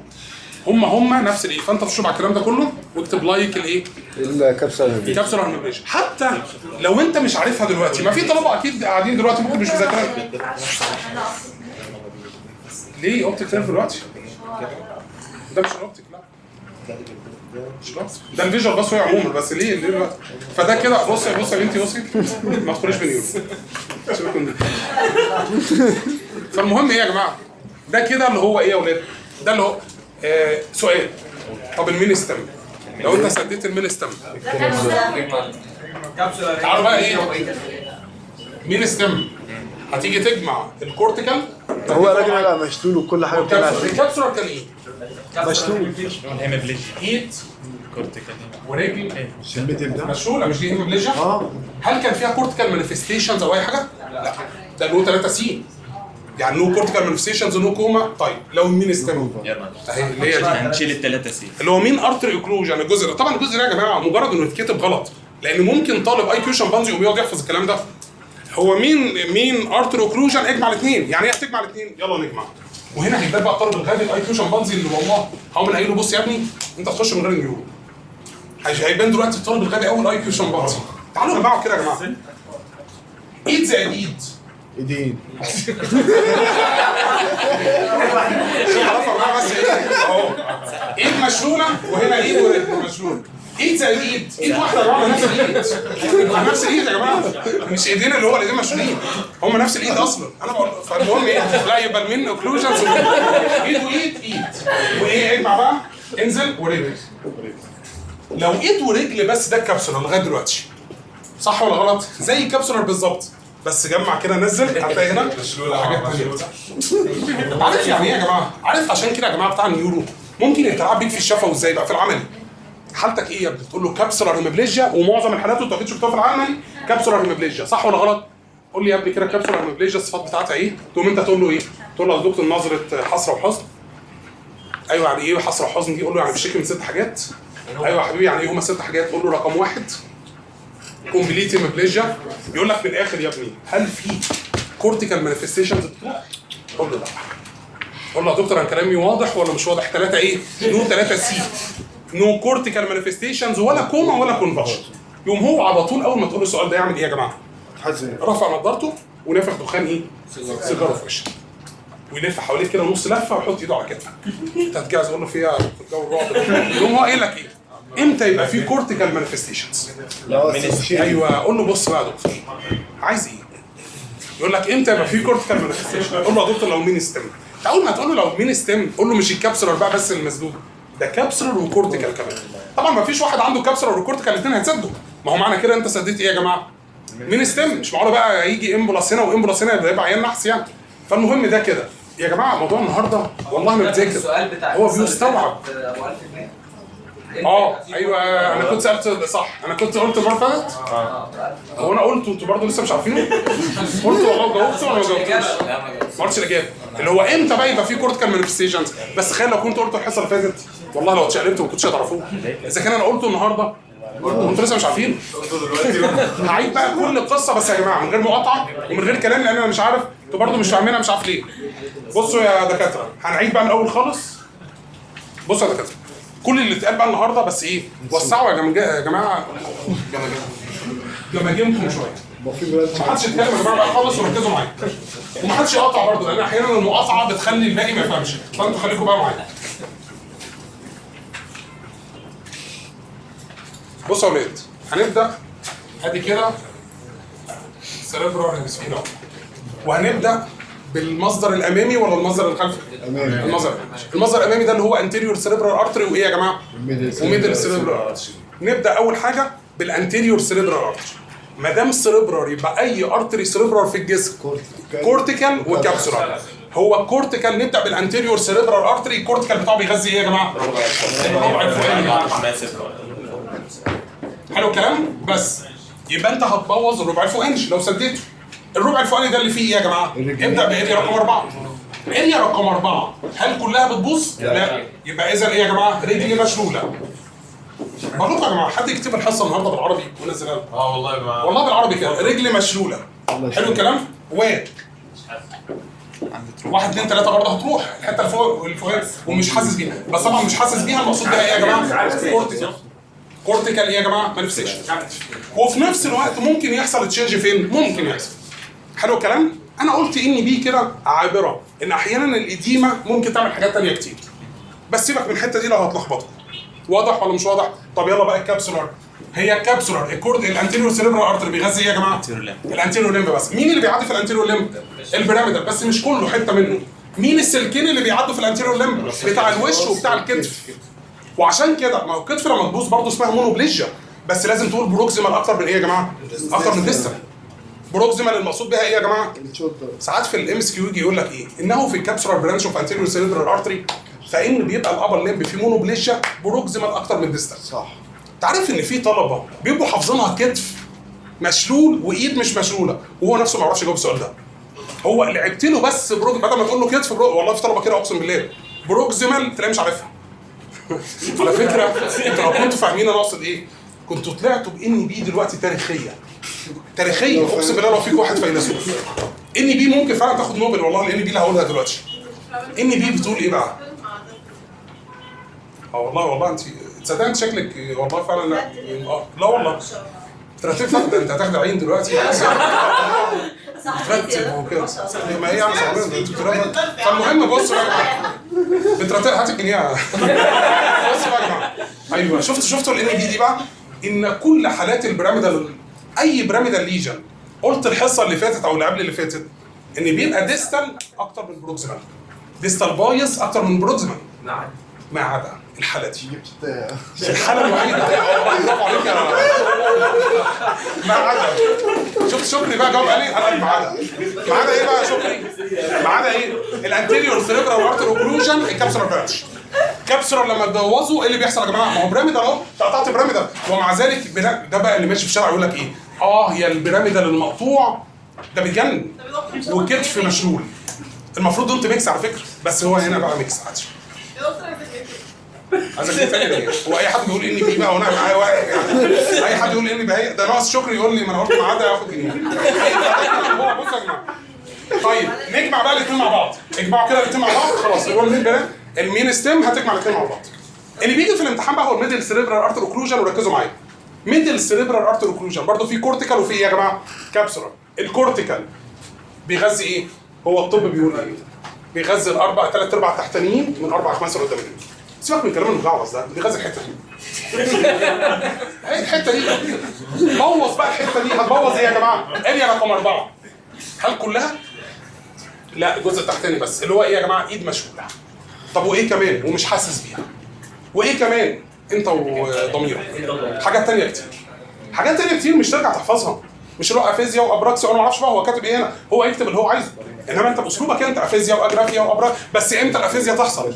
هم نفس الايه. فانت تشوف على الكلام ده كله واكتب لايك الايه؟ الكابسولار هيموبليجيا. حتى لو انت مش عارفها دلوقتي ما في طلبه اكيد قاعدين دلوقتي ممكن مش مذاكرينها. ليه اوبتيك تاني دلوقتي؟ ده مش الاوبتيك لا مش الاوبتيك ده الفيجوال بس هو عموما. بس ليه دلوقتي؟ فده كده بص يا بنتي بصي ما تدخليش بنيون سيبك من ده. فالمهم ايه يا جماعه؟ ده كده اللي هو ايه يا اولاد؟ ده اللي هو سؤال. طب المين ستم لو انت سديت المين ستم تعالوا بقى ايه؟ مين ستم هتيجي تجمع الكورتيكال. هو راجل بقى مشلول وكل حاجه بتاعت الكابسولار كان ايه؟ مشلول. الهيموبليجيا ايد كورتيكال ورجل الشمبتين ده مشلوله مش دي هيموبليجيا؟ هل كان فيها كورتيكال مانيفستيشنز او اي حاجه؟ لا ده له 3 سي يعني نو كورتيكال مانيفستيشنز ونو كوما. طيب لو مين ستم اهي اللي هي دي هنشيل ال3 سي اللي هو مين ارتري اوكلوجن الجزء ده. طبعا الجزء ده يا جماعه مجرد انه يتكتب غلط لان ممكن طالب اي كيو شمبانزي يقوم يقعد يحفظ الكلام ده. هو مين ارتري اوكلوجن اجمع الاثنين. يعني ايه تجمع الاثنين؟ يلا نجمع. وهنا هيبان بقى الطالب الغبي الاي كيو شمبانزي اللي والله هقوم قايل له بص يا ابني انت تخش من غير النيورو. هيبان دلوقتي الطالب الغبي اول اي كيو شمبانزي. تعالوا نجمعوا كده يا جماعه. ايد زائد ايد ايدين عرفها معاه بس ايه اهو ايد مشلوله وهنا ايد مشلوله. ايد زائد ايد واحده يا جماعه نفس الايد يا جماعه مش ايدين اللي هو الايدين مشلولين هم نفس الايد اصلا. انا بقول فالمهم ايه؟ لا يبقى المين اوكلوجنز ايد وايد وايه اجمع بقى انزل ورجل. لو ايد ورجل بس ده الكابسولار لغايه دلوقتي صح ولا غلط؟ زي الكابسولار بالظبط بس جمع كده نزل هتلاقي هنا حاجات ثانيه. عارف يعني ايه يا جماعه؟ عارف عشان كده يا جماعه بتاع النيورو ممكن يتلعب بيك في الشفوي ازاي بقى في العملي. حالتك ايه يا ابني؟ تقول له كابسولار هيموبليجيا ومعظم الحالات انتوا اكيد شفتوها في العملي كابسولار هيموبليجيا صح ولا غلط؟ قول لي يا ابني كده كابسولار هيموبليجيا الصفات بتاعتها ايه؟ تقوم انت تقول له ايه؟ تقول له يا دكتور نظره حسره وحزن. ايوه يعني ايه حسره وحزن دي؟ قول له يعني بيشتكي من 6 حاجات. ايوه يا حبيبي يعني ايه هما 6 حاجات؟ قول له رقم 1 كومبليت هيموبليجيا. يقول لك من الاخر يا ابني هل في كورتيكال مانيفستيشنز بتروح؟ قول له لا. قول له يا دكتور انا كلامي واضح ولا مش واضح؟ 3 ايه؟ نو 3 سي نو كورتيكال مانيفستيشنز ولا كوما ولا كونفشن. يقوم هو على طول اول ما تقول له السؤال ده يعمل ايه يا جماعه؟ رفع نظارته ونفخ دخان ايه؟ سيجاره في وشه. ويلف حواليك كده نص لفه ويحط ايده على كتفك. انت هتجهز تقول له فيها جو الرعب ده. يقوم هو قايل لك ايه؟ امتى يبقى في كورتيكال مانيفستيشنز؟ ايوه قول له بص بقى يا دكتور عايز ايه؟ يقول لك امتى يبقى في كورتيكال مانيفستيشن؟ قول له يا دكتور لو مين ستيم. اول ما تقول له لو مين ستيم قول له مش الكابسولر بقى بس المسدود، ده كابسولر وكورتيكال كمان. طبعا ما فيش واحد عنده كابسولر وكورتيكال الاثنين هيتسدوا، ما هو معنى كده انت سديت ايه يا جماعه؟ مين ستيم، مش معقوله بقى يجي امبولاس هنا وامبولاس هنا يبقى عيان نحس يعني. فالمهم ده كده يا جماعه موضوع النهارده والله ما بتذاكر السؤال بتاع هو بيستوعب. ابو 1000 جنيه ايوه انا كنت سالت صح، انا كنت قلت المره اللي فاتت هو انا قلت انتوا برضه لسه مش عارفينه؟ قلت والله جاوبت ولا ما جاوبتوش؟ ما قلتش الاجابه اللي هو امتى بقى يبقى في كورتيكال مانيفستيشنز. بس تخيل لو كنت قلته الحصه اللي فاتت والله لو اتشقلبتوا ما كنتوش هتعرفوه. اذا كان انا قلته النهارده انتوا لسه مش عارفين. هعيد بقى كل القصه بس يا جماعه من غير مقاطعه ومن غير كلام لان انا مش عارف انتوا برضه مش فاهمينها مش عارف ليه. بصوا يا دكاتره هنعيد بقى من الاول خالص. بصوا يا دكاتره كل اللي اتقال بقى النهارده بس ايه وسعوا يا جماعه جماجمكم شويه. محدش يتكلم يا جماعه بقى خالص وركزوا معايا ومحدش يقاطع برضه لان احيانا المقاطعه بتخلي الباقي ما يفهمش فانتوا خليكم بقى معايا. بصوا يا ولاد هنبدا ادي كده سيريبرال هيمسفير وهنبدا بالمصدر الامامي ولا المصدر الخلفي؟ المصدر الامامي ده اللي هو انتيريور سيريبرال ارتري وايه يا جماعه؟ وميدل سيريبرال ارتري. نبدا اول حاجه بالانتيريور سيريبرال ارتري. ما دام سيريبرال يبقى اي ارتري سيريبرال في الجسم كورتيكال وكابسولار. هو الكورتيكال نبدا بالانتيريور سيريبرال ارتري. الكورتيكال بتاعه بيغذي ايه يا جماعه؟ الربع الفوقاني. حلو الكلام؟ بس يبقى انت هتبوظ الربع الفوقاني لو سديته. الربع الفوقاني ده اللي فيه ايه يا جماعه؟ ابدا باريا رقم 4. اريا رقم 4 هل كلها بتبوظ؟ لا. يبقى اذا ايه يا جماعه؟ رجلي مشلوله. بقول لكم يا جماعه حد يكتب الحصه النهارده بالعربي ونزلها لكم. والله يا جماعه والله بالعربي كده رجلي مشلوله. حلو الكلام؟ واحد اثنين ثلاثه برضه هتروح الحته اللي فوق والفوق ومش حاسس بيها. بس طبعا مش حاسس بيها المقصود بيها ايه يا جماعه؟ كورتيكال ايه يا جماعه؟ مانيفستيشن. وفي نفس الوقت ممكن يحصل تشينج فين؟ ممكن يحصل. حلو الكلام؟ انا قلت ان بي كده عابره ان احيانا الاديمه ممكن تعمل حاجات ثانيه كتير. بس سيبك من الحته دي لو هتلخبطكم. واضح ولا مش واضح؟ طب يلا بقى الكابسولار. هي الكابسولار الانتيريور سيريبرال ارتري بيغذي ايه يا جماعه؟ الانتيريور ليمب. بس مين اللي بيعدي في الانتيريور ليمب؟ البيراميدال بس مش كله حته منه. مين السلكين اللي بيعدوا في الانتيريور ليمب؟ بتاع الوش وبتاع الكتف. وعشان كده ما هو الكتف لما تبوظ برضه اسمها مونوبليجيا بس لازم تقول بروكسيمال اكتر من ايه يا جماعه؟ اكتر من ديستال. بروكسيمال المقصود بها ايه يا جماعه؟ ساعات في الام اس كيو يجي يقول لك ايه؟ انه في الكابسولار برانش اوف انتيريور سيريبرال ارتري فان بيبقى الابر ليمب فيه مونوبليجيا بروكسيمال اكتر من ديستال. صح. تعرف ان في طلبه بيبقوا حافظينها كتف مشلول وايد مش مشلوله وهو نفسه ما يعرفش يجاوب السؤال ده. هو لعبت له بس بدل ما تقول له كتف والله في طلبه كده اقسم بالله بروكسيمال تلاقيه مش عارفها. على فكره انتوا لو كنتوا فاهمين انا اقصد ايه كنتوا طلعتوا بان بي دلوقتي تاريخيه اقسم بالله لو فيك واحد فيلسوف. ان بي ممكن فعلا تاخد نوبل والله الان بي اللي هقولها دلوقتي. ان بي بتقول ايه بقى؟ والله انت تصدق انت شكلك والله فعلا لا والله ترتيب فقد انت هتاخد عين دلوقتي ترتب وكده ما هي يعني صعبانه. فالمهم بصوا بقى بترتب هات الجنيه. بصوا بقى يا جماعه ايوه شفتوا الان بي دي بقى ان كل حالات البيراميدال اي بيراميدال ليجن قلت الحصه اللي فاتت او اللي قبل اللي فاتت ان بيبقى ديستال اكتر من بروكسيمال. ديستال بايظ اكتر من بروكسيمال. نعم ما عدا الحاله دي الحاله الوحيده. برافو عليك يا ما عدا. شفت شكري بقى جاوب عليه قال ما عدا ايه بقى يا شكري؟ ما عدا ايه؟ الانتيريور سيريبرال ارتري اوكلوجن الكابسولار برانش. كابسولار لما تبوظوا ايه اللي بيحصل يا جماعه؟ ما هو بيراميدال اهو قطعت بيراميدال ومع ذلك ده بقى اللي ماشي في الشارع يقول لك ايه؟ هي البيراميدال المقطوع ده بيجنن وكتف مشلول. المفروض دول ميكس على فكره بس هو هنا بقى ميكس عادي. عايزك ايه تاني ليه؟ هو اي حد بيقول اني بي بقى وانا معايا واقف يعني. اي حد يقول اني بهي ده ناقص شكري يقول لي ما انا قلت ما عدا ياخد جنيه. هو بصوا يا جماعه. طيب نجمع بقى الاثنين مع بعض. اجمعوا كده الاثنين مع بعض خلاص هو المين ستيم هتجمع الاثنين مع بعض. اللي بيجي في الامتحان بقى هو الميدل سيريبرال ارتر اوكلوجن وركزوا معايا. ميدل سيريبرال ارتر اوكلوجن برضه في كورتيكال وفي ايه يا جماعه؟ كابسولار. الكورتيكال بيغذي ايه؟ هو الطب بيقول ايه؟ بيغذي الاربع 3/4 تحتانيين من 4/5 قداميين. سيبك من الكلام المجعلص ده، بيغذي الحته دي. الحته دي بوظ بقى الحته دي، هتبوظ ايه يا جماعه؟ اريا رقم 4 هل كلها؟ لا الجزء التحتاني بس، اللي هو ايه يا جماعه؟ ايد مشغوله. طب وايه كمان؟ ومش حاسس بيها. وايه كمان؟ انت وضميرك. حاجات تانية كتير. حاجات تانية كتير مش ترجع تحفظها. مش اللي هو افيزيا وابراكسيا وانا ما اعرفش بقى هو كاتب ايه هنا، هو يكتب اللي هو عايزه. انما انت باسلوبك انت افيزيا واجرافيا وابراك، بس امتى الافيزيا تحصل؟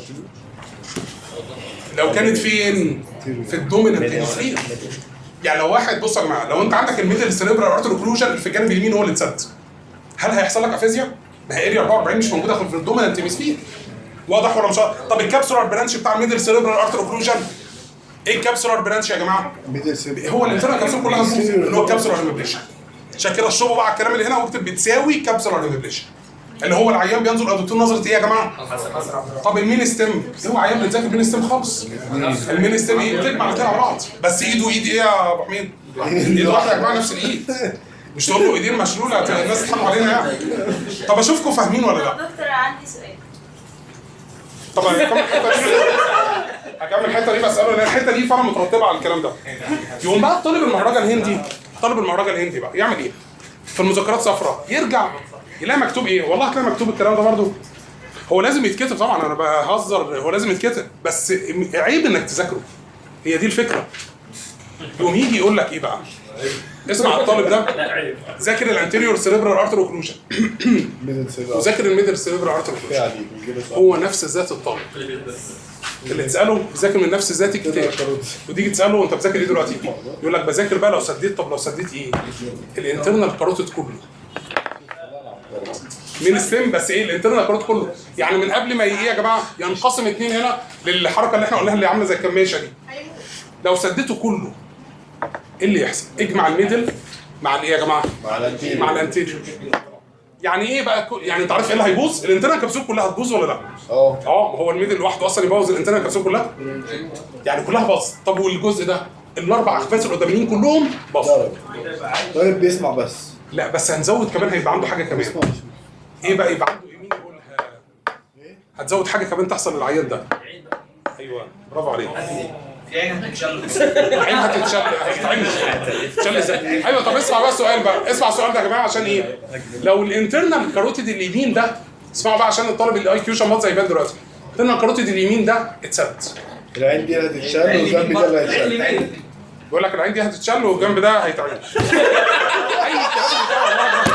لو كانت فين؟ في الدوميننت هيمسفير. يعني لو واحد بص يا جماعه، لو انت عندك الميدل سيريبرال ارتر اوكلوجن اللي في الجانب اليمين هو اللي اتسد، هل هيحصل لك افيزيا؟ ما هي اريا 44 مش موجوده في الدوميننت هيمسفير. واضح ولا مش واضح؟ طب الكابسولار برانش بتاع الميدل سيريبرال ارتر اوكلوجن ايه الكابسولار برانش يا جماعه؟ هو الانترنال كابسول كلها هتبوظ اللي هو الكابسولار هيمبليشن. عشان كده اشربوا بقى الكلام اللي هنا واكتب بتساوي كابسولار هيمبليشن. اللي هو العيان بينظر الدكتور نظره ايه يا جماعه؟ طب المين ستيم، هو عيان بنذاكر المين ستيم خالص. المين ستيم ايه؟ بتجمع الاثنين على بعض، بس ايده ايد ايه يا ابو حميد؟ ايد واحده يا جماعه نفس الايد. مش تقول له ايدين مشلوله الناس تضحكوا علينا يعني. طب اشوفكم فاهمين ولا لا؟ دكتور عندي سؤال. طبعا هكمل الحته دي بساله لان الحته دي فعلا مترتبه على الكلام ده. يقوم بقى الطالب المهرجه الهندي، طالب المهرجه الهندي بقى يعمل ايه؟ في المذكرات صفراء يرجع يلاقي مكتوب ايه؟ والله هتلاقي مكتوب الكلام ده برضه. هو لازم يتكتب طبعا، انا بهزر، هو لازم يتكتب بس عيب انك تذاكره. هي دي الفكره. يقوم يجي يقول لك ايه بقى؟ اسمع الطالب ده ذاكر الانتيريور سيريبرال ارتر اوكلوجن وذاكر الميدل سيريبرال ارتر اوكلوجن. هو نفس ذات الطالب اللي تساله ذاكر من نفس ذات الكتاب، وتيجي تساله انت بتذاكر ايه دلوقتي؟ يقول لك بذاكر بقى لو سديت. طب لو سديت ايه؟ الانترنال كاروتيد كله. من ستيم بس ايه؟ الانترنال كاروتيد كله. يعني من قبل ما ايه يا جماعه؟ ينقسم اثنين هنا للحركه اللي احنا قلناها اللي عامله زي الكماشه دي. لو سديته كله ايه اللي يحصل؟ اجمع الميدل مع الايه يا جماعه؟ مع الانتيريور. يعني ايه بقى؟ يعني انت عارف ايه اللي هيبوظ؟ الانترنال كبسول كلها هتبوظ ولا لا؟ ما هو الميدل لوحده اصلا يبوظ الانترنال كبسول كلها؟ يعني كلها باظت. طب والجزء ده الاربع اخفاس القداميين كلهم باظوا. طالب بيسمع بس. لا بس هنزود كمان، هيبقى عنده حاجه كمان. ايه بقى؟ يبقى عنده يمين يقولها. هتزود حاجه كمان تحصل للعيان ده. ايوه برافو عليك. في عين هتتشل. عين هتتشل، هتتشل ازاي؟ ايوه. طب اسمع بقى السؤال بقى، اسمع السؤال ده يا جماعه عشان ايه؟ لو الانترنال كاروتيد اليمين ده، اسمعوا بقى عشان الطالب الاي كيو شماط زي يبان دلوقتي. الانترنال كاروتيد اليمين ده اتسد. العين دي هتتشال والجنب ده اللي هيتشال. بيقول لك العين دي هتتشل والجنب ده هيتعمل. اي كلام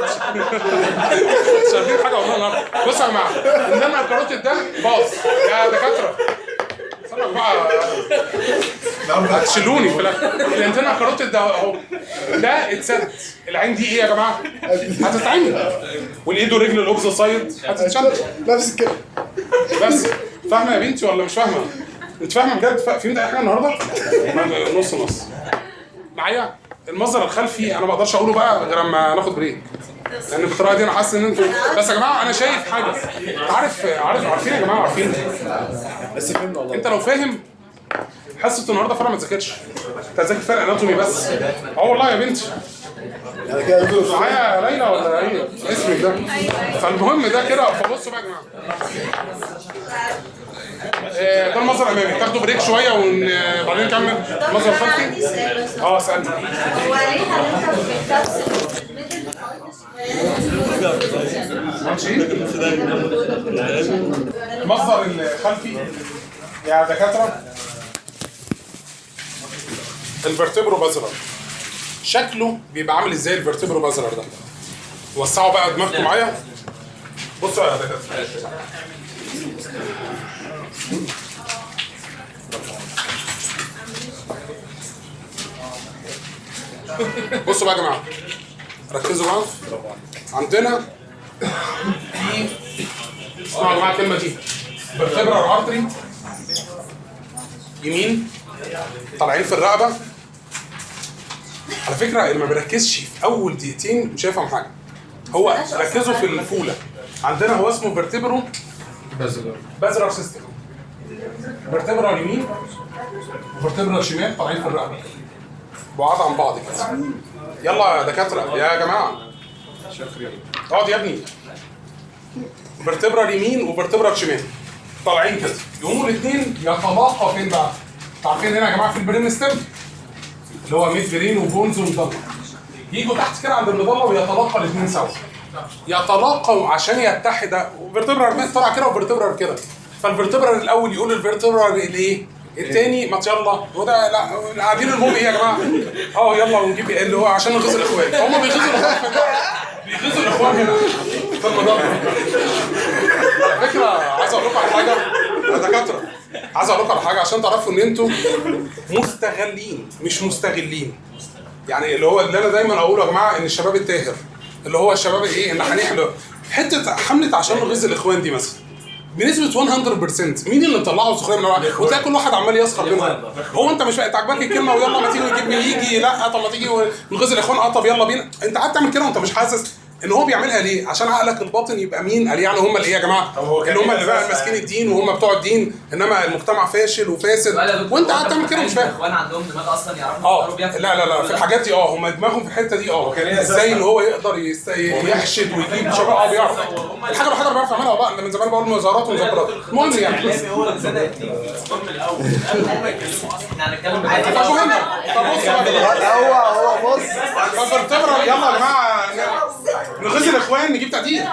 مش عارفين حاجه والله النهارده. بصوا يا جماعه، الانترنال الكاروتيد ده باظ يا دكاتره. استنوا بقى هتشيلوني في الاخر. الانترنال كاروتيد ده اهو، ده اتسد. العين دي ايه يا جماعه؟ هتتعمل. والايد والرجل الاوبزوسايد هتتشل. نفس الكلام. بس فاهمه يا بنتي ولا مش فاهمه؟ انت فاهمه بجد؟ فهمت اي حاجه النهارده؟ نص نص. معايا؟ المصدر الخلفي انا ما اقدرش اقوله بقى غير اما ناخد بريك. لان بالطريقه دي انا حاسس ان انتوا بس يا جماعه انا شايف حاجه. عارفين يا جماعه، عارفين. بس فهمنا والله. انت لو فاهم حصه النهارده فعلا ما تذاكرش. انت هتذاكر فرق اناتومي بس. والله يا بنتي. يعني كده دكتور معايا ليلى ولا ايه؟ اسمك ده. فالمهم ده كده. فبصوا بقى يا جماعه. ده المنظر الامامي. تاخدوا بريك شويه وبعدين نكمل المنظر الخلفي. اسالني. هو ليه حضرتك بتكبسل المصدر الخلفي يا دكاتره الفرتبرو بازلر شكله بيبقى عامل ازاي؟ الفرتبرو بازلر ده وسعوا بقى دماغكم معايا. بصوا يا دكاتره، بصوا بقى يا جماعه، ركزوا بقى. عندنا في اسمعوا يا جماعه الكلمه دي، فيرتبرال ارتري يمين طالعين في الرقبه. على فكره اللي ما بيركزش في اول دقيقتين مش هيفهم حاجه. هو ركزوا في الفوله. عندنا هو اسمه فيرتبرو بازلر سيستم. فيرتبرال يمين وفيرتبرال شمال طالعين في الرقبه بعاد عن بعض كده. يلا يا دكاتره يا جماعه، اقعد يا ابني. فيرتبرال يمين وفيرتبرال شمال طالعين كده، يقوموا الاثنين يتلاقوا فين بقى؟ عارفين هنا يا جماعه في البرين ستيم اللي هو ميد برين وبونز ومضله، يجوا تحت كده عند المضله ويتلاقوا الاثنين سوا، يتلاقوا عشان يتحدوا، فيرتبرال طالع كده وفيرتبرال كده، فالفيرتبرال الاول يقول للفيرتبرال الايه؟ الثاني ما يلا وده لا قاعدين المهم ايه يا جماعه؟ يلا ونجيب اللي هو عشان نغيظ الاخوان، فهم بيغيظوا الاخوان بيغيظوا الاخوان هنا في المضله. على فكره عايز اقول لكم على حاجه يا دكاتره، عايز اقول لكم على حاجه عشان تعرفوا ان انتوا مستغلين مش مستغلين. يعني اللي هو اللي انا دايما اقوله يا جماعه ان الشباب التاهر اللي هو الشباب ايه اللي هنحلو حته حمله عشان نغيظ الاخوان دي مثلا بنسبه 100%، مين اللي مطلعه سخريه من الوعي؟ وتلاقي كل واحد عمال يسخر منها. هو انت مش عاجباك الكلمه ويلا ما تيجي نجيب يجي لا طب ما تيجي نغيظ الاخوان طب يلا بينا، انت قاعد تعمل كده وانت مش حاسس ان هو بيعملها ليه؟ عشان عقلك الباطن يبقى مين؟ قال يعني هم اللي ايه يا جماعه؟ اللي هم اللي بقى ماسكين الدين وهم بتوع الدين، انما المجتمع فاشل وفاسد وانت قاعد تعمل كده مش فاهم. الاخوان عندهم دماغ اصلا يعرفوا لا في الحاجات دي هم دماغهم في الحته دي ازاي ان هو يقدر يحشد ويجيب شباب بيعرف الحاجه الوحيده اللي بيعرف يعملها بقى من زمان بقول مظاهرات ومظاهرات. المهم يعني هو اللي بدأ يكتب من الاول قبل ما يكلموا اصلا احنا هنتكلم طب بص هو بص فالفيرتبرال يلا يا جماعه نغيظ الاخوان نجيب تقدير.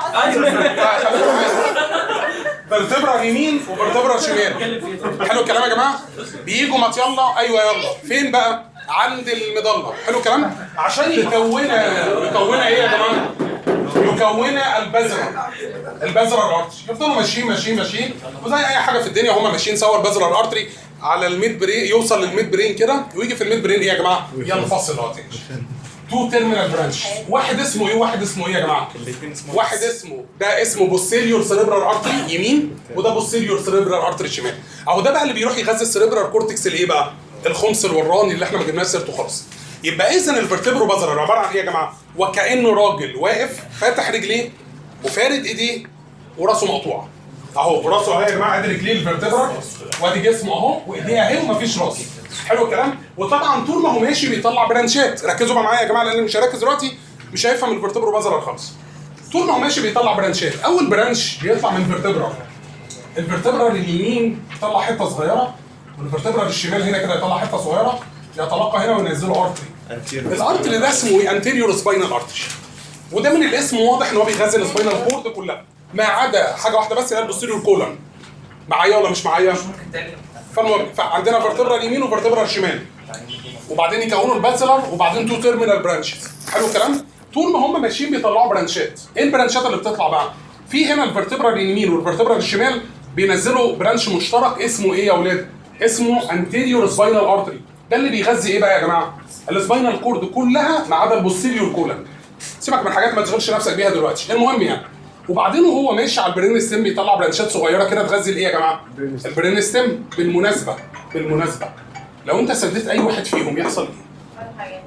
فيرتبرال يمين وفيرتبرال شمال. حلو الكلام يا جماعه؟ بييجوا ما يلا ايوه يلا فين بقى؟ عند المضله. حلو الكلام؟ عشان يكونها ايه يا جماعه؟ يكونها البازرال ارتري. يفضلوا ماشيين وزي اي حاجه في الدنيا هم ماشيين سوا البازرال ارتري على الميد برين يوصل للميد برين كده ويجي في الميد برين ايه يا جماعه؟ ينفصل اهوتين. تو تيرمينال برانش، واحد اسمه ايه وواحد اسمه ايه يا جماعه؟ واحد اسمه ده اسمه بوستيريور سيريبرال ارتري يمين وده بوستيريور سيريبرال ارتري شمال. اهو ده بقى اللي بيروح يغذي السيريبرال كورتكس الايه بقى؟ الخمس الوراني اللي احنا ما جبناش سيرته خالص. يبقى اذا الفرتبرو بازرال عباره عن ايه يا جماعه؟ وكانه راجل واقف فاتح رجليه وفارد ايديه وراسه مقطوعه. اهو راسه اهي يا جماعه ادي رجليه الفرتبرال وادي جسمه اهو وايديه اهي ومفيش راس. حلو الكلام؟ وطبعا طول ما هو ماشي بيطلع برانشات، ركزوا بقى معايا يا جماعه لان مش هركز دلوقتي مش هيفهم الفرتبرو بازرال خالص. طول ما هو ماشي بيطلع برانشات، اول برانش بيطلع من الفرتبرال. الفرتبرال اليمين يطلع حته صغيره والفرتبرال الشمال هنا كده يطلع حته صغيره يتلقى هنا وينزله ارتري. الارتري ده اسمه ايه؟ انتيريور سباينال ارتري. وده من الاسم واضح ان هو بيغذي السباينال كورد كلها ما عدا حاجه واحده بس اللي هي البوستيريور كولون. معايا ولا مش معايا؟ فالمهم فعندنا فيرتبرال يمين وفيرتبرال شمال وبعدين يكونوا البازلر وبعدين تو تيرمينال برانشز. حلو الكلام؟ طول ما هم ماشيين بيطلعوا برانشات. ايه البرانشات اللي بتطلع بقى؟ في هنا الفيرتبرال اليمين والفيرتبرال الشمال بينزلوا برانش مشترك اسمه ايه يا اولاد؟ اسمه انتيريور سباينال ارتري. ده اللي بيغذي ايه بقى يا جماعه؟ السباينال كورد كلها ما عدا البوستيريور كولن. سيبك من حاجات ما تشغلش نفسك بيها دلوقتي، المهم يعني. وبعدين وهو ماشي على البرين ستيم بيطلع برانشات صغيره كده تغذي الايه يا جماعه؟ البرين ستيم. بالمناسبه لو انت سديت اي واحد فيهم يحصل ايه؟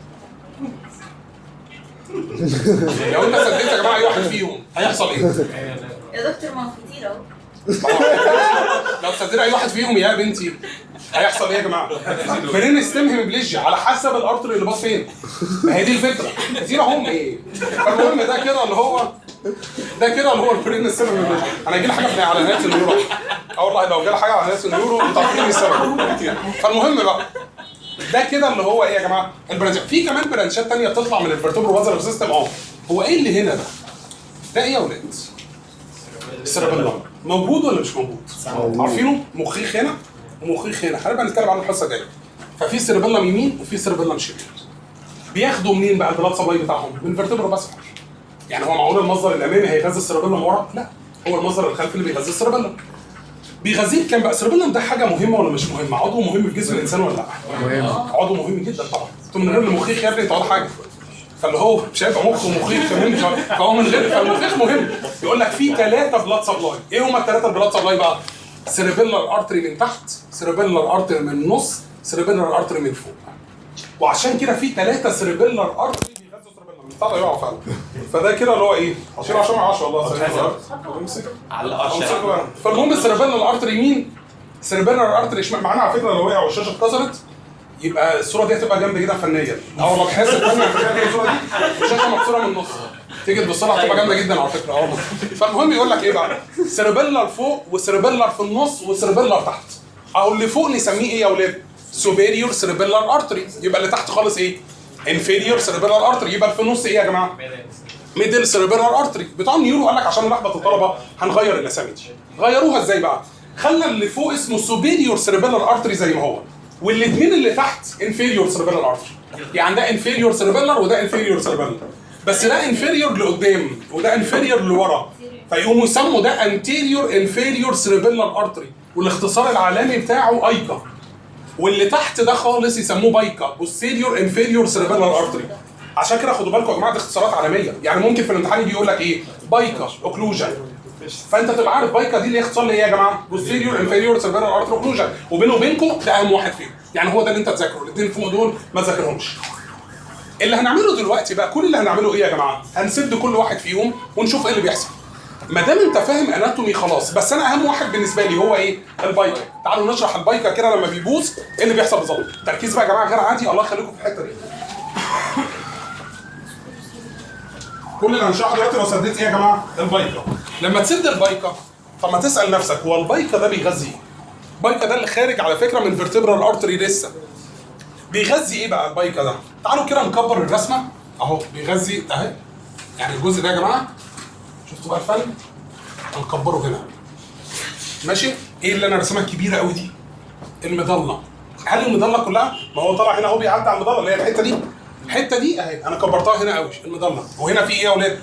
لو انت سديت يا جماعه اي واحد فيهم هيحصل ايه؟ يا دكتور ما كتير اهو. لو سديت اي واحد فيهم يا بنتي هيحصل ايه يا جماعه؟ برين ستيم هيمبليجيا على حسب الارتري اللي باص فين. ما هي دي الفكره. كتير هم ايه؟ فالمهم ده كده اللي هو البرين ستيم هيمبليجيا. انا هيجي لي حاجه في على نهايه النيورو. والله لو جالي حاجه على نهايه النيورو انتوا عارفين السبب. فالمهم بقى ده كده اللي هو ايه يا جماعه؟ البرانشات. في كمان برانشات ثانيه بتطلع من الفرتبرو بازلر سيستم. هو ايه اللي هنا ده؟ ده ايه يا ولاد؟ السيربيلم. موجود ولا مش موجود؟ عارفينه؟ مخيخ هنا ومخيخ هنا. هنبقى نتكلم عنه الحصه الجايه. ففي سيربيلم يمين وفي سيربيلم شمال. بياخدوا منين بقى البلاد سبلاي بتاعهم؟ من الفرتبرو بازلر. يعني هو معقول المصدر الامامي هيغذي السيربيلم ورا؟ لا، هو المصدر الخلفي اللي بيغذي السيربيلم. بيغذيه بكام بقى؟ السيربيلم ده حاجه مهمه ولا مش مهمه؟ عضو مهم في جسم الانسان ولا لا؟ مهم. عضو مهم جدا طبعا. انتوا من غير المخيخ يا ابني انت ولا حاجه. فاللي هو مش هيبقى مخ ومخيخ كمان فهو من غير فالمخيخ مهم. يقول لك في 3 بلاد سبلاي. ايه هما ال3 بلاد سبلاي بقى؟ سيربيلر ارتري من تحت، سيربيلر ارتري من النص، سيربيلر ارتري من فوق. وعشان كده في 3 سيربيلر ارتري بيغذوا سيربيلر. طلع يقع فعلا. فده كده اللي هو ايه؟ شيل 10 مع 10 والله. امسك على فالمهم السيربيلر ارتري يمين، سيربيلر ارتري شمال. معانا على فكره لو وقع والشاشه اتكسرت يبقى الصوره دي هتبقى جامده جدا فنيا. والله بحس ان الصوره دي الشاشه مكسوره من النص. تيجي تبص لها هتبقى جامده جدا على فكره والله. فالمهم يقول لك ايه بقى؟ سيربيلر فوق وسيربيلر في النص وسيربيلر تحت. اهو اللي فوق نسميه ايه يا اولاد؟ سوبيريور سيربيلر ارتري. يبقى اللي تحت خالص ايه؟ انفيريور سيربيلر ارتري. يبقى في النص ايه يا جماعه؟ ميدل سيربيلر ارتري. بتوع النيورو قال لك عشان نلخبط الطلبه هنغير الاسامي دي. غيروها ازاي بقى؟ خلى اللي فوق اسمه سوبيريور سيربيلر ارتري زي ما هو، والاثنين اللي تحت انفيريور سيربيلر ارتري. يعني ده انفيريور سيربيلر وده انفيريور سيربيلر، بس ده انفيريور لقدام وده انفيريور لورا، فيقوموا يسموا ده انتيريور انفيريور سيربيلر ارتري، والاختصار العالمي بتاعه ايكا. واللي تحت ده خالص يسموه بايكا، بوستيريور انفيريور سيربيلر ارتري. عشان كده خدوا بالكم يا جماعه دي اختصارات عالميه، يعني ممكن في الامتحان يجي يقول لك ايه؟ بايكا اوكلوجن، فانت تبقى عارف بايكا دي اللي اختصار ايه يا جماعه؟ بوستيريور انفيريور سيربيلر ارتري اوكلوجن، وبينه وبينكم ده اهم واحد فيهم، يعني هو ده اللي انت تذاكره، الاثنين فوق دول ما تذاكرهمش. اللي هنعمله دلوقتي بقى، كل اللي هنعمله ايه يا جماعه؟ هنسد كل واحد فيهم ونشوف ايه اللي بيحصل. ما دام انت فاهم اناتومي خلاص، بس انا اهم واحد بالنسبه لي هو ايه؟ البايكا. تعالوا نشرح البايكا كده لما بيبوظ ايه اللي بيحصل بالظبط. تركيز بقى يا جماعه غير عادي، الله يخليكم في الحته دي. كل اللي هنشرحه دلوقتي لو سديت ايه يا جماعه؟ البايكا. لما تسد البايكا طب ما تسال نفسك هو البايكا ده بيغذي ايه؟ البايكا ده اللي خارج على فكره من فيرتبرال ارتري لسه. بيغذي ايه بقى البايكا ده؟ تعالوا كده نكبر الرسمه اهو. بيغذي اهي، يعني الجزء ده يا جماعه شفتوا بقى الفن؟ هنكبره هنا ماشي؟ ايه اللي انا رسمها الكبيره قوي دي؟ المظله. هل المظله كلها؟ ما هو طالع هنا اهو بيعدي على المظله اللي هي الحته دي. الحته دي اهي انا كبرتها هنا قوي المظله، وهنا في ايه يا اولاد؟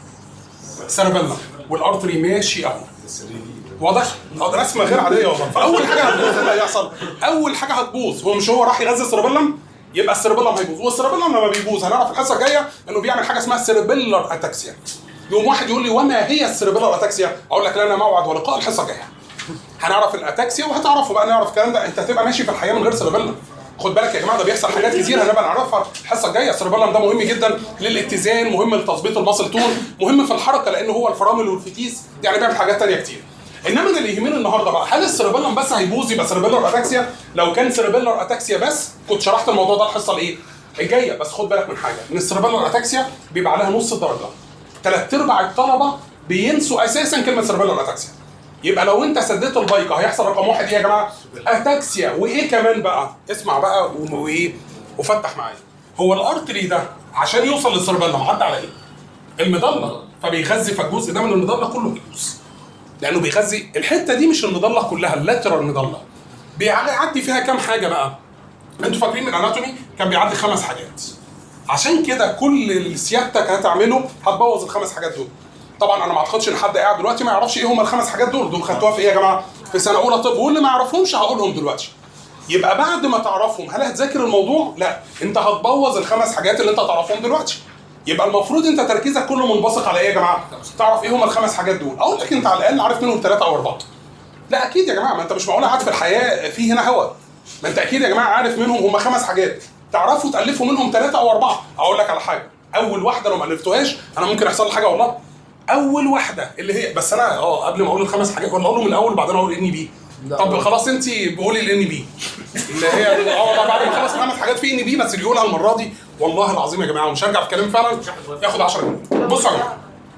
سيربيلر، والارتري ماشي اهو. واضح؟ رسمه غير عاديه والله. فاول حاجه هتبوظ اللي هيحصل، اول حاجه هتبوظ هو راح يغذي السيربيلم، يبقى السيربيلم هيبوظ، والسيربيلم لما بيبوظ هنعرف الحصه الجايه انه بيعمل حاجه اسمها سيربيلر اتاكسيا. يوم واحد يقول لي وما هي السيربيلر اتاكسيا؟ اقول لك لنا موعد ولقاء الحصه الجايه. هنعرف الاتاكسيا وهتعرفوا بقى نعرف الكلام ده. انت هتبقى ماشي في الحياه من غير سيربيلم. خد بالك يا جماعه ده بيحصل حاجات كتير هنبقى نعرفها الحصه الجايه. السيربيلم ده مهم جدا للاتزان، مهم لتظبيط الماسل تون، مهم في الحركه لان هو الفرامل والفتيس، يعني بيعمل حاجات ثانيه كتير. انما اللي يهمني النهارده بقى، هل السيربيلم بس هيبوظ يبقى سيربيلر اتاكسيا؟ لو كان سيربيلر اتاكسيا بس كنت شرحت الموضوع ده الحصه الايه؟ الجايه. بس خد بالك من حاجه، ان السيربيلر اتاكسيا بيبقى عليها نص درجه. 3/4 الطلبه بينسوا اساسا كلمه سيربيلر اتاكسيا. يبقى لو انت سديت البايكا هيحصل رقم واحد ايه يا جماعه؟ اتاكسيا. وايه كمان بقى؟ اسمع بقى وايه؟ وفتح معايا. هو الارتري ده عشان يوصل للسيربيلم عدى على ايه؟ المظله، فبيغذي فالجزء ده من المظله كله بيبوظ. لانه بيغذي الحته دي مش المظله كلها، اللاترال مظله. بيعدي فيها كام حاجه بقى؟ انتوا فاكرين من الاناتومي كان بيعدي 5 حاجات. عشان كده كل اللي سيادتك هتعمله هتبوظ ال5 حاجات دول. طبعا انا ما اعتقدش ان حد قاعد دلوقتي ما يعرفش ايه هم ال5 حاجات دول خدتوها في ايه يا جماعه؟ في سنه اولى طب، واللي ما يعرفهمش هقولهم دلوقتي. يبقى بعد ما تعرفهم هل هتذاكر الموضوع؟ لا، انت هتبوظ ال5 حاجات اللي انت تعرفهم دلوقتي. يبقى المفروض انت تركيزك كله منبثق على ايه يا جماعه؟ تعرف ايه هم ال5 حاجات دول. اقول لك انت على الاقل عارف منهم 3 أو 4. لا اكيد يا جماعه، ما انت مش معقول قاعد في الحياه في هنا هوا. ما انت اكيد يا جماعه عارف منهم هم 5 حاجات، تعرفوا تالفوا منهم 3 أو 4. اقول لك على حاجه، اول واحده لو ما الفتوهاش انا ممكن يحصل لي حاجه والله. اول واحده اللي هي بس انا قبل ما اقول ال5 حاجات ولا اقولهم من الاول بعدين اقول ان بي؟ طب خلاص انت بقولي الان بي اللي هي بعد ما خلص 5 حاجات في ان بي، بس اللي يقولها المره دي والله العظيم يا جماعه ومش هرجع في كلام فعلا ياخد 10 جنيه. بصوا يا جماعه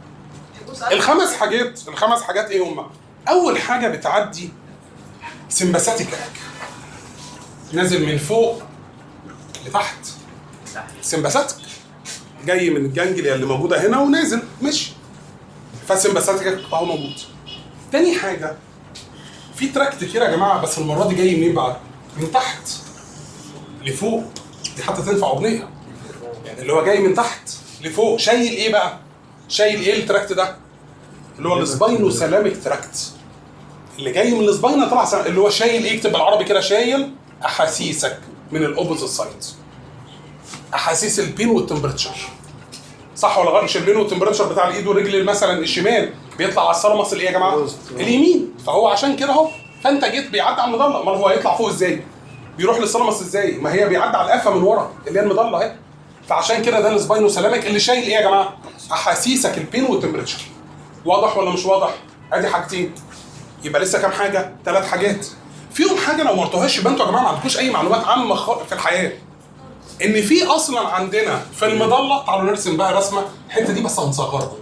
ال5 حاجات ايه هم؟ اول حاجه بتعدي سمباثيك، نازل من فوق لتحت. سمباثيك جاي من الجانجليا اللي موجوده هنا ونازل ماشي، فالسمباثيك اهو موجود. تاني حاجه في تراكت كده يا جماعه، بس المره دي جاي منين بقى؟ من تحت لفوق. دي حتى تنفع اغنيه، يعني اللي هو جاي من تحت لفوق. شايل ايه بقى؟ شايل ايه التراكت ده؟ اللي هو السباينو سلاميك تراكت، اللي جاي من السباينه طلع اللي هو شايل ايه؟ اكتب بالعربي كده، شايل احاسيسك من الاوبوزيت سايد. احاسيس البين والتمبرتشر، صح ولا غلط؟ مش البين والتمبرتشر بتاع الايد والرجل مثلا الشمال بيطلع على الثالاموس اللي ايه يا جماعه؟ اليمين. فهو عشان كده اهو، فانت جيت بيعدي على المظله، امال هو هيطلع فوق ازاي؟ بيروح للثالاموس ازاي؟ ما هي بيعدي على القفا من ورا اللي هي المظله اهي. فعشان كده ده السباينو سلامك اللي شايل ايه يا جماعه؟ احاسيسك البين والتمبرتشر. واضح ولا مش واضح؟ ادي حاجتين. يبقى لسه كام حاجه؟ 3 حاجات. فيهم حاجه لو ما قلتوهاش يبقى انتوا يا جماعه ما عندكوش اي معلومات عامه في الحياه. ان في اصلا عندنا في المظله، تعالوا نرسم بقى رسمه الحته دي بس هنصغرها.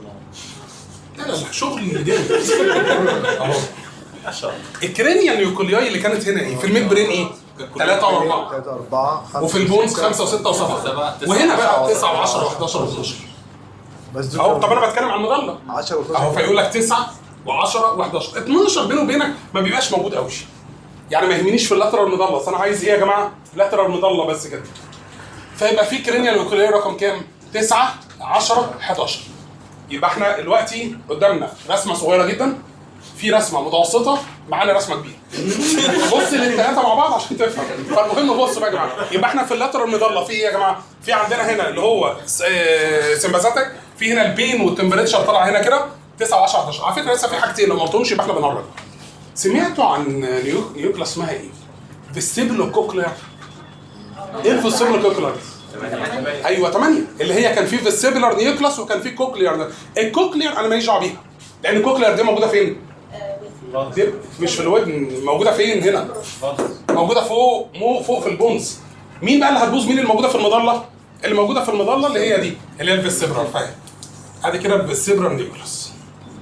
لا لا لا شغل جامد اهو. الكرينيال نيوكلياي اللي كانت هنا ايه؟ في الميد برين ايه؟ 3 و4 3 4 5 وفي البونز 5 و6 و7 وهنا بقى 9 و10 و11 و12 بس دول اهو. طب انا بتكلم عن المظله 10 و12 اهو، فيقول لك 9 و10 و11 12 بينه وبينك ما بيبقاش موجود قوي. يعني ما يهمنيش في اللاترال مظله، اصل انا عايز ايه يا جماعه؟ لاترال مظله بس كده. فيبقى في كرينيال نيوكلياي رقم كام؟ 9 10 11. يبقى احنا دلوقتي قدامنا رسمه صغيره جدا، في رسمه متوسطه، معانا رسمه كبيره. بص للثلاثه مع بعض عشان تفهم. فالمهم بص بقى يا جماعه، يبقى احنا في اللاترال مظله في ايه يا جماعه؟ في عندنا هنا اللي هو سمباثيك، في هنا البين والتمبريتشر طالع هنا كده 9 و10 11. على فكره لسه في حاجتين لو ما قلتهمش يبقى احنا بنهرج. سمعتوا عن نيوكلا اسمها ايه؟ فيستيبلو كوكلير. ايه الفيستيبلو كوكلير؟ ايوه 8 اللي هي كان في فيستيبلر نيوكلاس وكان في كوكلير. الكوكلير انا ماليش دعوه بيها لان الكوكلير دي موجوده فين؟ دي مش في الودن، موجوده فين هنا؟ موجوده فوق في البونز. مين بقى اللي هتبوظ؟ مين اللي موجوده في المظله؟ اللي موجوده في المظله اللي هي دي اللي هي الفيستيبلر. فاهم؟ ادي كده الفيستيبلر نيوكلاس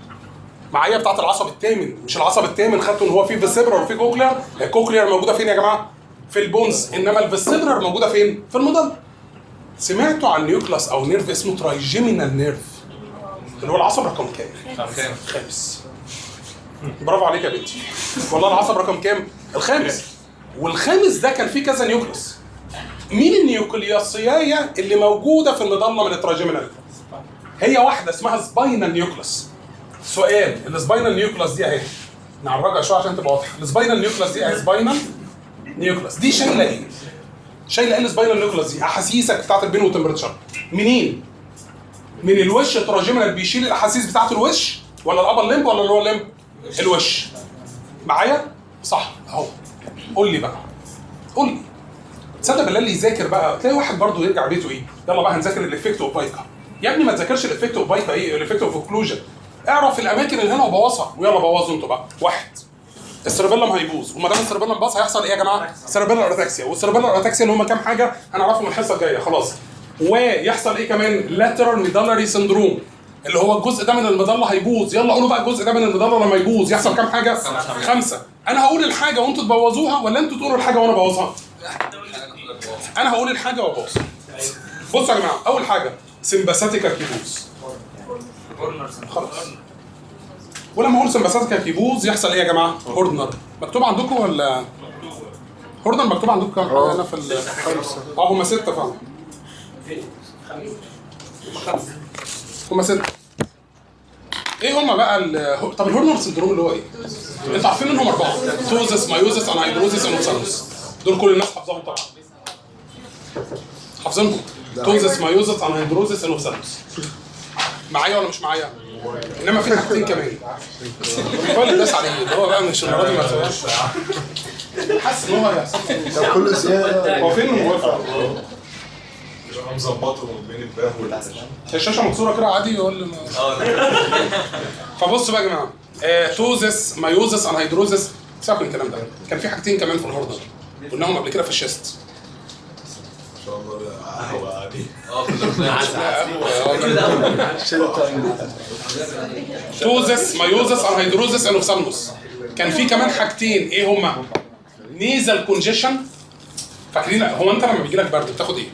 معايا بتاعت العصب الثامن. مش العصب الثامن خدته ان هو فيه فيستيبلر وفيه كوكلير. الكوكلير موجوده فين يا جماعه؟ في البونز، انما الفيستيبلر موجوده فين؟ في المظله. سمعتوا عن نيوكلاس او نيرف اسمه ترايجيمينال نيرف اللي هو العصب رقم كام؟ خامس. برافو عليك يا بنتي. والله العصب رقم كام؟ الخامس. والخامس ده كان فيه كذا نيوكلاس. مين النيوكلياسيايه اللي موجوده في المظله من الترايجيمينال؟ هي واحده اسمها سباينال نيوكلاس. سؤال، السباينال نيوكلاس دي اهي نعرجها شويه عشان تبقى واضحه. السباينال نيوكلاس دي اهي سباينال نيوكلاس دي شايله ايه؟ شايله ايه السباينال نيوكلاس دي؟ احاسيسك بتاعت البين والتمبريتشر. منين؟ من الوش. التراجيمينال بيشيل الاحاسيس بتاعت الوش ولا الابر ليمب ولا اللور ليمب؟ الوش. معايا؟ صح اهو. قول لي بقى، قول لي. تصدق بالله اللي يذاكر بقى تلاقي واحد برضه يرجع بيته ايه؟ يلا بقى هنذاكر الافكت اوف بايكا. يا ابني ما تذاكرش الافكت اوف بايكا ايه؟ الافكت اوف اوكلوجن. اعرف الاماكن اللي هنا وبوظها ويلا بوظوا انتوا بقى. واحد، السيربيلم هيبوظ، وما دام السيربيلم باظ هيحصل ايه يا جماعه؟ سيربيلر اتاكسيا، والسيربيلر اتاكسيا اللي هم كام حاجه هنعرفهم الحصه الجايه خلاص. ويحصل ايه كمان؟ لاترال ميدالري سندروم اللي هو الجزء ده من المظله هيبوظ. يلا قولوا بقى الجزء ده من المظله لما يبوظ يحصل كام حاجه؟ 5. انا هقول الحاجه وانتوا تبوظوها ولا انتوا تقولوا الحاجه وانا ابوظها؟ انا هقول الحاجه وابوظها. بصوا يا جماعه، اول حاجه سمباثيكا كيبوز. خلاص. ولما اقول سمباثيكا كيبوز يحصل ايه يا جماعه؟ هوردنر. مكتوب عندكم ولا؟ هوردنر مكتوب عندكم كام حاجه هنا في الخمسه؟ هم 6 فعلا. هم 6. ايه هم بقى طب الهورنر سندروم اللي هو ايه؟ انتوا عارفين منهم 4: توزس، مايوزس، انهيدروزس، انوكسالوس. دول كل الناس حافظاهم طبعا. حافظينهم؟ توزس، مايوزس، انهيدروزس، انوكسالوس. معايا ولا مش معايا؟ انما في حاجتين كمان. هو اللي داس عليه اللي هو بقى مش المره دي ما تسويش. حاسس ان هو هيحصل. طب كله زياده. هو فين الموافق؟ مظبطه بين الباب والعسل. الشاشه مكسوره كده عادي ولا فبصوا بقى يا جماعه، توزس، مايوزس، انهيدروزس. سيبك من الكلام ده. كان في حاجتين كمان في الهوردر قلناهم قبل كده في الشيست. ان شاء الله قهوه عادي. توزس، مايوزس، انهيدروزس، انوكسالموس. كان في كمان حاجتين ايه هما؟ نيزل كونجيشن. فاكرين؟ هو انت لما بيجي لك برد بتاخد ايه؟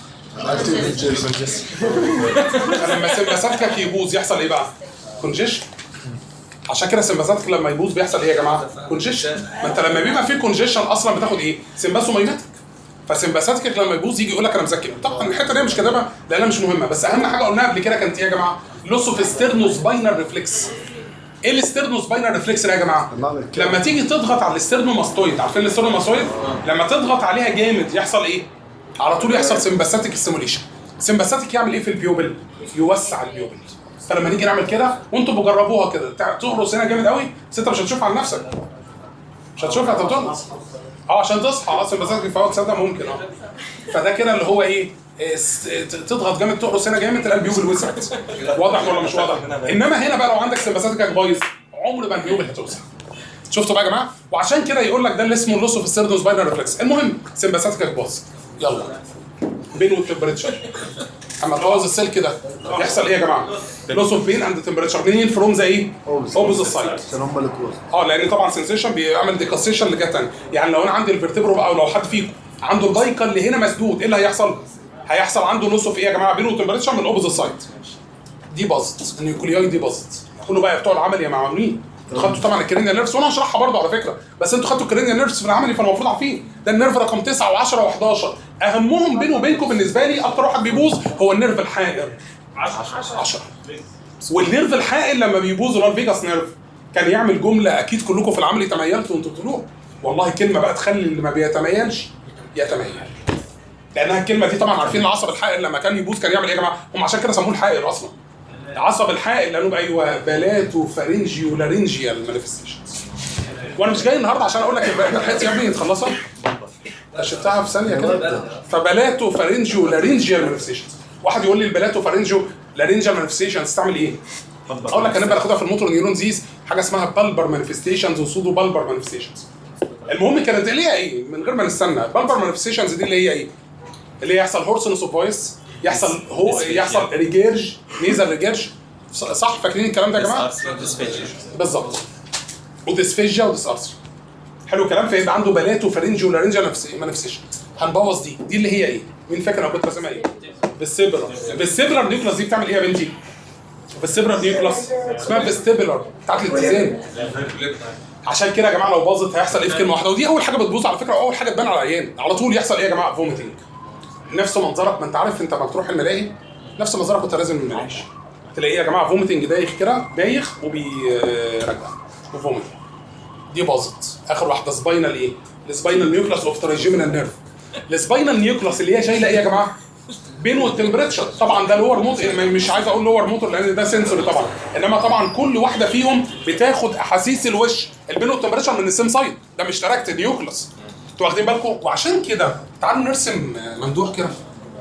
لما سمباثيك يبوظ يحصل ايه بقى؟ كونجيشن. عشان كده سمباثيك لما يبوظ بيحصل ايه يا جماعه؟ كونجيشن. ما انت لما بيبقى في كونجيشن اصلا بتاخد ايه؟ سمباثومايماتيك. فسمباثيك لما يبوظ يجي يقول لك انا مذاكر. طبعا الحته دي مش كاتبها لانها مش مهمه، بس اهم حاجه قلناها قبل كده كانت ايه يا جماعه؟ لوس اوف ستيرنوسباينال ريفلكس. ايه الاسترنوسباينال ريفلكس ده يا جماعه؟ لما تيجي تضغط على الاسترنوماستويد، عارفين الاسترنوماستويد؟ لما تضغط عليها جامد يحصل ايه؟ على طول يحصل سمباثيك ستيموليشن. سمباثيك يعمل ايه في البيوبل؟ يوسع البيوبل. فلما نيجي نعمل كده وانتوا بجربوها كده، تقرص هنا جامد قوي، بس انت مش هتشوفها على نفسك. مش هتشوفها، انت بتقرص. عشان تصحى سمباثيك فوق تصدق ممكن فده كده اللي هو ايه؟ تضغط جامد، تقرص هنا جامد، تلاقي البيوبل وسعت. واضح ولا مش واضح؟ انما هنا بقى لو عندك سمباثيك بايظ عمر ما البيوبل هتوسع. شفتوا بقى يا جماعه؟ وعشان كده يقول لك ده اللي اسمه اللوس اوف ستيرنوسباينال ريفلكس. المهم سمباثيك باظ. يلا بين والتمبريتشر. اما تبوظ السيل كده يحصل ايه يا جماعه؟ لوس اوف بين اند تمبريتشر منين فروم ذا ايه؟ اوبوزيت سايد. عشان هم اللي كلوز. لان طبعا سنسيشن بيعمل ديكاسيشن لجهه ثانيه، يعني لو انا عندي الفرتبرو بقى، او لو حد فيكم عنده البايكا اللي هنا مسدود، ايه اللي هيحصل؟ هيحصل عنده لوس اوف ايه يا جماعه؟ بين والتمبريتشر من اوبوزيت سايد. دي باظت، النيوكلياي دي باظت. كله بقى بتوع العمل يا معلمين. انتوا خدتوا طبعا الكرينيال نيرفز وانا هشرحها برضه على فكره، بس انتوا خدتوا الكرينيال نيرفز في العملي فالمفروض عارفين ده النيرف رقم 9 و10 و11. اهمهم بيني وبينكم بالنسبه لي اكتر واحد بيبوظ هو النيرف الحائر 10. والنيرف الحائر لما بيبوظ اللي هو الفيجاس نيرف كان يعمل جمله اكيد كلكم في العملي تميلتوا وانتوا بتقولوها، والله كلمه بقى تخلي اللي ما بيتميلش يتميل. لانها الكلمه دي طبعا عارفين العصب الحائر لما كان يبوظ كان يعمل ايه يا جماعه؟ هم عشان كده سموه الحائر اصلا. العصب الحائر لانه بقى ايوه بالاتو فارنجيو لارنجيال مانيفستيشنز. وانا مش جاي النهارده عشان اقول لك الحته يا ابني تخلصها شفتها في ثانيه كده. فبالاتو فارنجيو لارنجيال مانيفستيشنز. واحد يقول لي البالاتو فارنجيو لارنجيال مانيفستيشنز تعمل ايه؟ اقول لك هنبقى ناخدها في الموتور نيورون ديز حاجه اسمها بالبر مانيفستيشنز وسودو بالبر مانيفستيشنز. المهم كانت اللي هي ايه؟ من غير ما نستنى، بالبر مانيفستيشنز دي اللي هي ايه؟ اللي هي يحصل هورسنس اوف فويس، يحصل ريجيرج نيزل ريجيرج، صح؟ فاكرين الكلام ده يا جماعه؟ بالظبط. وديسفيجيا وديسارثر. حلو الكلام. فيبقى عنده بالاتو فارنجيو لارنجيال مانيفستيشن. هنبوظ دي اللي هي ايه؟ مين فاكر انا كنت راسمها ايه؟ بالسيبرال نيوكلاس دي بتعمل ايه يا بنتي؟ بالسيبرال نيوكلاس اسمها فيستيبولار بتاعت الاتزان. عشان كده يا جماعه لو باظت هيحصل ايه في كلمه واحده، ودي اول حاجه بتبوظ على فكره، واول حاجه تبان على العيان على طول يحصل ايه يا جماعه؟ فوميتنج. نفس منظرك، ما انت عارف انت لما تروح الملاهي نفس منظرك وانت نازل من الملاهي تلاقيه يا جماعه فوميتنج دايخ كده بايخ وبيرجع وفوميتنج. دي باظت. اخر واحده سباينال ايه؟ السباينال نيوكلاس اوف تراجيمينال نيرف. السباينال نيوكلاس اللي هي شايله ايه يا جماعه؟ بين والتمبريتشر. طبعا ده لور موتور، مش عايز اقول لور موتور لان ده سنسوري طبعا، انما طبعا كل واحده فيهم بتاخد احاسيس الوش البين والتمبريتشر من السيم سايد، ده مش تراكت نيوكلاس. انتوا واخدين بالكم؟ وعشان كده تعالوا نرسم ممدوح كده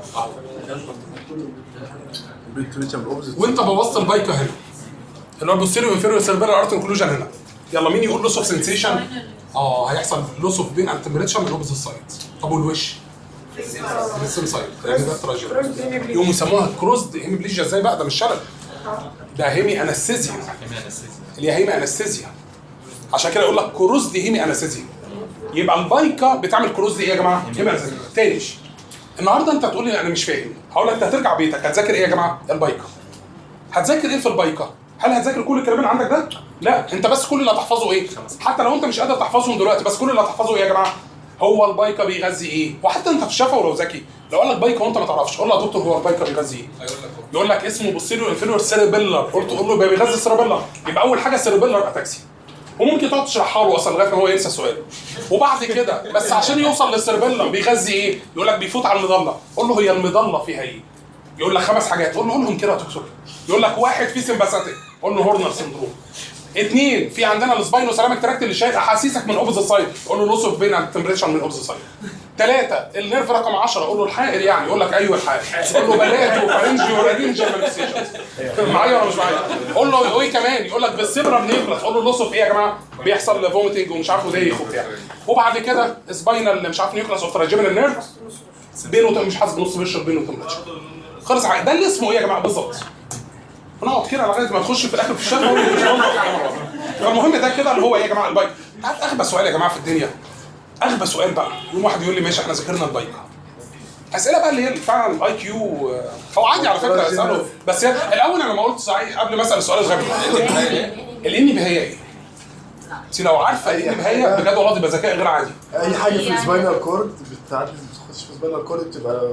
وانت بوظت البايكا هنا اللي هو البوستيريو انفيريور سيربيلار ارت انكلوجن هنا. يلا مين يقول لوس اوف سنسيشن؟ هيحصل لوس اوف بين اند تمبريتشر من اوبوزيت سايد. طب والوش؟ السيم سايد يعني ده تراجيدي. يقوموا يسموها كروزد هيميبليجيا. ازاي بقى؟ ده مش شلل، ده هيمي انستيزيا اللي هي هيمي انستيزيا. عشان كده يقول لك كروزد هيمي انستيزيا. يبقى البايكا بتعمل كروزد ايه يا جماعه؟ هيمي انستيزيا. تاني النهارده انت هتقول لي انا مش فاهم، هقول لك انت هترجع بيتك هتذاكر ايه يا جماعه؟ البايكا. هتذاكر ايه في البايكا؟ هل هتذاكر كل الكلام اللي عندك ده؟ لا، انت بس كل اللي هتحفظه ايه؟ حتى لو انت مش قادر تحفظهم دلوقتي، بس كل اللي هتحفظه ايه يا جماعه؟ هو البايكا بيغذي ايه؟ وحتى انت في الشفا ولو ذكي لو قال لك بايكا وانت ما تعرفش قول له يا دكتور هو البايكا بيغذي ايه؟ يقول لك اسمه بوستيريور انفيريور سيربيلار. قلت قول له بيغذي السيربيلار. يبقى اول حاجه السيربيلار اتاكسي، وممكن تقعد تشرحها له اصلا لغايه ما هو ينسى السؤال. وبعد كده بس عشان يوصل للسيربيلار بيغذي ايه؟ يقول لك بيفوت على المظله. قول له هي المظله فيها ايه؟ يقول لك 5 حاجات. قول له قولهم كده يا دكتور. يقول لك 1 في سمباثيك، قول له هورنر سندروم. 2 في عندنا السباينو سيراميك تراكت اللي شايل احاسيسك من اوبوزيت سايد، قول له لوس اوف بين اند تمبريتشر من اوبوزيت سايد. 3 النيرف رقم 10، قول له الحائر يعني، يقول لك ايوه الحائر. قول له بلاتو وفارنجيو ورادينجيال مانيفستيشنز. معايا ولا مش معايا؟ قول له ايه كمان؟ يقول لك بالسيبرال نيوكلاس. قول له لوس اوف ايه يا جماعه؟ بيحصل فوميتنج ومش عارف ودايخ وبتاع. وبعد كده سباينال مش عارف نيوكلاس اوف تراجيمينال نيرف بينه مش حاسس بنص بشر بينه وتمبريتشر. خلص ده اللي اسمه ايه يا جماعه بالظبط؟ هنقعد كده لغايه ما تخش في الاخر في الشفا. فالمهم ده كده اللي هو ايه يا جماعه البايك. عارف اغبى سؤال يا جماعه في الدنيا؟ اغبى سؤال بقى يوم واحد يقول لي ماشي احنا ذاكرنا البايك. اسئله بقى اللي هي فعلا الاي كيو هو عادي على فكره اساله، بس الاول انا ما قلت صحيح قبل ما اسال السؤال الغبي. الاني بهيه ايه؟ انت لو عارفه الاني بهيه بجد والله تبقى ذكاء غير عادي. اي حاجه في السباينال كورد بتعدي بتخش في السباينال كورد بتبقى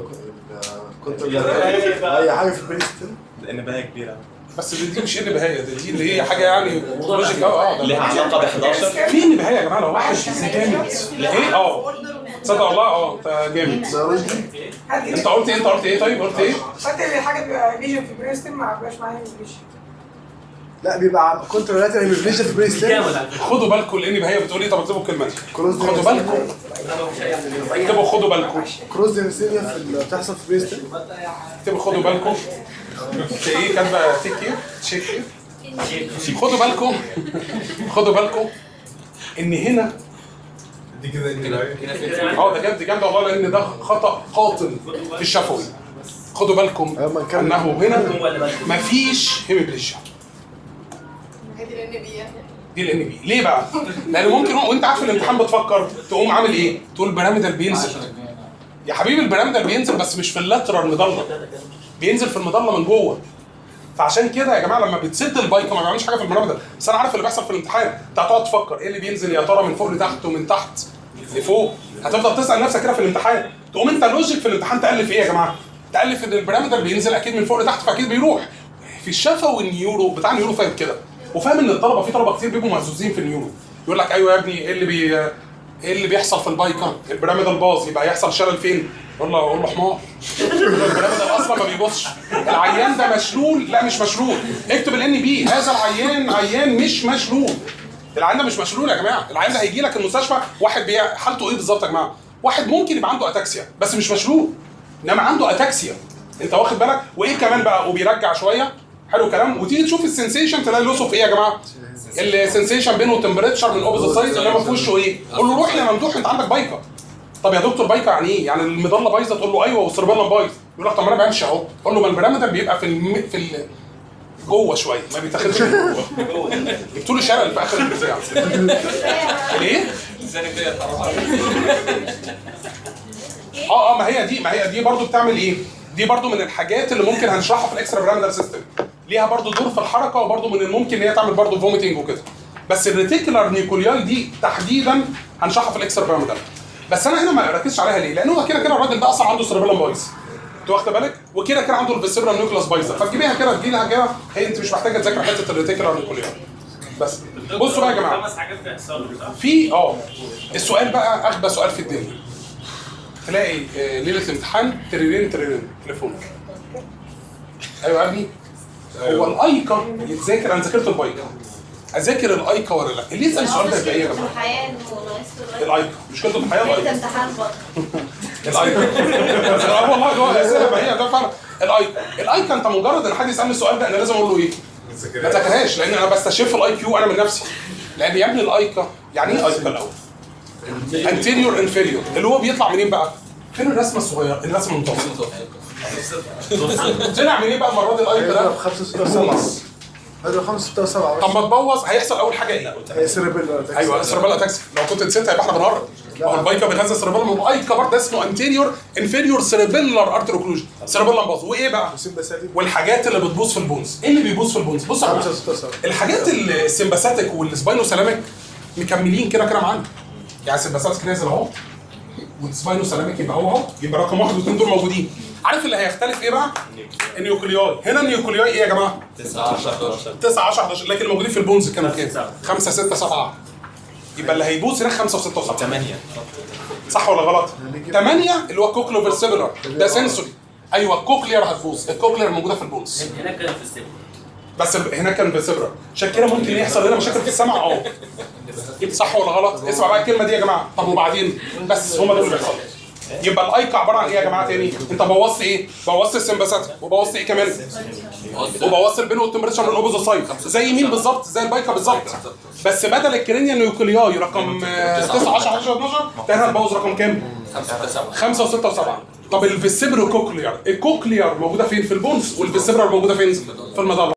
اي حاجه في البريستن لان بهيه كبيره. بس دي مش ان بهيه، دي اللي هي حاجه يعني لوجيك. ليها علاقه ب 11 في ان بهيه يا جماعه. لو واحد جامد ايه تصدق والله انت جامد. انت قلت ايه؟ انت قلت ايه؟ طيب قلت ايه؟ قلت لي حاجه بيبقى ليجن في بريستن ما بيبقاش معايا انجليزي. لا بيبقى كونترولاتر هيميبليجيا في بريستن. خدوا بالكم لان بهيه بتقول ايه. طب اكتبوا الكلمه دي. خدوا بالكم اكتبوا خدوا بالكم. كروز دينسيميا بتحصل في بريستن. اكتبوا خدوا بالكم. ايه كاتبه تيك تشيك. خدوا بالكم ان هنا دي كده دي جامده والله، لان ده خطا قاتل في الشفوي. خدوا بالكم انه هنا مفيش هيميبليجيا. دي الان بي. ليه بقى؟ لان ممكن وانت عارف الامتحان بتفكر تقوم عامل ايه؟ تقول البيراميدال بينزل. يا حبيبي البيراميدال بينزل بس مش في اللاترال مضله، بينزل في المضله من جوه. فعشان كده يا جماعه لما بتسد البايكا ما بيعملش حاجه في البيراميدال، بس انا عارف اللي بيحصل في الامتحان. انت هتقعد تفكر ايه اللي بينزل يا ترى من فوق لتحت ومن تحت لفوق، هتفضل تسال نفسك كده في الامتحان. تقوم انت لوجيك في الامتحان تالف ايه يا جماعه؟ تالف ان البيراميدال بينزل اكيد من فوق لتحت فاكيد بيروح. في الشفوي والنيورو بتاع النيورو فاهم كده، وفاهم ان الطلبه في طلبه كتير بيبقوا مهزوزين في النيورو، يقول لك ايوه يا ابني ايه اللي بيحصل في البايكا؟ البيراميدال باظ، يبقى يحصل شلل فين؟ اقول له حمار. البيراميدال اصلا ما بيبصش. العيان ده مشلول؟ لا مش مشلول. اكتب الان بي، هذا العيان عيان مش مشلول. العيان ده مش مشلول يا جماعه، العيان ده هيجي لك المستشفى واحد حالته ايه بالظبط يا جماعه؟ واحد ممكن يبقى عنده اتاكسيا بس مش مشلول، انما عنده اتاكسيا. انت واخد بالك؟ وايه كمان بقى؟ وبيرجع شويه، حلو الكلام. وتيجي تشوف السنسيشن تلاقي له في ايه يا جماعه؟ السنسيشن بينه وتمبريتشر من اوبوزيت سايد، انما في وشه ايه؟ قول له روح يا ممدوح انت عندك بايكا. طب يا دكتور بايكا يعني ايه؟ يعني المضله بايظه؟ تقول له ايوه والسيربيلم بايظ. يقول لك طب ما انا بمشي اهو. قول له ما البيراميدال بيبقى في جوه شويه، ما بيتاخدش من جوه. جبتوا لي شلل في اخر البتاع. ليه؟ ما هي دي برضو بتعمل ايه؟ دي برضو من الحاجات اللي ممكن هنشرحها في الاكسترا بيراميدال سيستم. ليها برضو دور في الحركه، وبرضو من الممكن ان هي تعمل برضو فوميتنج وكده. بس الريتيكولار نيوكلياي دي تحديدا هنشرحها في الاكسترا بيراميدال. بس انا هنا ما ركزتش عليها ليه؟ لان هو كده الراجل ده اصلا عنده سيربيلم بايظ. انت واخد بالك؟ وكده عنده الفيسيبرال نيوكلاس بايظه، فتجيبيها كده تجيلها كده، هي انت مش محتاجه تذاكر حته الريتيكولار نيوكلياي. بس بصوا بقى يا جماعه، 5 حاجات بيحصلوا في السؤال بقى اغبى سؤال في الدنيا. تلاقي ليله الامتحان تريرين تليفونك. ايوه يا ابني، هو الايكا يتذاكر؟ انا ذاكرت البايكا، اذاكر الايكا ولا لا؟ اللي يسال السؤال ده يبقى ايه يا جماعه؟ الايكا مشكلته في الحياه الايكا. امتحان الايكا والله هو الاسئله ما هي ده فعلا. الايكا انت مجرد ان حد يسالني السؤال ده انا لازم اقول له ايه؟ ما تذاكرهاش، لان انا بستشف الاي كيو انا من نفسي. لان يا ابني الايكا يعني ايه ايكا الاول؟ انتيريور انفيريور، اللي هو بيطلع منين بقى؟ فين الرسمه الصغيره؟ الرسمه المتوسطه. طلع منين بقى المره دي الايكا ده؟ 5 6 7 هذا 5 6 7. طب ما تبوظ هيحصل اول حاجه ايه؟ هي سيربيلا. ايوه السيربيلا تاكسي. لو كنت نسيتها يبقى احنا بنهرج. هو البايكا بيغذى السيربيلا، الايكا برضه اسمه انتيريور انفيريور سيربيلر ارتري اوكلوجن. سيربيلا باظ. وايه بقى؟ والحاجات اللي بتبوظ في البونز. ايه اللي بيبوظ في البونز؟ بص يا جماعه، الحاجات السمباثيك والسباينو سلاميك مكملين كده معانا. يعني السمباثيك نازل اهو، والسباينو سلاميك يبقى هو اهو، يبقى رقم 1 و2 دول موجودين. عارف اللي هيختلف ايه بقى؟ النيوكلياي. هنا النيوكلياي ايه يا جماعه؟ 9 10 11. 9 10 11، لكن الموجودين في البونز كانوا كام؟ 5 6 7. يبقى اللي هيبوظ هناك 5 و6 و7. 8 صح ولا غلط؟ 8 اللي هو كوكلو فيرسيبولار ده سنسوري. ايوه الكوكلير هتبوظ، الكوكلير موجوده في البونز. هناك كان في السيب بس هناك كان فيرسيبولار، عشان كده ممكن يحصل هنا مشاكل في السمع. صح ولا غلط؟ اسمع بقى الكلمه دي يا جماعه. طب وبعدين؟ بس هم دول اللي بيحصلوا. يبقى الايكا عباره عن ايه يا جماعه تاني؟ انت بوظت ايه؟ بوظت السمباثيك، وبوظت ايه كمان؟ وبوظت البين والتمبريتشر من الاوبوزيت سايد. زي مين بالظبط؟ زي البايكا بالظبط. بس بدل الكرينيا نيوكلياي رقم 9 10 11 12 تاني هنبوظ رقم كام؟ 5 و6 و7. طب الفيسيبرو كوكليار، الكوكليار موجوده فين؟ في البونز، والفيسيبرال موجوده فين؟ في المظله.